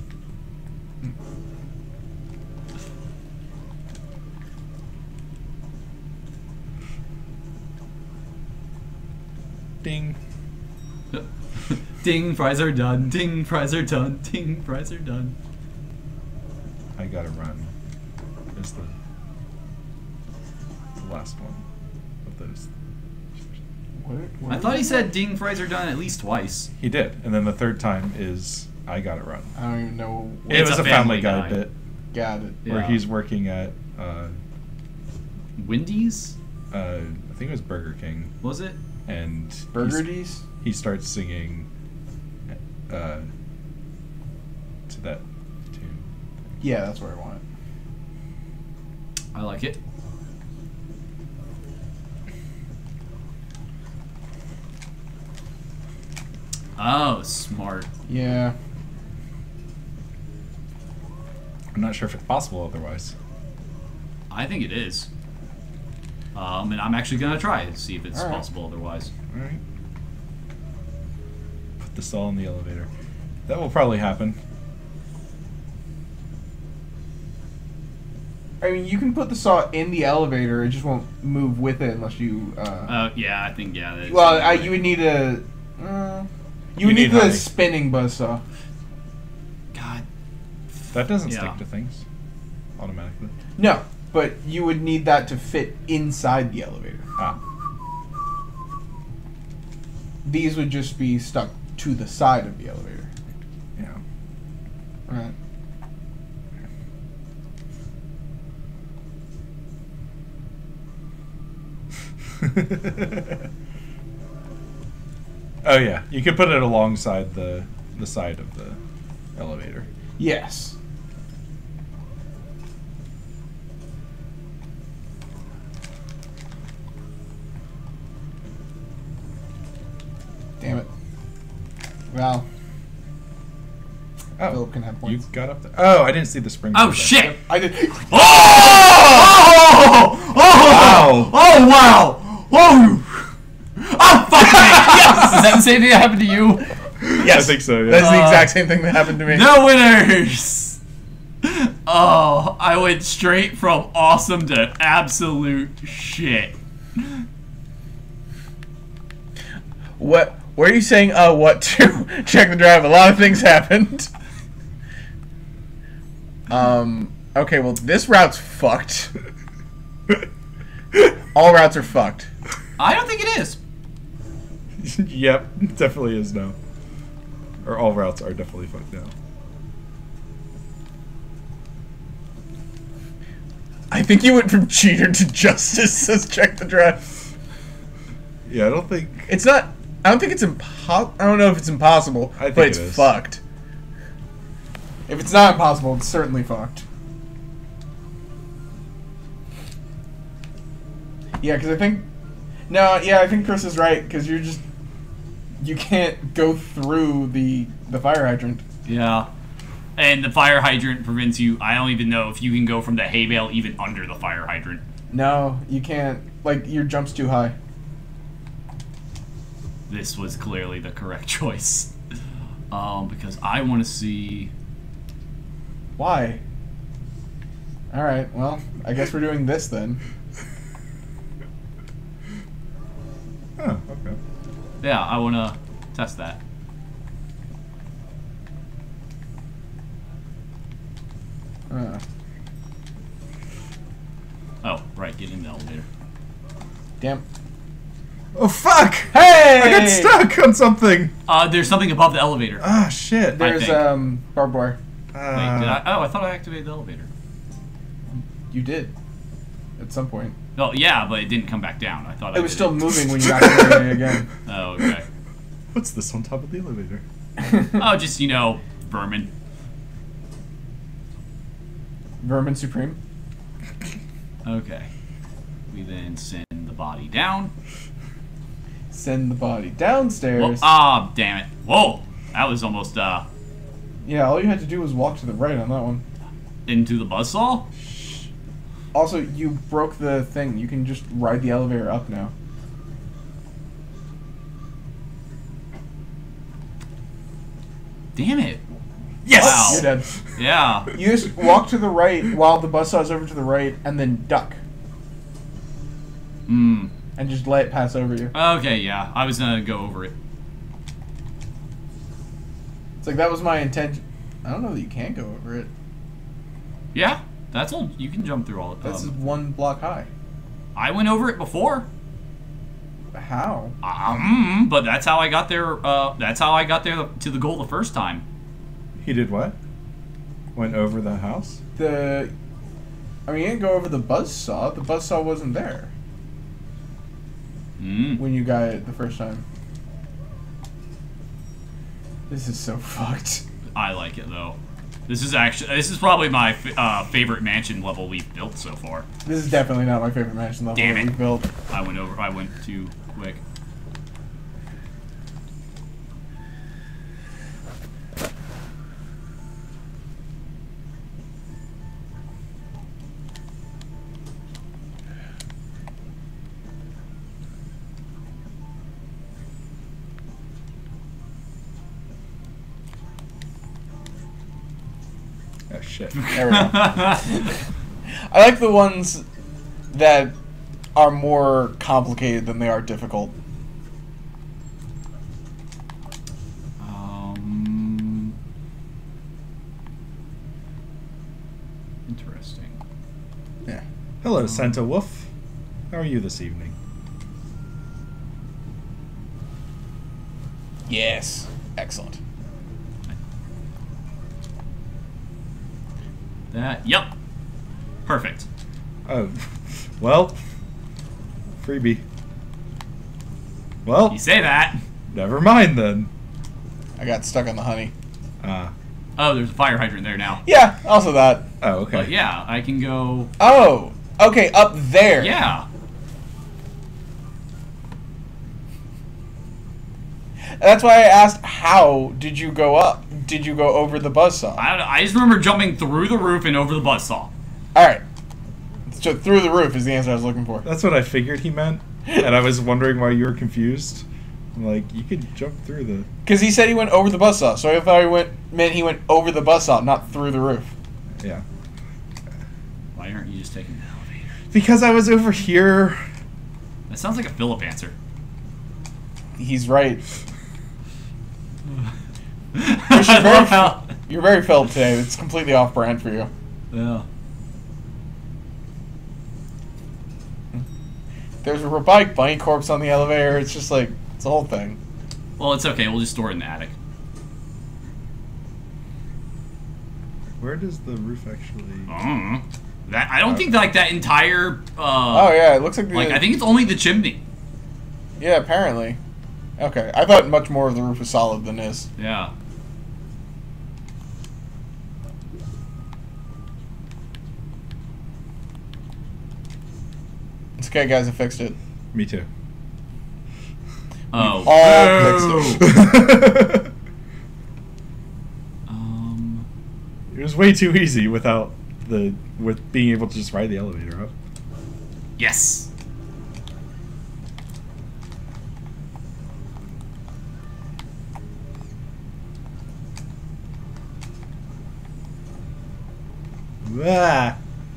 Ding. Ding, fries are done. Ding, fries are done. Ding, fries are done. I gotta run. Is the, the last one of those. What, what I thought he said ding fries are done at least twice. He did, and then the third time is I got it wrong. I don't even know. What It It's was a a Family Family Guy Guy. bit Got it. where Yeah. he's working at, uh, Wendy's? uh, I think it was Burger King, Was it? and Burger he's- D's? he starts singing uh, to that tune. Yeah, that's what I want. I like it. Oh, smart. Yeah. I'm not sure if it's possible otherwise. I think it is. Um, and I'm actually gonna try to see if it's All right. possible otherwise. All right. Put the saw in the elevator. That will probably happen. I mean, you can put the saw in the elevator. It just won't move with it unless you. Uh, Uh, yeah, I think yeah. That well, I, you would need a. Uh, you, You would need, need the honey. spinning buzzsaw. God. That doesn't Yeah. stick to things automatically. No, but you would need that to fit inside the elevator. Ah. These would just be stuck to the side of the elevator. Yeah. Right. Oh yeah, you could put it alongside the the side of the elevator. Yes. Damn it. Well, Oh, Philip can have you points. got up there. Oh, I didn't see the spring. Oh there. shit! I did. Oh! Oh! Wow. Oh wow! Oh! Oh fuck me! Yes! Is that the same thing that happened to you? Yes, I think so, yeah. That's the Uh, exact same thing that happened to me. No winners! Oh, I went straight from awesome to absolute shit. What? Where are you saying? Uh, what to? Check the drive. A lot of things happened. Um. Okay. Well, this route's fucked. All routes are fucked. I don't think it is. Yep, definitely is now. Or all routes are definitely fucked now. I think you went from cheater to justice. Says check the drive. Yeah, I don't think. It's not. I don't think it's impo- I don't know if it's impossible, I think but it it's is. fucked. If it's not impossible, it's certainly fucked. Yeah, because I think. No, yeah, I think Chris is right because you're just. You can't go through the the fire hydrant. Yeah. And the fire hydrant prevents you. I don't even know if you can go from the hay bale even under the fire hydrant. No, you can't. Like your jump's too high. This was clearly the correct choice. Um, because I want to see. Why? All right. Well, I guess we're doing this then. Oh, okay. Yeah, I want to test that. Uh, Oh, right, get in the elevator. damn. Oh fuck! Hey! I got stuck on something. Uh, there's something above the elevator. Ah shit. I There's think. um barbed wire. Wait, Uh, did I? Oh, I thought I activated the elevator. You did. At some point. Oh, yeah, but it didn't come back down. I thought I It was did still moving when you activated it again. Oh, okay. What's this on top of the elevator? Oh, just, you know, vermin. Vermin Supreme. Okay. We then send the body down. Send the body downstairs. Whoa, ah, damn it. Whoa! That was almost, uh, Yeah, all you had to do was walk to the right on that one. into the buzzsaw? Also, you broke the thing. You can just ride the elevator up now. Damn it. Yes! Wow. You're dead. Yeah. You just walk to the right while the buzzsaw's over to the right, and then duck. Hmm. And just let it pass over you. Okay, yeah. I was gonna go over it. It's like, that was my intention. I don't know that you can go over it. Yeah, that's all. You can jump through all of That's them. one block high. I went over it before. How? Um, but that's how I got there. Uh, that's how I got there to the goal the first time. He did what? Went over the house? The... I mean, you didn't go over the buzzsaw. The buzzsaw wasn't there Mm. when you got it the first time. This is so fucked. I like it though. This is actually this is probably my f- uh, favorite mansion level we've built so far. This is definitely not my favorite mansion level Damn that it. we've built. I went over. I went too quick. Oh shit. There we go. I like the ones that are more complicated than they are difficult. Um, interesting. Yeah. Hello, Santa Wolf. How are you this evening? Yes. Excellent. That. Yep. Perfect. Oh, well, freebie. Well, You say that. never mind then. I got stuck on the honey. Ah, Oh, there's a fire hydrant there now. Yeah, also that. oh, okay. But yeah, I can go. Oh, okay, up there. Yeah. That's why I asked, how did you go up? Did you go over the buzzsaw? I don't know. I just remember jumping through the roof and over the buzzsaw. Alright. So through the roof is the answer I was looking for. That's what I figured he meant, and I was wondering why you were confused. I'm like, you could jump through the... Because he said he went over the buzzsaw, so I thought he went meant he went over the buzzsaw, not through the roof. Yeah. Why aren't you just taking the elevator? Because I was over here. That sounds like a Philip answer. He's right. I very love how- You're very Philip today. It's completely off brand for you. Yeah. There's a robotic bunny corpse on the elevator. It's just like, it's a whole thing. Well, it's okay. We'll just store it in the attic. Where does the roof actually... Mm. That I don't think like that entire. Oh Uh, yeah, it looks like the... Like I think it's only the chimney. Yeah, apparently. Okay, I thought much more of the roof was solid than this. Yeah. It's okay, guys. I fixed it. Me too. Oh. all fixed it Um. was way too easy without the... with being able to just ride the elevator up. Yes. Ah.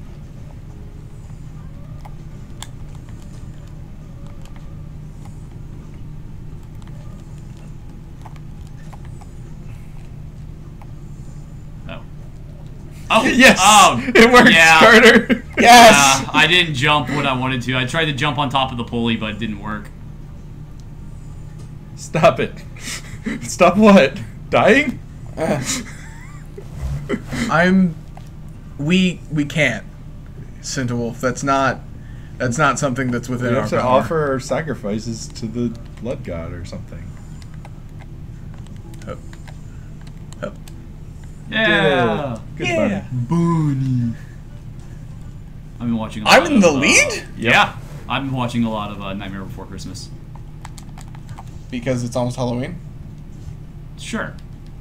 Oh. Oh. Yes! Oh. It worked, yeah. Carter! Yes! Uh, I didn't jump when I wanted to. I tried to jump on top of the pulley, but it didn't work. Stop it. Stop what? Dying? I'm... We we can't. Santa Wolf. That's not... That's not something that's We within our have to power. offer our sacrifices to the blood god or something. Oh. Oh. Yeah. Good Yeah. bunny. I've been watching. A I'm lot in of, the uh, lead? Yeah. I've been watching a lot of uh, Nightmare Before Christmas. Because it's almost Halloween? Sure.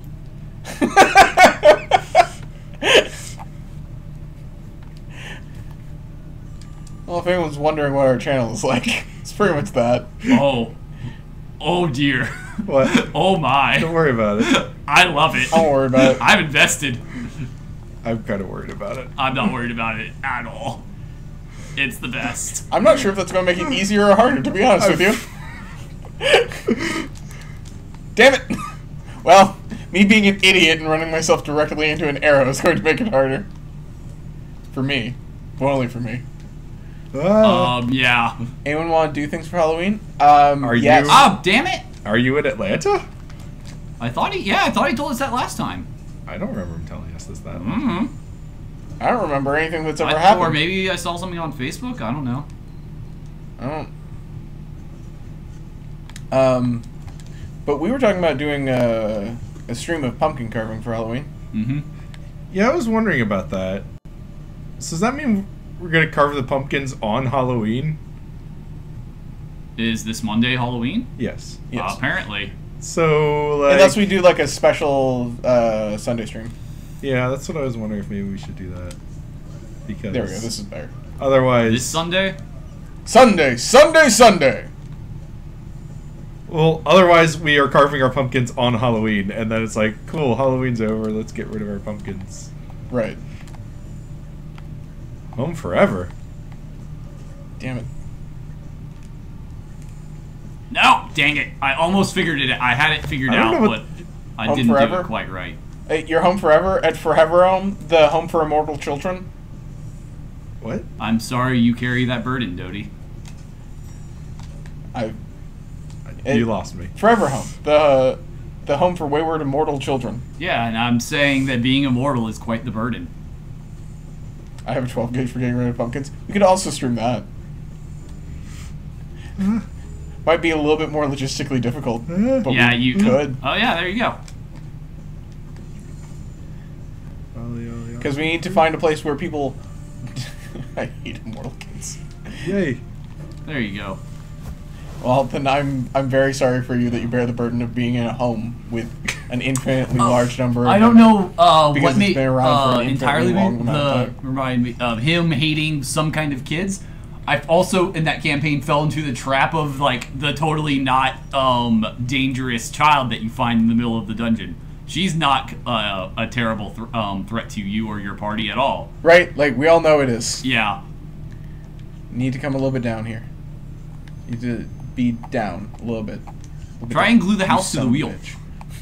Well, if anyone's wondering what our channel is like, it's pretty much that. Oh. Oh dear. What? Oh my. Don't worry about it. I love it. Don't worry about it. I'm invested. I'm kind of worried about it. I'm not worried about it at all. It's the best. I'm not sure if that's going to make it easier or harder, to be honest with you. Damn it! Well, me being an idiot and running myself directly into an arrow is going to make it harder. For me. But only for me. Ah. Um, yeah. Anyone want to do things for Halloween? Um, Are yes. you- Oh, damn it! Are you in Atlanta? I thought he, yeah, I thought he told us that last time. I don't remember him telling us this that. Mm-hmm. I don't remember anything that's ever I, happened. or maybe I saw something on Facebook. I don't know. I don't. Um, but we were talking about doing a, a stream of pumpkin carving for Halloween. Mm-hmm. Yeah, I was wondering about that. So does that mean we're gonna carve the pumpkins on Halloween? Is this Monday Halloween? Yes. Yes. Uh, apparently. So like, Unless we do like a special uh, Sunday stream. yeah, that's what I was wondering if maybe we should do that. Because There we go. This is better. otherwise, This Sunday? Sunday, Sunday, Sunday. well, otherwise we are carving our pumpkins on Halloween, and then it's like, cool, Halloween's over. Let's get rid of our pumpkins. Right. Home forever. Damn it. No! Dang it. I almost figured it I had it figured I don't out, know but what- I Home didn't do Forever? it quite right. Hey, your home forever at Forever Home, the home for immortal children. What? I'm sorry you carry that burden, Dodie. I you It- lost me. Forever Home, the the home for wayward immortal children. Yeah, and I'm saying that being immortal is quite the burden. I have a twelve gauge for getting rid of pumpkins. We could also stream that. Might be a little bit more logistically difficult, but yeah, we you could. Oh yeah, there you go. Because we need to find a place where people. I hate immortal kids. Yay. There you go. Well, then I'm I'm very sorry for you that you bear the burden of being in a home with an infinitely large number. Of I don't them. know uh, Because what it's made been around for uh, an entirely infinitely long amount of the, time. remind me of him hating some kind of kids. I've also in that campaign fell into the trap of like the totally not um, dangerous child that you find in the middle of the dungeon. She's not uh, a terrible th um, threat to you or your party at all. Right? Like we all know it is. Yeah. You need to come a little bit down here. You need to be down a little bit. A little bit Try down. and glue the You house to the son of a wheel. bitch.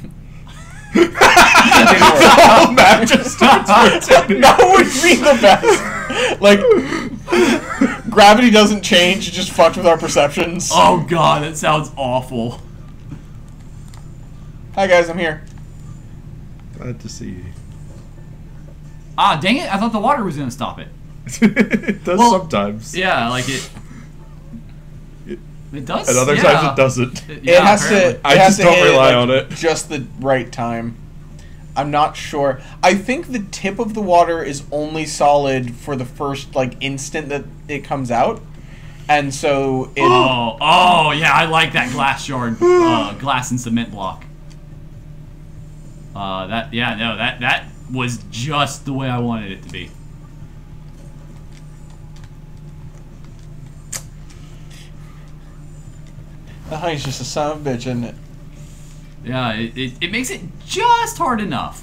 Oh, That just starts rotating. That would be the best. Like, gravity doesn't change, it just fucked with our perceptions. Oh god, that sounds awful. Hi guys, I'm here. Glad to see you. Ah, dang it! I thought the water was gonna stop it. It does Well, sometimes. Yeah, like it. It- It does. And other yeah. times it doesn't. It, It yeah, has apparently. to. I it has just to don't hit, rely like, on it. Just the right time. I'm not sure. I think the tip of the water is only solid for the first like instant that it comes out, and so it. Oh, oh yeah, I like that glass shard, uh, glass and cement block. Uh, that yeah, no, that that was just the way I wanted it to be. The honey's just a son of a bitch, isn't it? Yeah, it, it, it makes it just hard enough.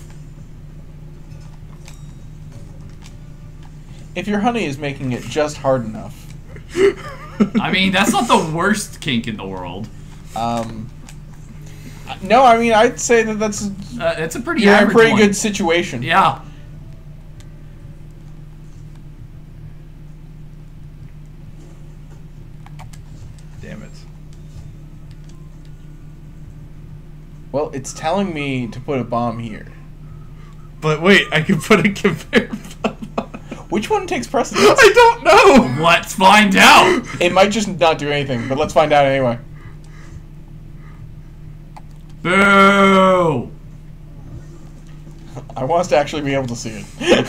If your honey is making it just hard enough, I mean, that's not the worst kink in the world. um, no, I mean I'd say that that's Uh, that's a pretty you're in a average pretty one. good situation. Yeah. Damn it. Well, it's telling me to put a bomb here. But wait, I can put a conveyor belt on. Which one takes precedence? I don't know! Let's find out. It might just not do anything, but let's find out anyway. Boo! I want us to actually be able to see it.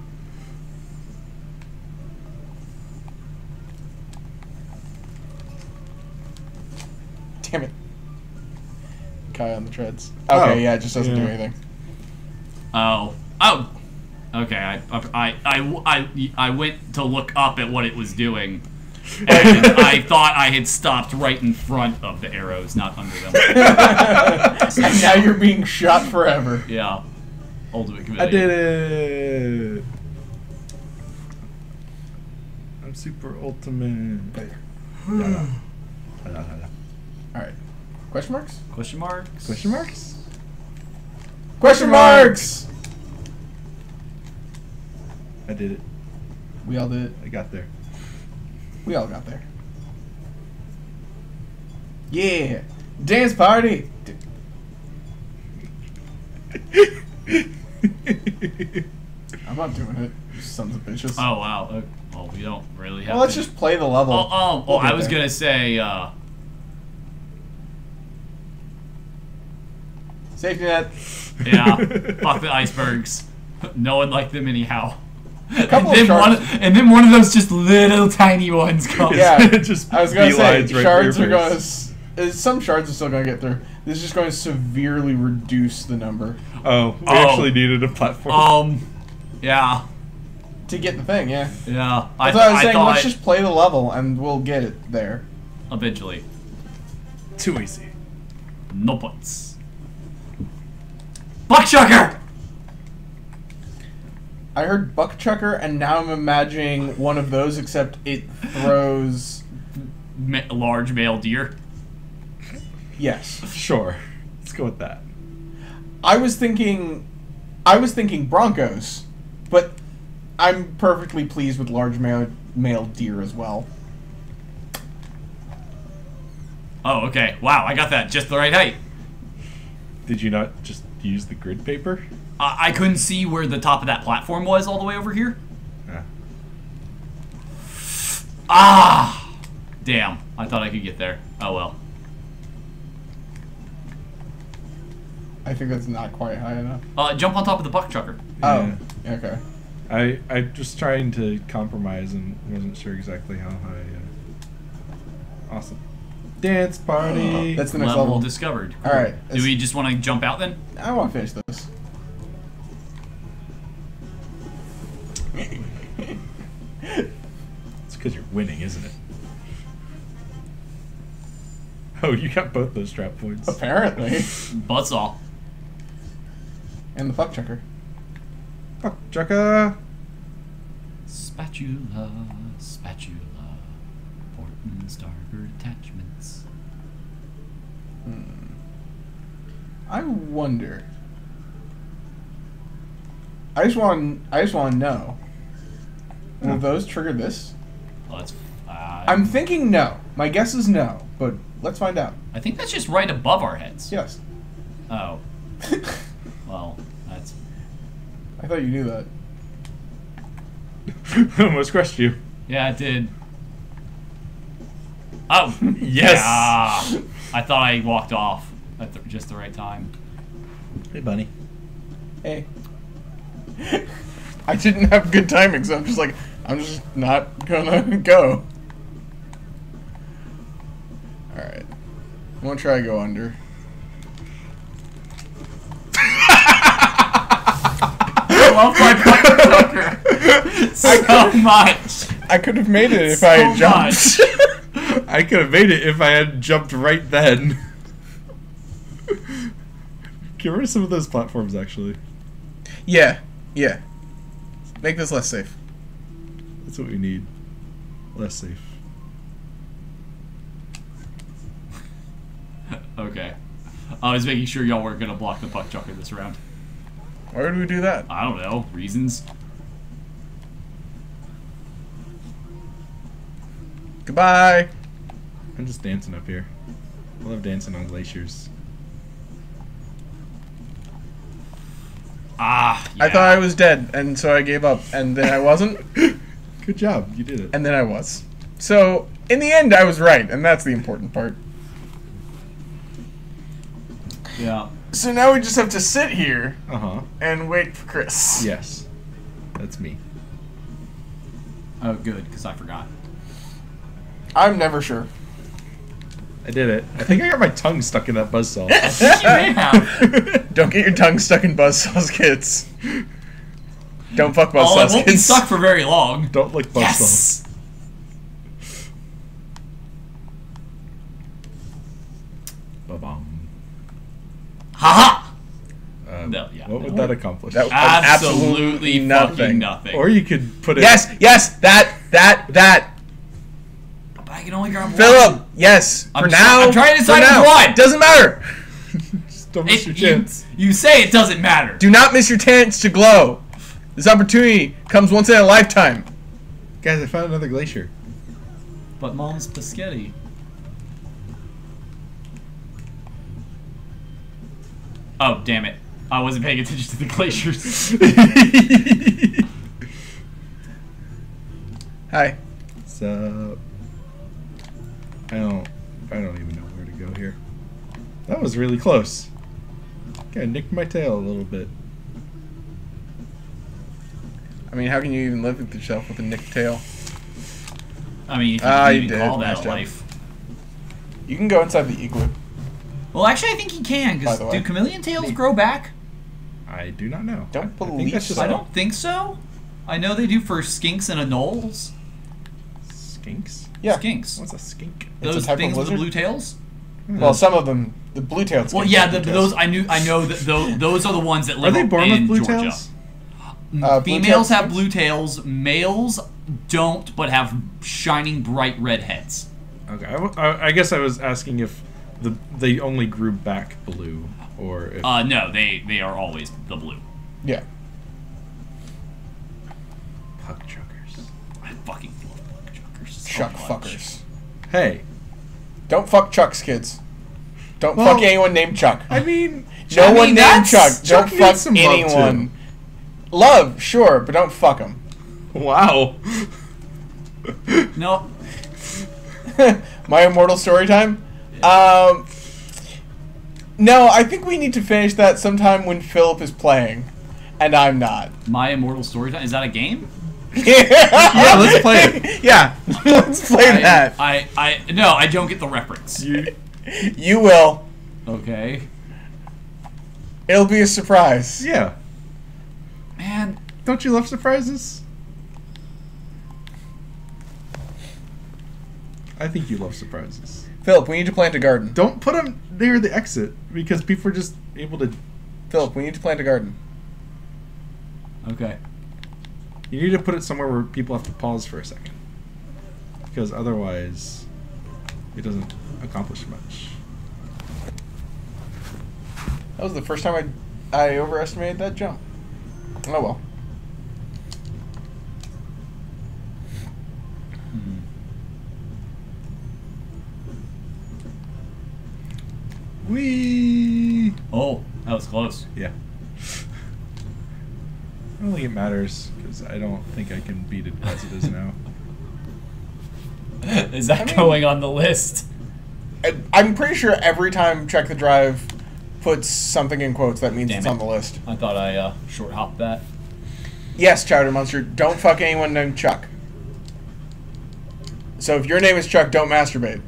Damn it. Kai on the treads. Okay, Oh, yeah, it just doesn't do yeah. anything. Oh. Oh. Okay, I, I, I, I, I went to look up at what it was doing. And I thought I had stopped right in front of the arrows, not under them. And now you're being shot forever. Yeah. Ultimate committee. I did it! I'm super ultimate. Alright. Question marks? Question marks? Question marks? Question marks! I did it. We all did it. I got there. We all got there. Yeah! Dance party! I'm not doing it, you sons of bitches. Oh, wow. Uh, well, we don't really have Well, let's to... just play the level. Oh, oh, oh We'll I get was there. gonna say, uh... Safety net. yeah, fuck the icebergs. No one liked them anyhow. And couple of then, one, sharks. and then one of those just little tiny ones comes. Yeah, Just I was gonna say, beelines right shards through are your going to... face. s- Some shards are still going to get through. This is just going to severely reduce the number. Oh, we Oh. actually needed a platform. Um, yeah, To get the thing, yeah. yeah. That's I, what I was I saying, thought let's just play the level and we'll get it there. eventually. Too easy. No points. Buckchucker! I heard buckchucker and now I'm imagining one of those except it throws... Ma large male deer. Yes. Sure. Let's go with that. I was thinking... I was thinking Broncos, but I'm perfectly pleased with large male, male deer as well. Oh, okay. Wow, I got that just the right height. Did you not just use the grid paper? Uh, I couldn't see where the top of that platform was all the way over here. Yeah. Ah! Damn, I thought I could get there. Oh well. I think that's not quite high enough. Uh, jump on top of the buckchucker. Oh, okay. I I just trying to compromise and wasn't sure exactly how high. Uh... Awesome. Dance party. That's the next Level level. discovered. All right. Do we just want to jump out then? I want to finish this. It's because you're winning, isn't it? Oh, you got both those strap points. Apparently. Buzzsaw. And the fuck chucker. Fuck, Chaka. Spatula, spatula. Port and starboard attachments. I wonder. I just want. I just want to know. Will those trigger this? Let's. Uh, I'm thinking no. My guess is no, but let's find out. I think that's just right above our heads. Yes. Oh. Well, that's. I thought you knew that. Almost crushed you. Yeah, it did. Oh. Yes. Yeah. I thought I walked off at the, just the right time. Hey, bunny. Hey. I didn't have good timing, so I'm just like, I'm just not gonna go. Alright. I'm gonna try to go under. I love my buckchucker so much. I could have made it if So I had jumped. I could have made it if I had jumped right then. Get rid of some of those platforms, actually. Yeah, yeah. Make this less safe. That's what we need. Less safe. Okay. I was making sure y'all weren't gonna block the buckchucker this round. Why would we do that? I don't know. Reasons. Goodbye. I'm just dancing up here. I love dancing on glaciers. Ah, yeah. I thought I was dead, and so I gave up, and then I wasn't, Good job, you did it. and then I was. So, in the end, I was right, and that's the important part. Yeah. So now we just have to sit here Uh huh. and wait for Chris. Yes. That's me. Oh, good, because I forgot. I'm never sure. I did it. I think I got my tongue stuck in that buzzsaw. You may have. Don't get your tongue stuck in buzzsaws, kids. Don't fuck buzzsaws, Oh, it won't be kids. stuck for very long. Don't lick buzzsaws. Yes. Ba-bum. Haha. Uh, No, yeah, what would no. that accomplish? That- Absolutely, Absolutely nothing. fucking nothing. Or you could put it. Yes, yes, that, that, that. But I can only grab one. Philip, yes. I'm For try- now. I'm trying to for decide now. which one. Doesn't matter. Just don't miss It, your you, chance. you say it doesn't matter. Do not miss your chance to glow. This opportunity comes once in a lifetime. Guys, I found another glacier. But Mom's Biscotti. Oh, damn it. I wasn't paying attention to the glaciers. Hi. So I don't I don't even know where to go here. That was really close. Okay, I nicked my tail a little bit. I mean, how can you even live with yourself with a nicked tail? I mean, if you Ah, can you even did. call that Nice a job. life. You can go inside the igloo. Well, actually, I think he can, By because the way. do chameleon tails grow back? I do not know. Don't I think believe that's just so. I don't think so. I know they do for skinks and anoles. Skinks? Yeah. Skinks. What's a skink? It's a Those type of things with the lizard? blue tails? Well, some of them, the blue-tailed. Well, skinks yeah, have the, blue tails. those I knew. I know that those, those are the ones that Are live they born in with blue Georgia. tails? Uh, blue-tailed Females have skinks? blue tails. Males don't, but have shining bright red heads. Okay, I, w- I- I guess I was asking if the they only grew back blue, or if Uh, no, they they are always the blue. Yeah. puck chuckers. I fucking love bug chuckers. so Chuck much. fuckers. Hey, Don't fuck Chucks, kids. Don't Well- fuck anyone named Chuck. I mean, No I mean, one named that's- Chuck. Chuck Don't needs fuck some love, anyone. Love, sure, but don't fuck them. wow. No, My immortal story time. Um, no, I think we need to finish that sometime when Philip is playing, and I'm not. My Immortal Storytime, is that a game? yeah, let's play it. Yeah, let's play I, that. I, I, no, I don't get the reference. You, You will. Okay, It'll be a surprise. yeah. man. Don't you love surprises? I think you love surprises. Philip, we need to plant a garden. Don't put them near the exit because people are just able to. Philip, we need to plant a garden. Okay. You need to put it somewhere where people have to pause for a second, because otherwise, it doesn't accomplish much. That was the first time I I overestimated that jump. Oh well. Whee! Oh, that was close. Yeah. I don't think it matters because I don't think I can beat it as it is now. Is that I mean- going on the list? I, I'm pretty sure every time Check the Drive puts something in quotes, that means Damn it's it. on the list. I thought I uh, short hopped that. Yes, Chowder Monster, don't fuck anyone named Chuck. So if your name is Chuck, don't masturbate.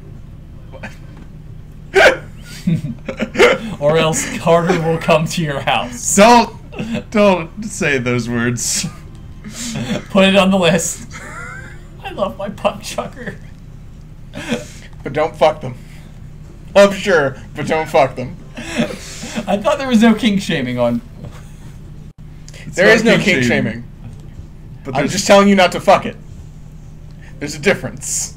Or else Carter will come to your house. Don't, don't say those words. Put it on the list. I love my puck chucker. But don't fuck them. I'm sure, but don't fuck them. I thought there was no kink shaming on. There is no kink shaming. But I'm there's just telling you not to fuck it. There's a difference.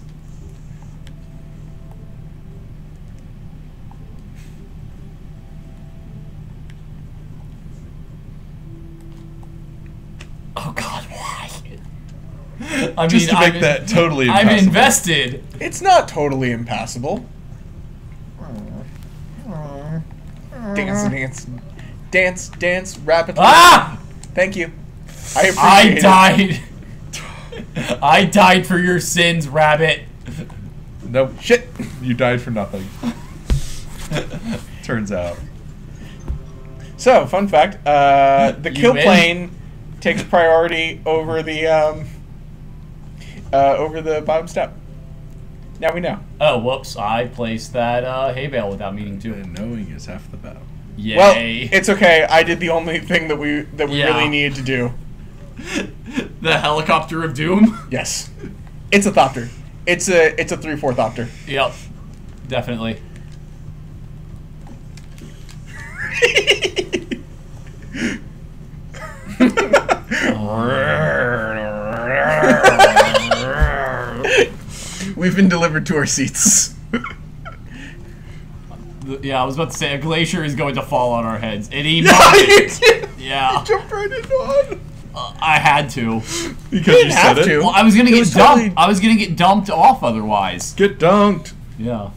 Oh God, why? I just mean, to make I'm, that totally I'm impossible. invested. It's not totally impassable. Dance, dance, dance, dance rapidly. Ah! Thank you. I appreciate I it. died. I died for your sins, rabbit. Nope. Shit. You died for nothing. Turns out. So, fun fact: uh, the You kill win. plane takes priority over the um, uh, over the bottom step. Now we know. Oh, whoops! I placed that uh, hay bale without meaning to. And knowing is half the battle. Yay! Well, it's okay. I did the only thing that we that we Yeah. really needed to do. The helicopter of doom. Yes, it's a thopter. It's a it's a three four thopter. Yep, definitely. We've been delivered to our seats. Yeah, I was about to say a glacier is going to fall on our heads. It Yeah, emoted. you did. Yeah. You jumped right into one. I had to. Because You you, didn't said have it. to. Well, I was gonna It get was dumped. totally- I was gonna get dumped off otherwise. Get dunked. Yeah.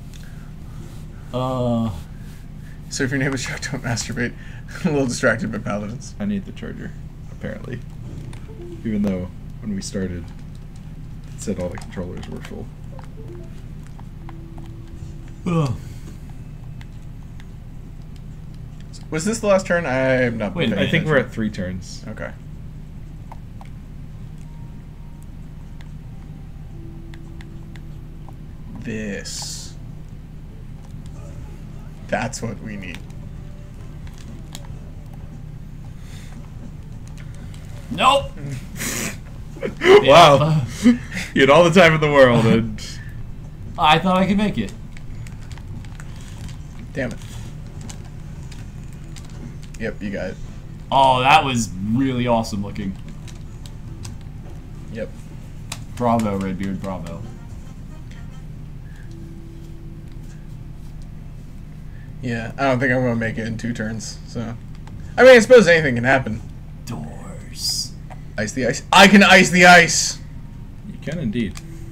Uh. So if your name is Chuck, don't masturbate. I'm a little distracted by paladins. I need the charger, apparently. Even though when we started, it said all the controllers were full. Ugh. Was this the last turn? I have not. Wait, been I paying think we're at attention. three turns. Okay. This. That's what we need. Nope. Wow. You had all the time in the world, and I thought I could make it. Damn it. Yep, you got it. Oh, that was really awesome looking. Yep. Bravo, Redbeard, bravo. Yeah, I don't think I'm gonna make it in two turns. So, I mean, I suppose anything can happen. Doors. Ice the ice. I can ice the ice. You can indeed.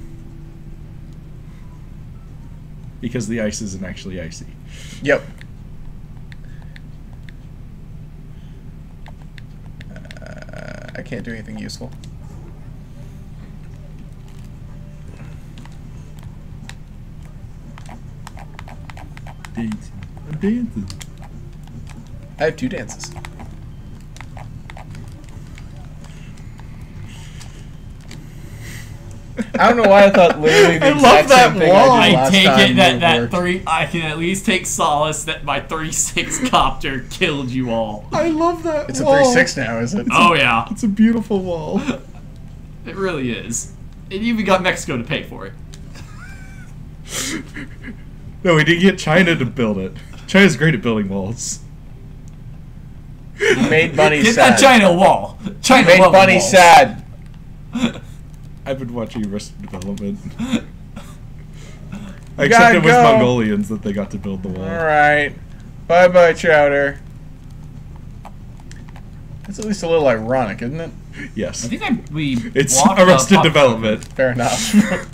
Because the ice isn't actually icy. Yep. Uh, I can't do anything useful. dancing. I'm dancing. I have two dances. I don't know why I thought literally the I exact love that same thing wall. I did I last take time it that would that work. three. I can at least take solace that my thirty-six copter killed you all. I love that It's a wall. three six now, is it? Oh yeah, It's a beautiful wall. it really is. And you even got Mexico to pay for it. No, we did get China to build it. China's great at building walls. You made Bunny Get sad. that China wall. You China made love Bunny walls. sad. I've been watching Arrested Development. You Except gotta it was go. Mongolians that they got to build the wall. Alright. Bye bye, Chowder. That's at least a little ironic, isn't it? Yes. I think I we. It's walked up- Arrested up- Development. Fair enough.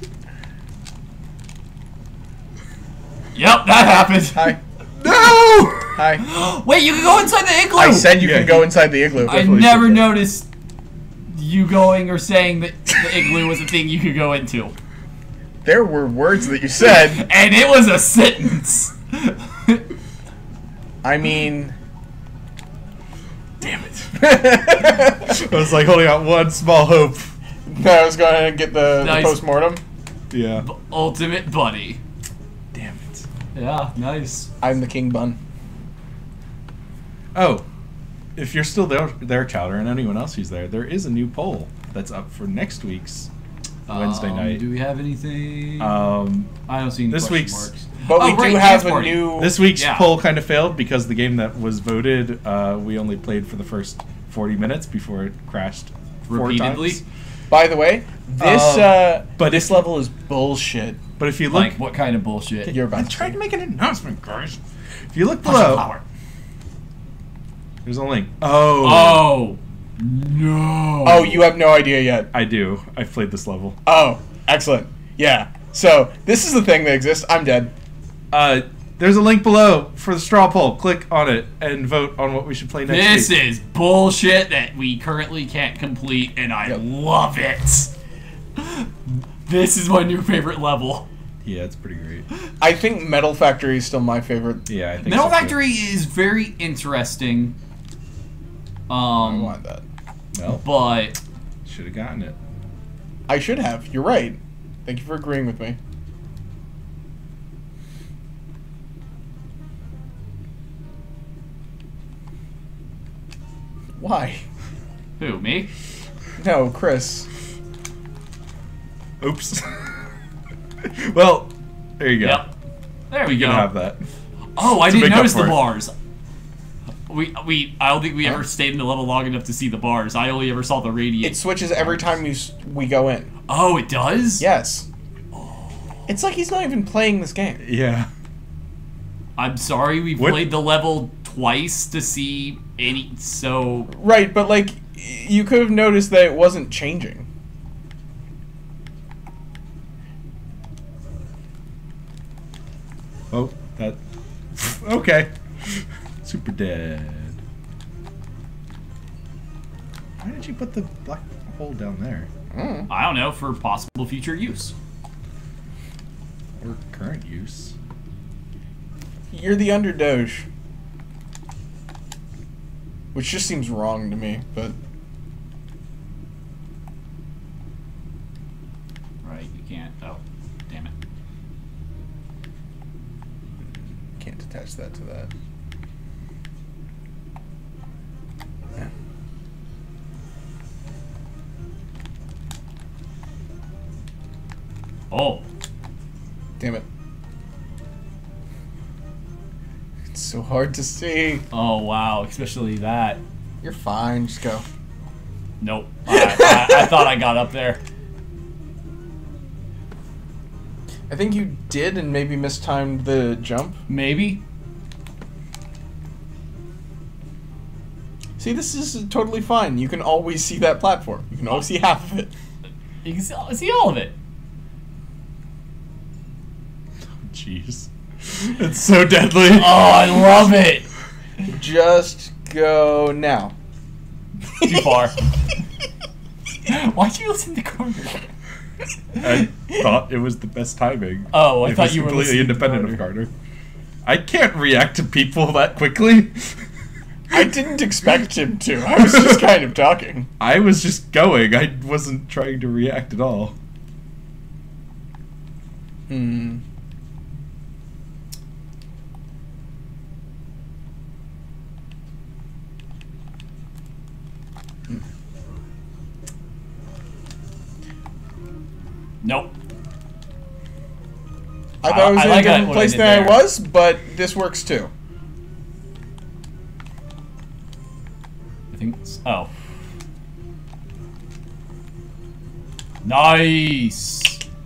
Yep, that happened. Hi. No! Hi. Wait, you can go inside the igloo. I said you Yeah, can go he- inside the igloo. I definitely never said that. noticed you going or saying that the igloo was a thing you could go into, There were words that you said. and it was a sentence. I mean... Damn it. I was like holding out one small hope. No, I was going to get the, Nice. the post-mortem. Yeah. Ultimate buddy. Damn it. Yeah, nice. I'm the king bun. Oh, if you're still there, there, Chowder, and anyone else who's there, there is a new poll that's up for next week's Wednesday Um, night. Do we have anything? Um, I don't see any this question week's- marks. But Oh, we right, do have dance a party. new... this week's Yeah. poll kind of failed because the game that was voted, uh, we only played for the first forty minutes before it crashed four Repeatedly? times. By the way, this Um, uh, but this if- level is bullshit. But if you look, Like what kind of bullshit? You're I about to tried see. to make an announcement, guys. If you look Punch the below, power. there's a link. Oh, Oh no! Oh, you have no idea yet. I do. I've played this level. Oh, excellent. Yeah. So, this is the thing that exists. I'm dead. Uh, there's a link below for the straw poll. Click on it and vote on what we should play next This week. is bullshit that we currently can't complete, and I Yep. love it. This is my new favorite level. Yeah, it's pretty great. I think Metal Factory is still my favorite. Yeah, I think Metal so, too. Factory is very interesting. I Um, want that. Well, but should have gotten it. I should have. You're right. Thank you for agreeing with me. Why? who, me? No, Chris. Oops. Well, there you go. Yep. There we You go. can have that. Oh, I To didn't make up notice the for it. bars. We we I don't think we Huh? ever stayed in the level long enough to see the bars. I only ever saw the radiant. It switches every time you s- we go in. Oh, it does? Yes. It's like he's not even playing this game. Yeah. I'm sorry we What- played the level twice to see any so Right, but like you could have noticed that it wasn't changing. Oh, that. Okay. Super dead. Why did you put the black hole down there? Mm. I don't know, for possible future use. Or current use? You're the underdoge. Which just seems wrong to me, but... Right, you can't. Oh, damn it. Can't attach that to that. Yeah. Oh. Damn it. It's so hard to see. Oh, wow. Especially that. You're fine, just go. Nope. I, I, I thought I got up there. I think you did and maybe mistimed the jump. Maybe. See, this is totally fine. You can always see that platform. You can always see half of it. You can see, see all of it. Jeez. It's so deadly. Oh, I love it. Just go now. Too far. Why'd you listen to Carter? I thought it was the best timing. Oh, I it thought was you were completely listening to independent of Carter. I can't react to people that quickly. I didn't expect him to. I was just kind of talking. I was just going. I wasn't trying to react at all. Hmm. Nope. I thought I was I in like a different what I place did than I there. was, but this works too. I think. s- Oh. Nice.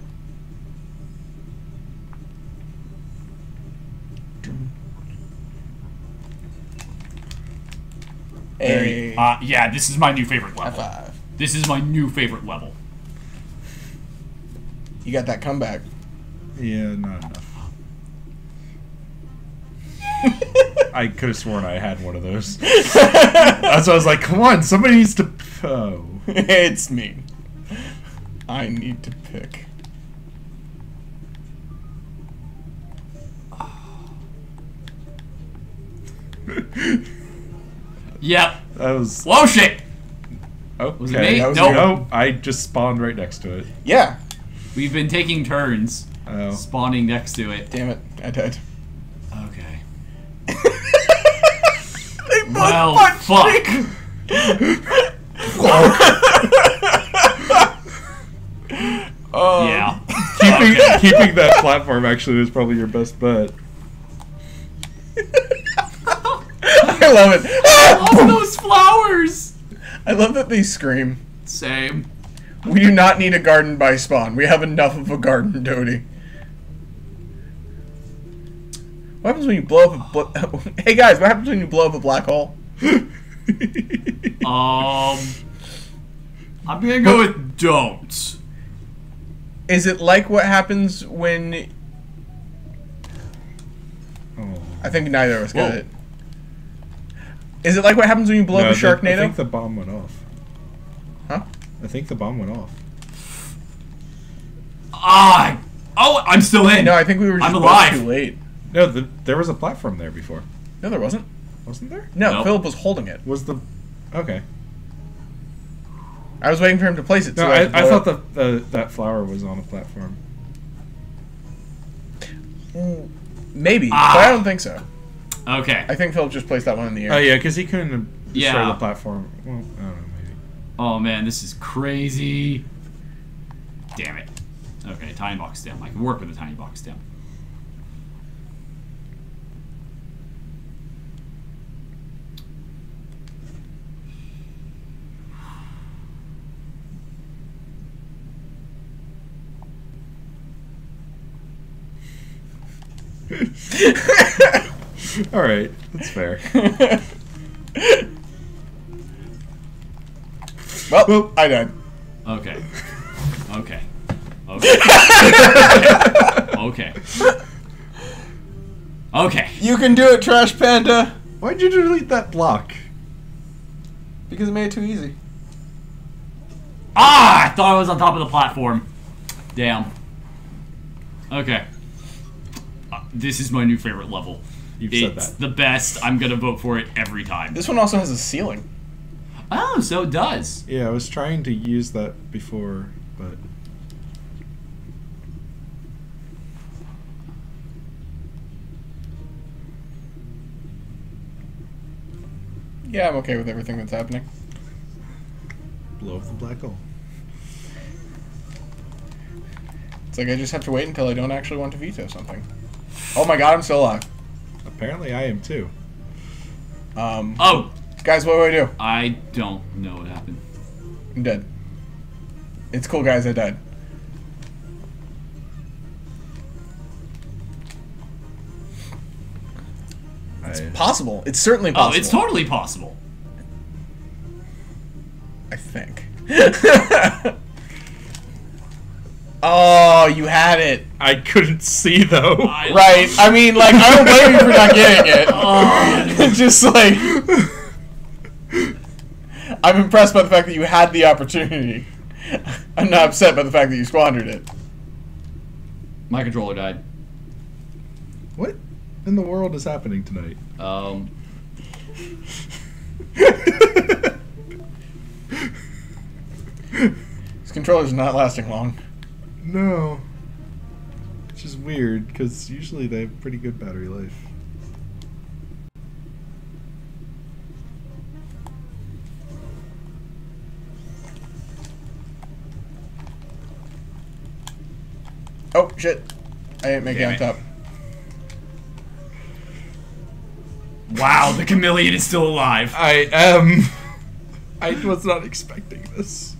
Very. A Uh, yeah, this is my new favorite level. five. This is my new favorite level. You got that comeback. Yeah, not enough. I could have sworn I had one of those. That's why I was like, come on, somebody needs to... Oh. It's me. I need to pick. Yep. That was... Whoa, shit. Oh, Was it okay. me? That was Nope. you. No, I just spawned right next to it. Yeah. We've been taking turns Oh. spawning next to it. Damn it. I died. Okay. They both Well, punched fuck. me. Oh. Yeah. Keeping, Okay. keeping that platform actually was probably your best bet. I love it. All those flowers. I love that they scream. Same. We do not need a garden by spawn. We have enough of a garden, Dodie. What happens when you blow up a... Bl hey guys, what happens when you blow up a black hole? Um. I'm gonna go with don't. Is it like what happens when... Oh. I think neither of us got Whoa. it. Is it like what happens when you blow No, up a the- Sharknado? I think the bomb went off. Huh? I think the bomb went off. Ah. Oh, I'm still in. No, I think we were just I'm both alive. too late. No, the, there was a platform there before. No, there wasn't. Wasn't there? No, Nope. Philip was holding it. Was the... Okay. I was waiting for him to place it. No, so I, could I blow thought it. the, the that flower was on a platform. Maybe, Ah. but I don't think so. Okay. I think Philip just placed that one in the air. Oh yeah, because he couldn't destroy Yeah. the platform. Well, I don't know, maybe. Oh man, this is crazy. Damn it. Okay, tiny box stem. I can work with a tiny box stem. All right, that's fair. Well, I died. Okay. Okay. Okay. Okay. Okay. You can do it, Trash Panda. Why'd you delete that block? Because it made it too easy. Ah! I thought I was on top of the platform. Damn. Okay. Uh, this is my new favorite level. You've It's said that. the best. I'm gonna vote for it every time. This one also has a ceiling. Oh, so it does. Yeah, I was trying to use that before, but Yeah, I'm okay with everything that's happening. blow up the black hole. It's like I just have to wait until I don't actually want to veto something. Oh my god, I'm still alive. Apparently, I am too. Um, Oh, guys, what do I do? I don't know what happened. I'm dead. It's cool, guys, I died. I, Possible. It's certainly Oh, possible. it's totally possible. I think. Oh, you had it. I couldn't see though. I- Right. I mean, like, I don't blame you for not getting it. Oh, It's just like... I'm impressed by the fact that you had the opportunity. I'm not upset by the fact that you squandered it. my controller died. What in the world is happening tonight? Um, This controller's not lasting long. No. Which is weird, because usually they have pretty good battery life. Oh, shit. I didn't make Damn it on it. top. wow, the chameleon is still alive. I am. I was not expecting this.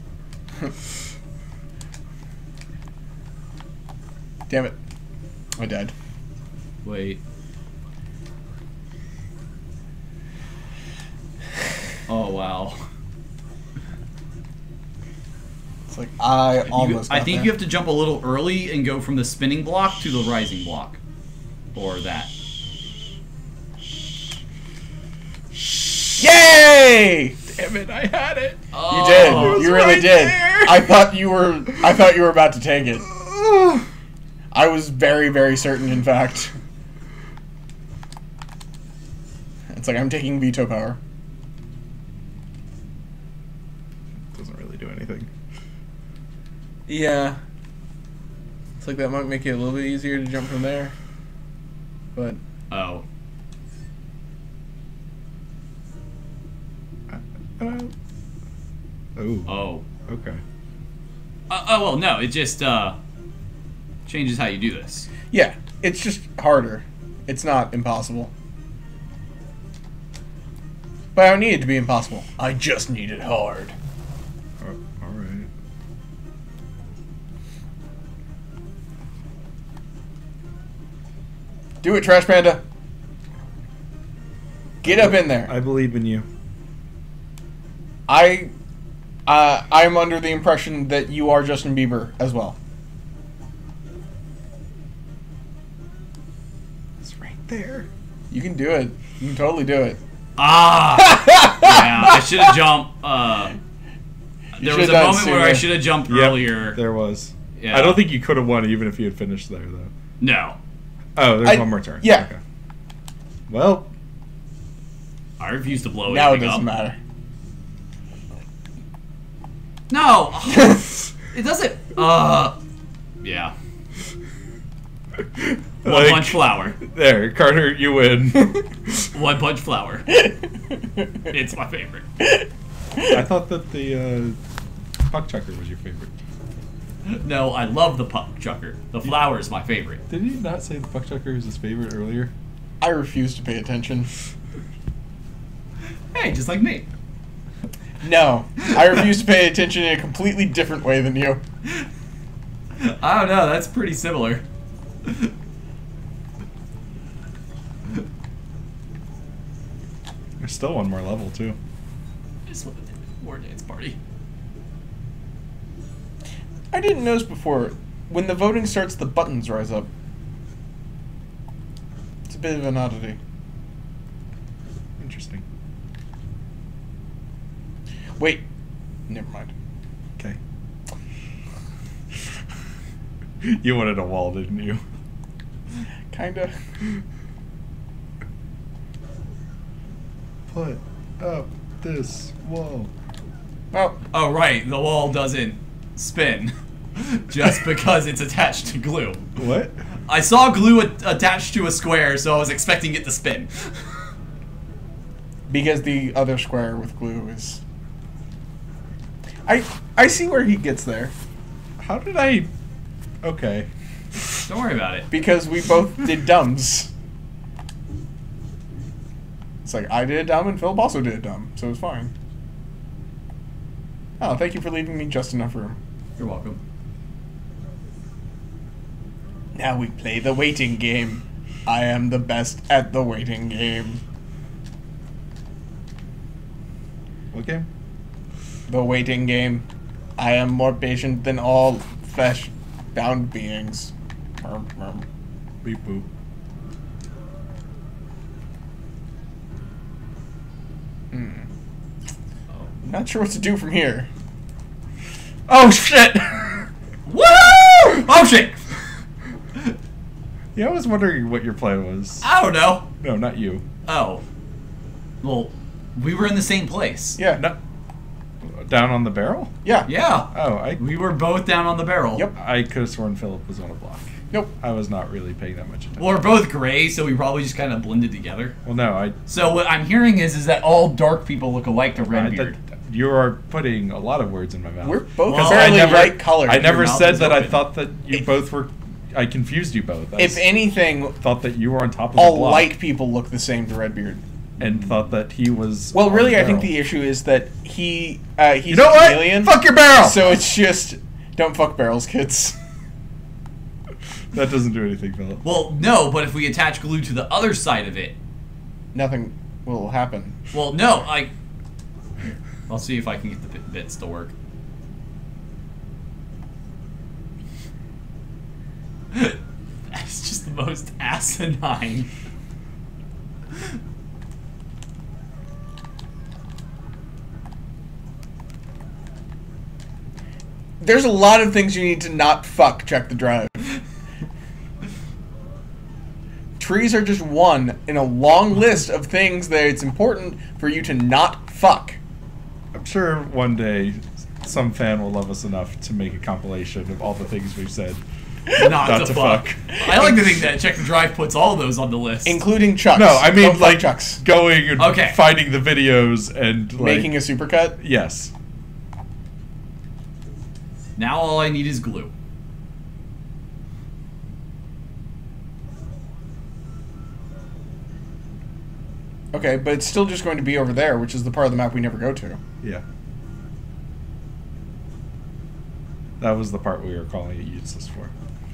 Damn it. I died. Wait. Oh, wow. It's like, I You- almost I got think there. you have to jump a little early and go from the spinning block to the rising block. Or that. Yay! Damn it, I had it. You did. Oh, You really right did. there. I thought you were I thought you were about to take it. I was very, very certain, in fact. It's like I'm taking veto power. Doesn't really do anything. Yeah. It's like that might make it a little bit easier to jump from there. But Oh. Uh, oh. Oh. Okay. Uh, oh, well, no, it just, uh, changes how you do this. yeah, it's just harder. It's not impossible. But I don't need it to be impossible. I just need it hard. Oh, all right. Do it, Trash Panda. Get up in there. I believe in you. I, uh, I'm under the impression that you are Justin Bieber as well. It's right there. You can do it. You can totally do it. Ah! Yeah, I should have jumped, uh... You There was should've a done moment where I sooner. should have jumped Yep, earlier. there was. Yeah. I don't think you could have won even if you had finished there, though. No. Oh, there's I- one more turn. yeah. Okay. Well, I refuse to blow Now it anything doesn't up. matter. No! It doesn't... Uh... Yeah. One like, punch flower. there, Carter, you win. One punch flower. It's my favorite. I thought that the uh, puck chucker was your favorite. No, I love the puck chucker. The flower is my favorite. Did he not say the puck chucker was his favorite earlier? I refuse to pay attention. Hey, just like me. No, I refuse to pay attention in a completely different way than you. I don't know, that's pretty similar. There's still one more level, too. Just want to war dance party. I didn't notice before. When the voting starts, the buttons rise up. It's a bit of an oddity. Interesting. Wait. Never mind. Okay. You wanted a wall, didn't you? Kinda. Put up this wall. Oh, Oh, right. The wall doesn't spin just because it's attached to glue. What? I saw glue a- attached to a square, so I was expecting it to spin. because the other square with glue is... I I see where he gets there. How did I... Okay. Don't worry about it. Because we both did dumbs. It's like, I did a dumb and Philip also did a dumb, so it's fine. Oh, thank you for leaving me just enough room. You're welcome. Now we play the waiting game. I am the best at the waiting game. What game? The waiting game. I am more patient than all flesh-bound beings. Merm, merm. Beep boop. Hmm. Not sure what to do from here. Oh shit! Woo! Oh shit! Yeah, I was wondering what your plan was. I don't know. No, not you. Oh. Well, we were in the same place. Yeah. No. Down on the barrel? Yeah. Yeah. Oh, I We were both down on the barrel. Yep. I could have sworn Philip was on a block. Nope. I was not really paying that much attention. Well, we're both gray, so we probably just kind of blended together. Well, no, I. So what I'm hearing is is that all dark people look alike to I Redbeard. that- you are putting a lot of words in my mouth. We're both Well, fairly I never, light colored. I never Your mouth said is that I open. thought that you If- both were. I confused you both. I If s- anything, thought that you were on top of the all block light people look the same to Redbeard. and thought that he was. Well, on really, the I think barrel. the issue is that he uh, he's You know a what? chameleon. Fuck your barrel. So it's just don't fuck barrels, kids. That doesn't do anything, Philip. Well, no, but if we attach glue to the other side of it, Nothing will happen. well, no, I. I'll see if I can get the bit- bits to work. That's just the most asinine. There's a lot of things you need to not fuck. Check the drive. Trees are just one in a long list of things that it's important for you to not fuck. I'm sure one day some fan will love us enough to make a compilation of all the things we've said. Not, Not to, to fuck. fuck. I like to think that Check the Drive puts all those on the list. Including Chucks. No, I mean Don't fuck like Chucks. going and Okay. finding the videos and like, Making a supercut. yes. Now all I need is glue. Okay, but it's still just going to be over there, which is the part of the map we never go to. Yeah. That was the part we were calling it useless for.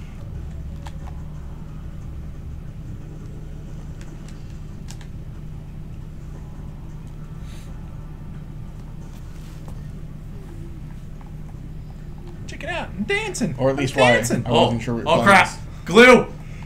Check it out, I'm dancing. Or at least I'm why dancing. I Oh, wasn't sure what your oh plan crap. was. Glue!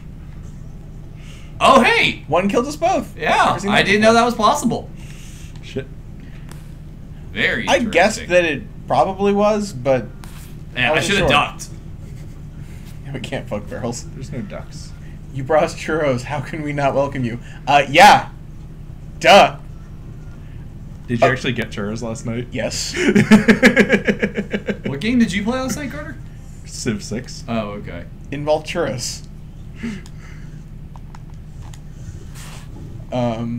Oh, hey! One killed us both. Yeah, Never seen I didn't know before. that was possible. Shit. Very I interesting. guessed that it probably was, but Yeah, I I wasn't should have sure. ducked. we can't fuck barrels. There's no ducks. You brought us churros. How can we not welcome you? Uh, yeah. Duh. Did you Oh. actually get churros last night? Yes. What game did you play last night, Carter? Civ six. Oh, okay. Involved churros. Um.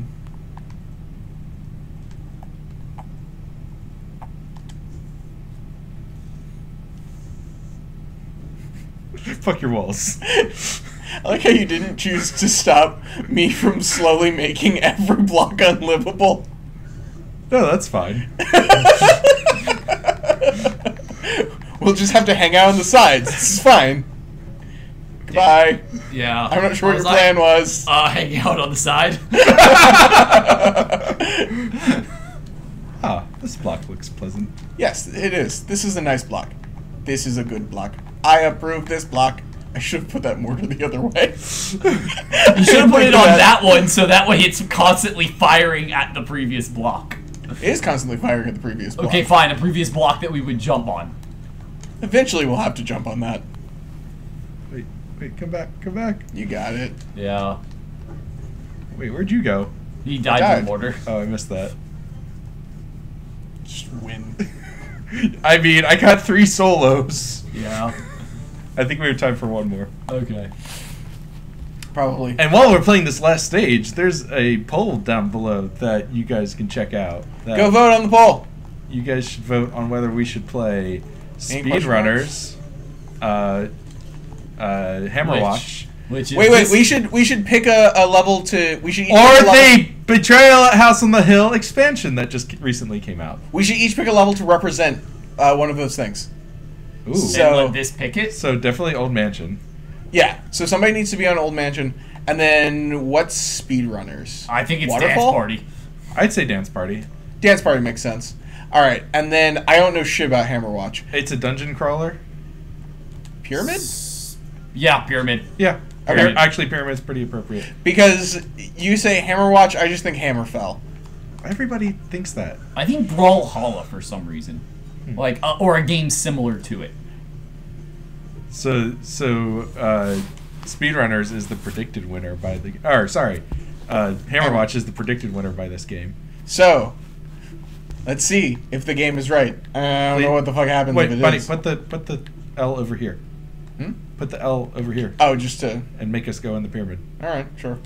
Fuck your walls. I like how you didn't choose to stop me from slowly making every block unlivable. No, that's fine. We'll just have to hang out on the sides. This is fine. Goodbye. Yeah. I'm not sure I what your was like, plan was. Uh, hanging out on the side. Ah, this block looks pleasant. Yes, it is. This is a nice block. This is a good block. I approve this block. I should have put that mortar the other way. You should have put it on that one, so that way it's constantly firing at the previous block. It is constantly firing at the previous block. Okay, fine. A previous block that we would jump on. Eventually, we'll have to jump on that. Wait, wait, come back, come back. You got it. Yeah. Wait, where'd you go? He died died. to the mortar. Oh, I missed that. Just win. I mean, I got three solos. Yeah. I think we have time for one more. Okay. Probably. And while we're playing this last stage, there's a poll down below that you guys can check out. That Go vote on the poll. You guys should vote on whether we should play Any question Speedrunners, uh, uh, Hammerwatch, Which is Wait, wait. this- We should we should pick a, a level to. We should each or pick a level, the Betrayal at House on the Hill expansion that just recently came out. We should each pick a level to represent uh, one of those things. Ooh. and So- let this pick it. So definitely Old Mansion. Yeah. So somebody needs to be on Old Mansion, and then what's Speedrunners? I think it's Waterfall? dance party. I'd say Dance Party. Dance Party makes sense. All right, and then I don't know shit about Hammerwatch. It's a dungeon crawler. Pyramid? Yeah, pyramid. Yeah. Okay. Pyra- Actually, Pyramid's pretty appropriate. Because you say Hammerwatch, I just think Hammerfell. Everybody thinks that. I think Brawlhalla for some reason, like uh, or a game similar to it. So, so uh, Speedrunners is the predicted winner by the. Or sorry, uh, Hammerwatch is the predicted winner by this game. So, let's see if the game is right. I don't know what the fuck happens Wait, if it buddy, is. put the put the L over here. Hmm? Put the L over here Oh, just to... and make us go in the pyramid. All right, sure.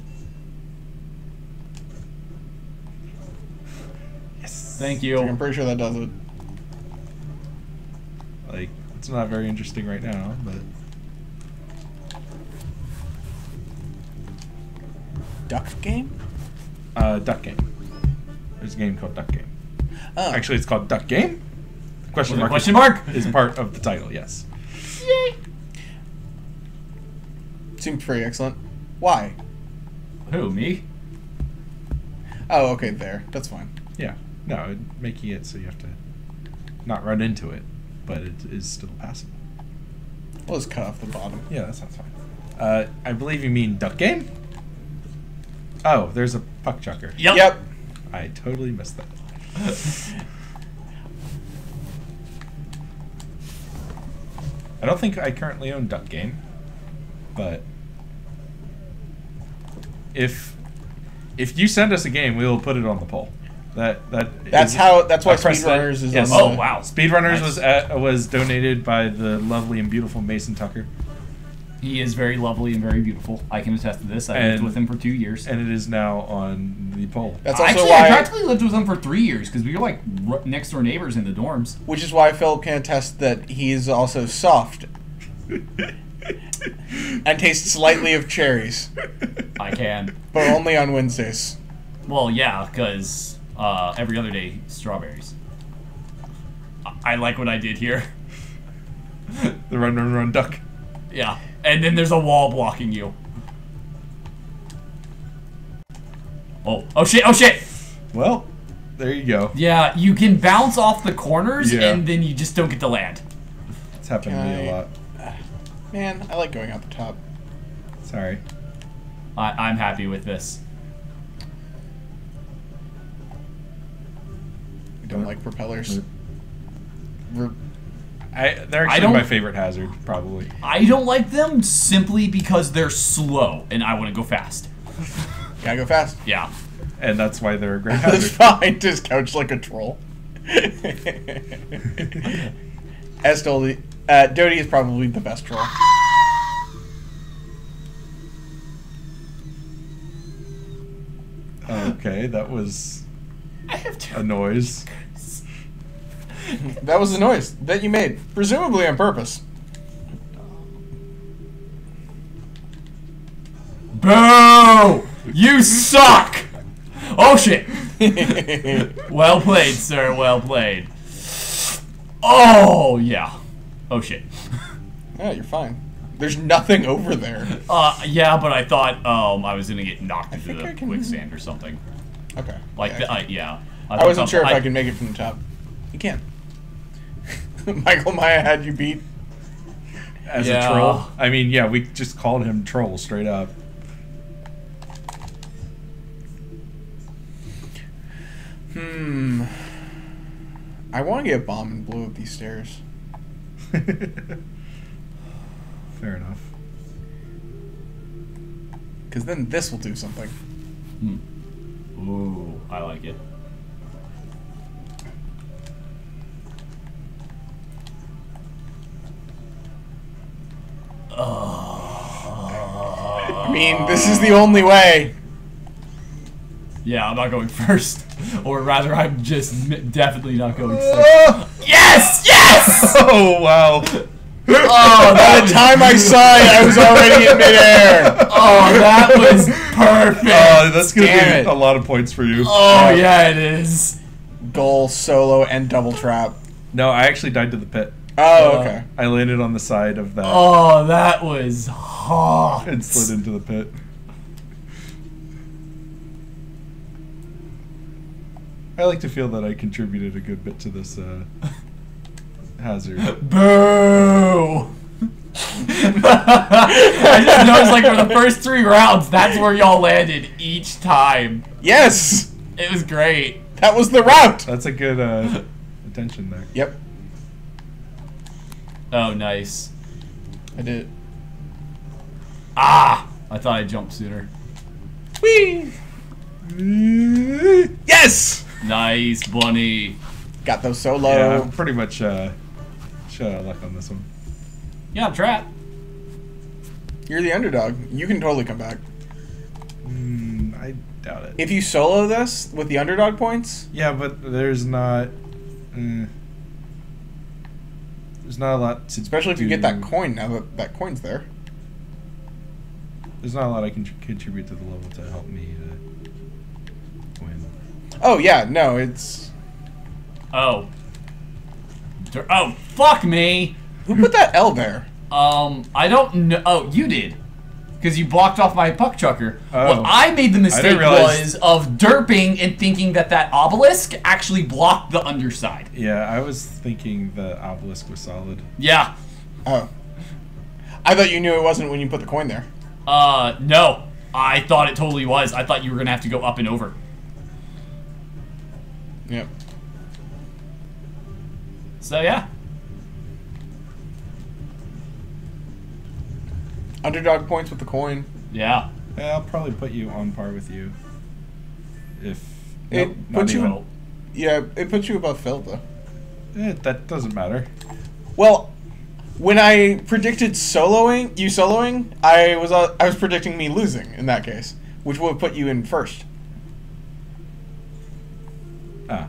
Yes. Thank I'm you. pretty sure that does it. Like, it's not very interesting right now, but Duck game? uh, Duck Game. There's a game called Duck Game. Oh. Actually, it's called Duck Game. Question With a mark. question is, mark? is part of the title. Yes. Seems pretty excellent. Why? Who, me? Oh, okay, there. That's fine. Yeah. No, it, making it so you have to not run into it, but it is still passable. We'll just cut off the bottom. Yeah, that sounds fine. Uh, I believe you mean Duck Game? Oh, there's a puck chucker. Yep. Yep. I totally missed that. I don't think I currently own Duck Game, but if if you send us a game, we will put it on the poll. That that That's is how. That's why a precedent. Speedrunners is Yes. on Oh the- wow. Speedrunners Nice. was at, was donated by the lovely and beautiful Mason Tucker, He is very lovely and very beautiful. I can attest to this. I lived And- with him for two years. and it is now on the poll. That's also Actually, why. I practically lived with him for three years because we were like r- next door neighbors in the dorms. Which is why Philip can attest that he is also soft and tastes slightly of cherries, I can. but only on Wednesdays. Well, yeah, because uh, every other day strawberries. I-, I like what I did here. The run, run, run, duck. Yeah, and then there's a wall blocking you. Oh, oh shit, oh shit! Well, there you go. Yeah, you can bounce off the corners Yeah. and then you just don't get to land. It's happened to me a Can I- lot. Man, I like going out the top. Sorry. I- I'm happy with this. I don't like propellers. Re- I, they're I actually don't- my favorite hazard, probably. I don't like them simply because they're slow and I want to go fast. Gotta go fast. Yeah. And that's why they're a great That's hazard. fine. Just couch like a troll. As Dodie, uh, Dodie is probably the best troll. Okay, that was I have to. a noise. That was the noise that you made, presumably on purpose. Boo! You suck! Oh shit! Well played, sir. Well played. Oh yeah. Oh shit. Yeah, you're fine. There's nothing over there. Uh, yeah, but I thought um I was gonna get knocked into think the I can- quicksand or something. Okay. Like yeah, the, I, I, yeah. I thought wasn't sure if some- I could make it from the top. You can. Michael Maya had you beat. as Yeah. a troll. I mean, yeah, we just called him troll straight up. Hmm. I want to get a bomb and blow up these stairs. Fair enough. Because then this will do something. Hmm. Ooh, I like it. I mean, this is the only way. Yeah, I'm not going first. Or rather, I'm just m- definitely not going second. Yes! Yes! Oh, wow. Oh, By that the time I saw it, I was already in midair. Oh, that was perfect. Oh, that's going to Damn be it. a lot of points for you. Oh, yeah, it is. Goal, solo, and double trap. No, I actually died to the pit. Oh, okay. I landed on the side of that Oh, that was hot. and slid into the pit. I like to feel that I contributed a good bit to this uh, hazard. Boo! I just noticed, like, for the first three rounds, that's where y'all landed each time. Yes! It was great. That was the route! That's a good uh, attention there. Yep, Oh, nice. I did it. Ah! I thought I jumped sooner. Whee! Yes! Nice, bunny. Got those solo. Yeah, I'm pretty much uh, shut out of luck on this one. Yeah, trap. You're the underdog. You can totally come back. Mm, I doubt it. If you solo this with the underdog points, Yeah, but there's not. Uh, there's not a lot to. especially if you do. get that coin now that that coin's there. There's not a lot I can tr- contribute to the level to help me uh, win. Oh, yeah, no, it's... Oh. Dur- Oh, fuck me! Who put that L there? Um, I don't know. Oh, you did. Because you blocked off my puck chucker. Oh. What I made the mistake realize- was of derping and thinking that that obelisk actually blocked the underside. Yeah, I was thinking the obelisk was solid. Yeah. Oh. I thought you knew it wasn't when you put the coin there. Uh, no. I thought it totally was. I thought you were going to have to go up and over. Yep. So, yeah. Underdog points with the coin. Yeah. Yeah, I'll probably put you on par with you. If It nope, not puts you- even. Yeah, it puts you above Phil, though. Eh, that doesn't matter. Well, when I predicted soloing, you soloing, I was uh, I was predicting me losing in that case, which would have put you in first. Ah.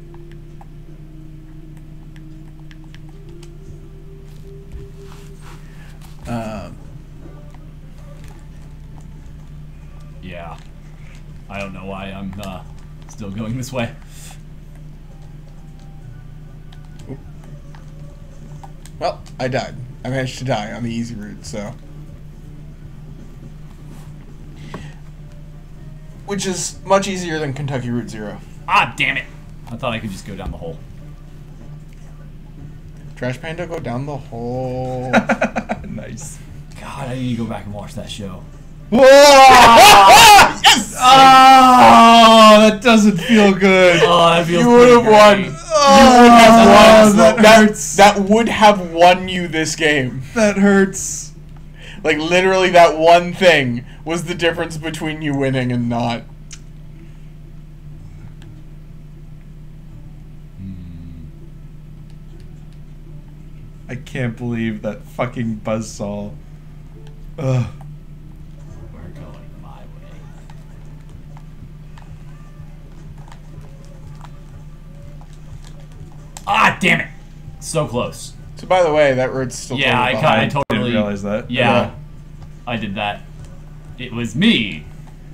Um, Yeah. I don't know why I'm, uh, still going this way. well, I died. I managed to die on the easy route, so. Which is much easier than Kentucky Route Zero. Ah, damn it. I thought I could just go down the hole. Trash Panda, go down the hole. Nice. God, I need to go back and watch that show. Yes! Oh, that doesn't feel good. Oh, that feels You would have pretty won. great. You would have Oh, won. that That, hurts. that would have won you this game. That hurts. Like, literally, that one thing was the difference between you winning and not. I can't believe that fucking buzzsaw. Ugh. We're going my way. Ah, damn it! So close. So, by the way, that road's still Yeah, I totally kinda behind. totally Didn't realize that. Yeah, Yeah. I did that. It was me.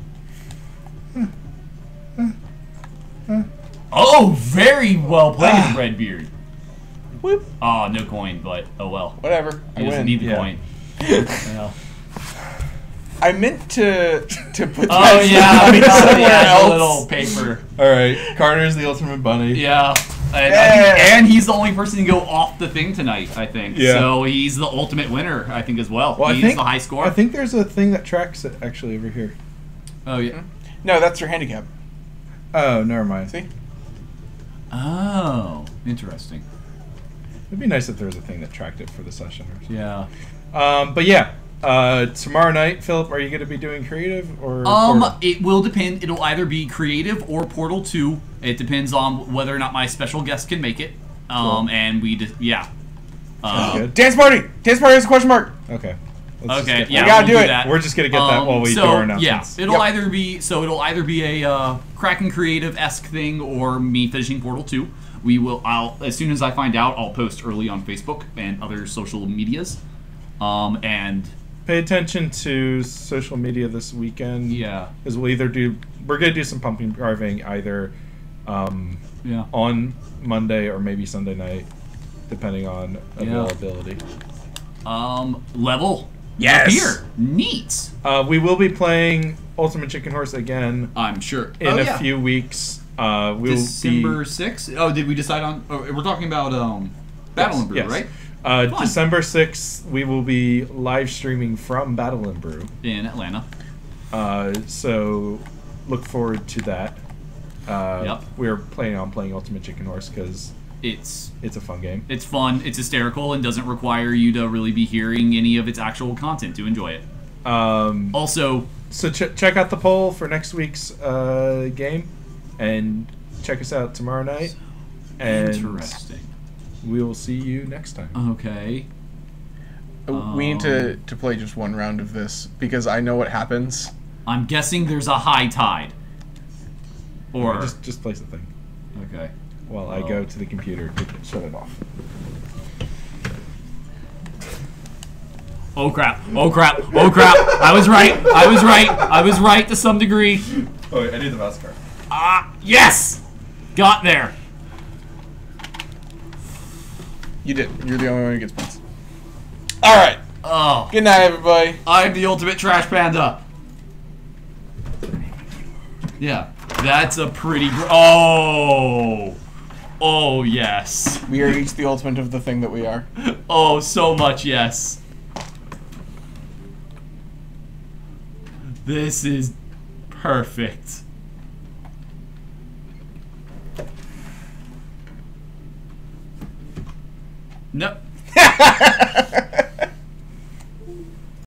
Oh, very well played, Ah. Redbeard. Whoop. Oh, no coin, but oh well. Whatever. I He doesn't win. need the Yeah. coin. Yeah. I meant to to put Oh that yeah, we got somewhere yeah, the else. little paper. All right, Carter's the ultimate bunny. Yeah. And, I Yeah. think- and he's the only person to go off the thing tonight, I think. Yeah. So he's the ultimate winner, I think, as well. Well, I he's think the high score. I think there's a thing that tracks it actually over here. Oh yeah. No, that's your handicap. Oh, never mind. See? Oh, interesting. It'd be nice if there was a thing that tracked it for the session. Or something. Yeah. Um, but yeah, uh, tomorrow night, Philip, are you going to be doing creative or? Um, Portal? it will depend. It'll either be creative or Portal two. It depends on whether or not my special guest can make it. Um, Cool. and we just yeah. Sounds Uh, good. Dance party! Dance party is a question mark! Okay. Let's just okay. get Yeah. We gotta we'll do it. that. We're just gonna get that Um, while we so, do our yeah, announcements. it'll Yep. either be so it'll either be a uh, Kraken Creative esque thing or me finishing Portal two. We will. I'll as soon as I find out, I'll post early on Facebook and other social medias. Um, and Pay attention to social media this weekend. yeah, Because we'll either do we're gonna do some pumpkin carving either um, yeah. on Monday or maybe Sunday night, depending on Yeah. availability. Um, level. Yes. Here, neat. Uh, we will be playing Ultimate Chicken Horse again I'm sure. in oh, a yeah. few weeks. Uh, we'll December be sixth. Oh, did we decide on? Oh, we're talking about um, Battle and Brew, yes. right? Uh, Fun. December sixth, we will be live streaming from Battle and Brew. In Atlanta. Uh, so look forward to that. Uh, Yep. We're planning on playing Ultimate Chicken Horse because It's it's a fun game. it's fun. It's hysterical and doesn't require you to really be hearing any of its actual content to enjoy it. Um, Also, so ch- check out the poll for next week's uh, game, and check us out tomorrow night. And interesting. we will see you next time. Okay. We need to, to play just one round of this because I know what happens. I'm guessing there's a high tide. Or just just place the thing okay. while I Oh. go to the computer to shut it off. Oh crap! Oh crap! Oh crap! I was right. I was right. I was right to some degree. Oh, wait, I need the mouse card. Ah, yes! Got there. You did. You're the only one who gets points. Alright. Oh, Good night, everybody. I'm the ultimate trash panda. Yeah, that's a pretty. Gr- oh, oh yes. We are each the ultimate of the thing that we are. Oh, so much yes. This is perfect. No.